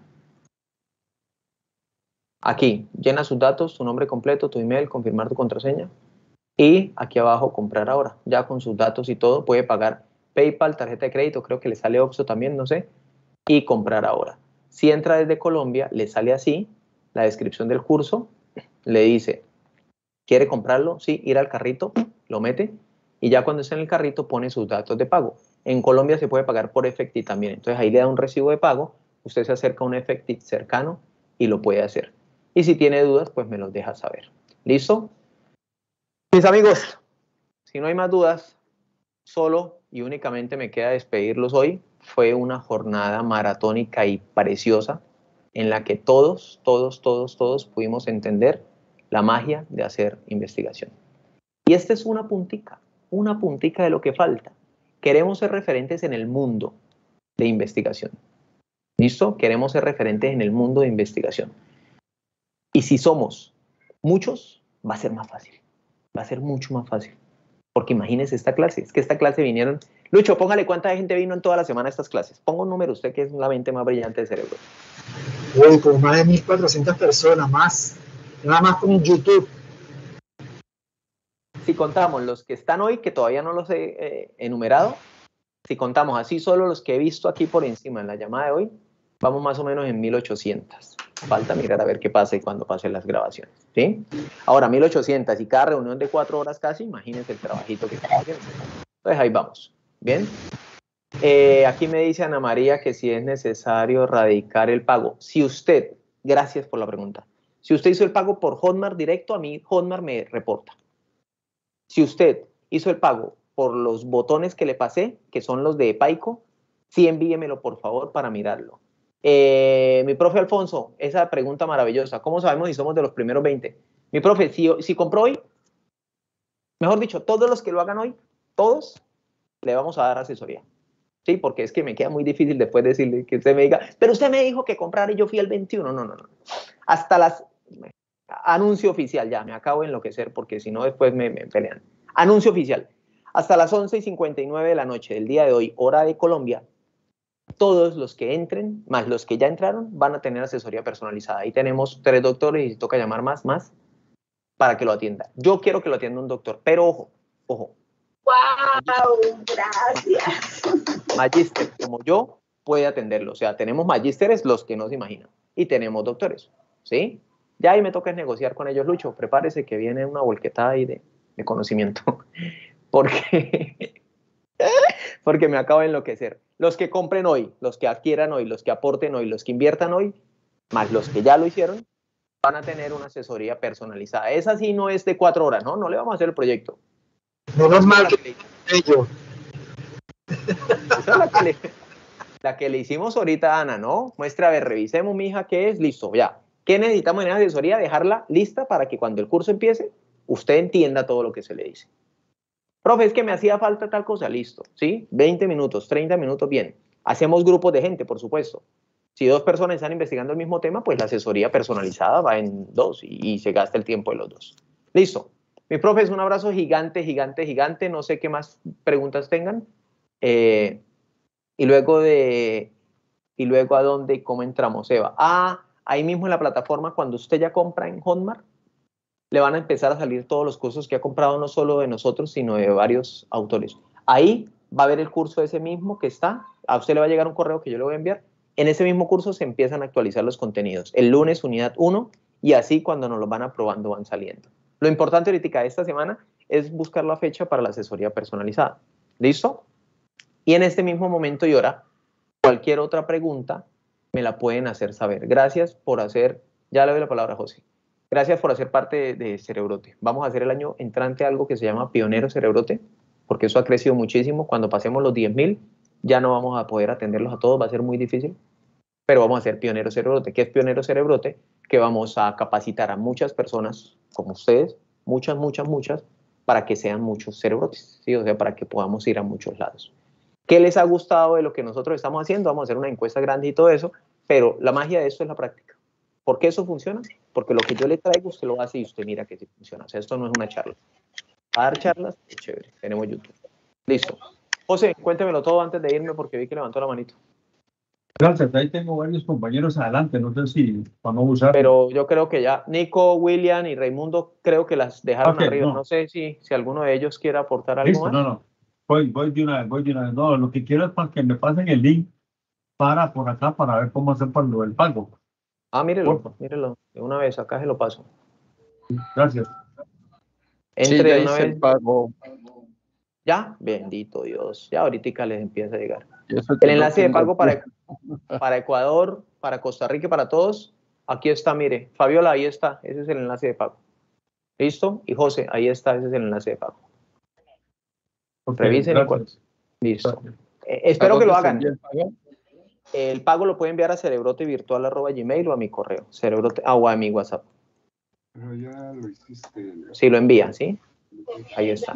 Aquí, llena sus datos, tu nombre completo, tu email, confirmar tu contraseña. Y aquí abajo, comprar ahora. Ya con sus datos y todo, puede pagar PayPal, tarjeta de crédito, creo que le sale Oxxo también, no sé. Y comprar ahora. Si entra desde Colombia, le sale así, la descripción del curso, le dice, ¿quiere comprarlo? Sí, ir al carrito, lo mete, y ya cuando está en el carrito pone sus datos de pago. En Colombia se puede pagar por Efecti también, entonces ahí le da un recibo de pago, usted se acerca a un Efecti cercano y lo puede hacer. Y si tiene dudas, pues me los deja saber. ¿Listo? Mis amigos, si no hay más dudas, solo y únicamente me queda despedirlos hoy. Fue una jornada maratónica y preciosa en la que todos pudimos entender la magia de hacer investigación. Y esta es una puntica de lo que falta. Queremos ser referentes en el mundo de investigación. ¿Listo? Queremos ser referentes en el mundo de investigación. Y si somos muchos, va a ser más fácil. Va a ser mucho más fácil. Porque imagínense esta clase. Es que esta clase vinieron... Lucho, póngale cuánta gente vino en toda la semana a estas clases. Ponga un número, usted que es la mente más brillante del cerebro. Uy, como más de 1.400 personas más. Nada más con YouTube. Si contamos los que están hoy, que todavía no los he enumerado, si contamos así solo los que he visto aquí por encima en la llamada de hoy, vamos más o menos en 1.800. Falta mirar a ver qué pasa y cuando pasen las grabaciones, ¿sí? Ahora, 1.800 y cada reunión de 4 horas casi, imagínense el trabajito que estamos haciendo. Entonces ahí vamos, ¿bien? Aquí me dice Ana María que si es necesario radicar el pago. Si usted, gracias por la pregunta, si usted hizo el pago por Hotmart directo, a mí Hotmart me reporta. Si usted hizo el pago por los botones que le pasé, que son los de Paico, sí envíemelo por favor para mirarlo. Mi profe Alfonso, esa pregunta maravillosa, ¿cómo sabemos si somos de los primeros 20? Mi profe, si compró hoy, mejor dicho, todos los que lo hagan hoy, todos, le vamos a dar asesoría. Sí, porque es que me queda muy difícil después decirle que usted me diga, pero usted me dijo que comprara y yo fui el 21. No. Hasta las... Anuncio oficial, ya, me acabo de enloquecer porque si no después me pelean. Anuncio oficial. Hasta las 11:59 de la noche del día de hoy, hora de Colombia, todos los que entren, más los que ya entraron, van a tener asesoría personalizada. Ahí tenemos 3 doctores y si toca llamar más para que lo atienda. Yo quiero que lo atienda un doctor, pero ojo. ¡Wow! Gracias. Magíster, como yo, puede atenderlo. O sea, tenemos magísteres, los que no se imaginan, y tenemos doctores, ¿sí? Ya ahí me toca negociar con ellos, Lucho. Prepárese que viene una volquetada ahí de conocimiento. Porque me acabo de enloquecer. Los que compren hoy, los que adquieran hoy, los que aporten hoy, los que inviertan hoy, más los que ya lo hicieron, van a tener una asesoría personalizada. Esa sí no es de 4 horas, ¿no? No le vamos a hacer el proyecto. Menos mal que ellos. Esa es la que le hicimos ahorita a Ana, ¿no? Muestra, a ver, revisemos, mija, ¿qué es? Listo, ya. ¿Qué necesitamos en esa asesoría? Dejarla lista para que cuando el curso empiece, usted entienda todo lo que se le dice. Profe, es que me hacía falta tal cosa, listo, ¿sí? 20 minutos, 30 minutos, bien. Hacemos grupos de gente, por supuesto. Si 2 personas están investigando el mismo tema, pues la asesoría personalizada va en 2 y se gasta el tiempo de los 2. Listo. Mi profe, es un abrazo gigante. No sé qué más preguntas tengan. Y luego a dónde, ¿cómo entramos, Eva? Ahí mismo en la plataforma, cuando usted ya compra en Hotmart, le van a empezar a salir todos los cursos que ha comprado, no solo de nosotros, sino de varios autores. Ahí va a ver el curso ese mismo que está. A usted le va a llegar un correo que yo le voy a enviar. En ese mismo curso se empiezan a actualizar los contenidos. El lunes, unidad 1, y así cuando nos los van aprobando van saliendo. Lo importante ahorita de esta semana es buscar la fecha para la asesoría personalizada. ¿Listo? Y en este mismo momento y hora, cualquier otra pregunta me la pueden hacer saber. Gracias por hacer, ya le doy la palabra a José. Gracias por hacer parte de Cerebrote. Vamos a hacer el año entrante algo que se llama Pionero Cerebrote, porque eso ha crecido muchísimo. Cuando pasemos los 10.000, ya no vamos a poder atenderlos a todos, va a ser muy difícil, pero vamos a hacer Pionero Cerebrote. ¿Qué es Pionero Cerebrote? Que vamos a capacitar a muchas personas, como ustedes, muchas, para que sean muchos cerebrotes, ¿sí? O sea, para que podamos ir a muchos lados. ¿Qué les ha gustado de lo que nosotros estamos haciendo? Vamos a hacer una encuesta grande y todo eso, pero la magia de esto es la práctica. ¿Por qué eso funciona? Porque lo que yo le traigo, usted lo hace y usted mira que sí funciona. O sea, esto no es una charla. A dar charlas, qué chévere. Tenemos YouTube. Listo. José, cuéntemelo todo antes de irme porque vi que levantó la manito. Gracias, ahí tengo varios compañeros adelante, no sé si vamos a usar. Pero yo creo que ya Nico, William y Raimundo creo que las dejaron Okay, arriba. no. No sé si alguno de ellos quiere aportar algo Listo, más. no. Voy de una vez. No, lo que quiero es para que me pasen el link para por acá para ver cómo hacer para lo del pago. Ah, mírelo. De una vez, acá se lo paso. Gracias. Entre sí, ya de una hice vez. el pago. Ya, bendito Dios. Ya ahorita les empieza a llegar. El enlace de pago para Ecuador, para Costa Rica, para todos. Aquí está, mire. Fabiola, ahí está. Ese es el enlace de pago. ¿Listo? Y José, ahí está. Ese es el enlace de pago. Okay, revisen y cuál. Listo. Espero que lo hagan. El pago lo puede enviar a cerebrotevirtual@gmail o a mi correo. O a mi WhatsApp. Pero ya lo hiciste. Sí, lo envían, ¿sí? Ahí está.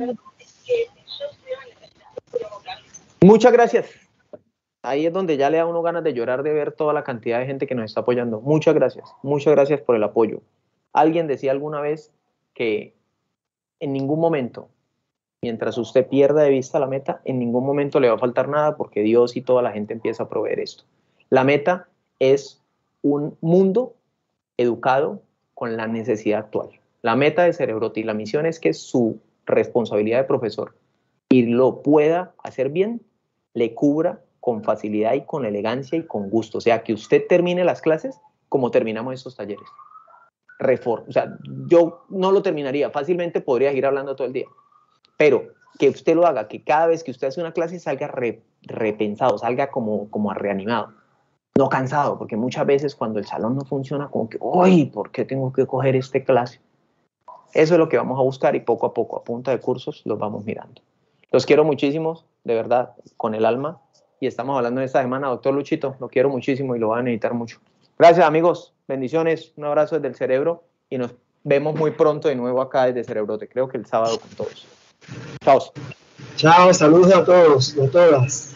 Muchas gracias. Ahí es donde ya le da uno ganas de llorar de ver toda la cantidad de gente que nos está apoyando. Muchas gracias por el apoyo. Alguien decía alguna vez que en ningún momento, mientras usted pierda de vista la meta, en ningún momento le va a faltar nada porque Dios y toda la gente empieza a proveer esto. La meta es un mundo educado con la necesidad actual. La meta de Cerebrote y la misión es que su responsabilidad de profesor y lo pueda hacer bien, le cubra con facilidad y con elegancia y con gusto. O sea, que usted termine las clases como terminamos estos talleres. O sea, yo no lo terminaría, fácilmente podría ir hablando todo el día, pero que usted lo haga, que cada vez que usted hace una clase salga repensado, salga como reanimado, no cansado, porque muchas veces cuando el salón no funciona, como que, ¡ay! ¿Por qué tengo que coger esta clase? Eso es lo que vamos a buscar y poco a poco, a punta de cursos, los vamos mirando. Los quiero muchísimo, de verdad, con el alma, y estamos hablando en esta semana, doctor Luchito, lo quiero muchísimo y lo van a necesitar mucho. Gracias, amigos, bendiciones, un abrazo desde el cerebro y nos vemos muy pronto de nuevo acá desde Cerebrote, creo que el sábado con todos. Chao. Chao, saludos a todos y a todas.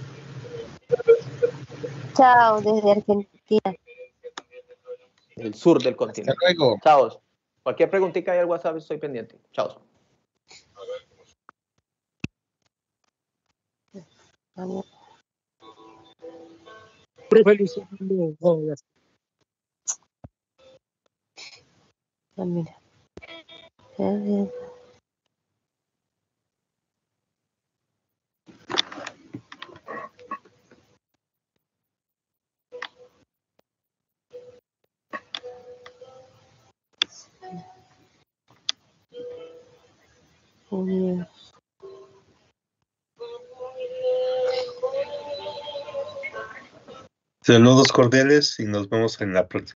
Chao, desde Argentina. El sur del continente. Hasta luego. Chao. Cualquier preguntita hay al WhatsApp, estoy pendiente. Chao. Mira. Saludos cordiales y nos vemos en la próxima.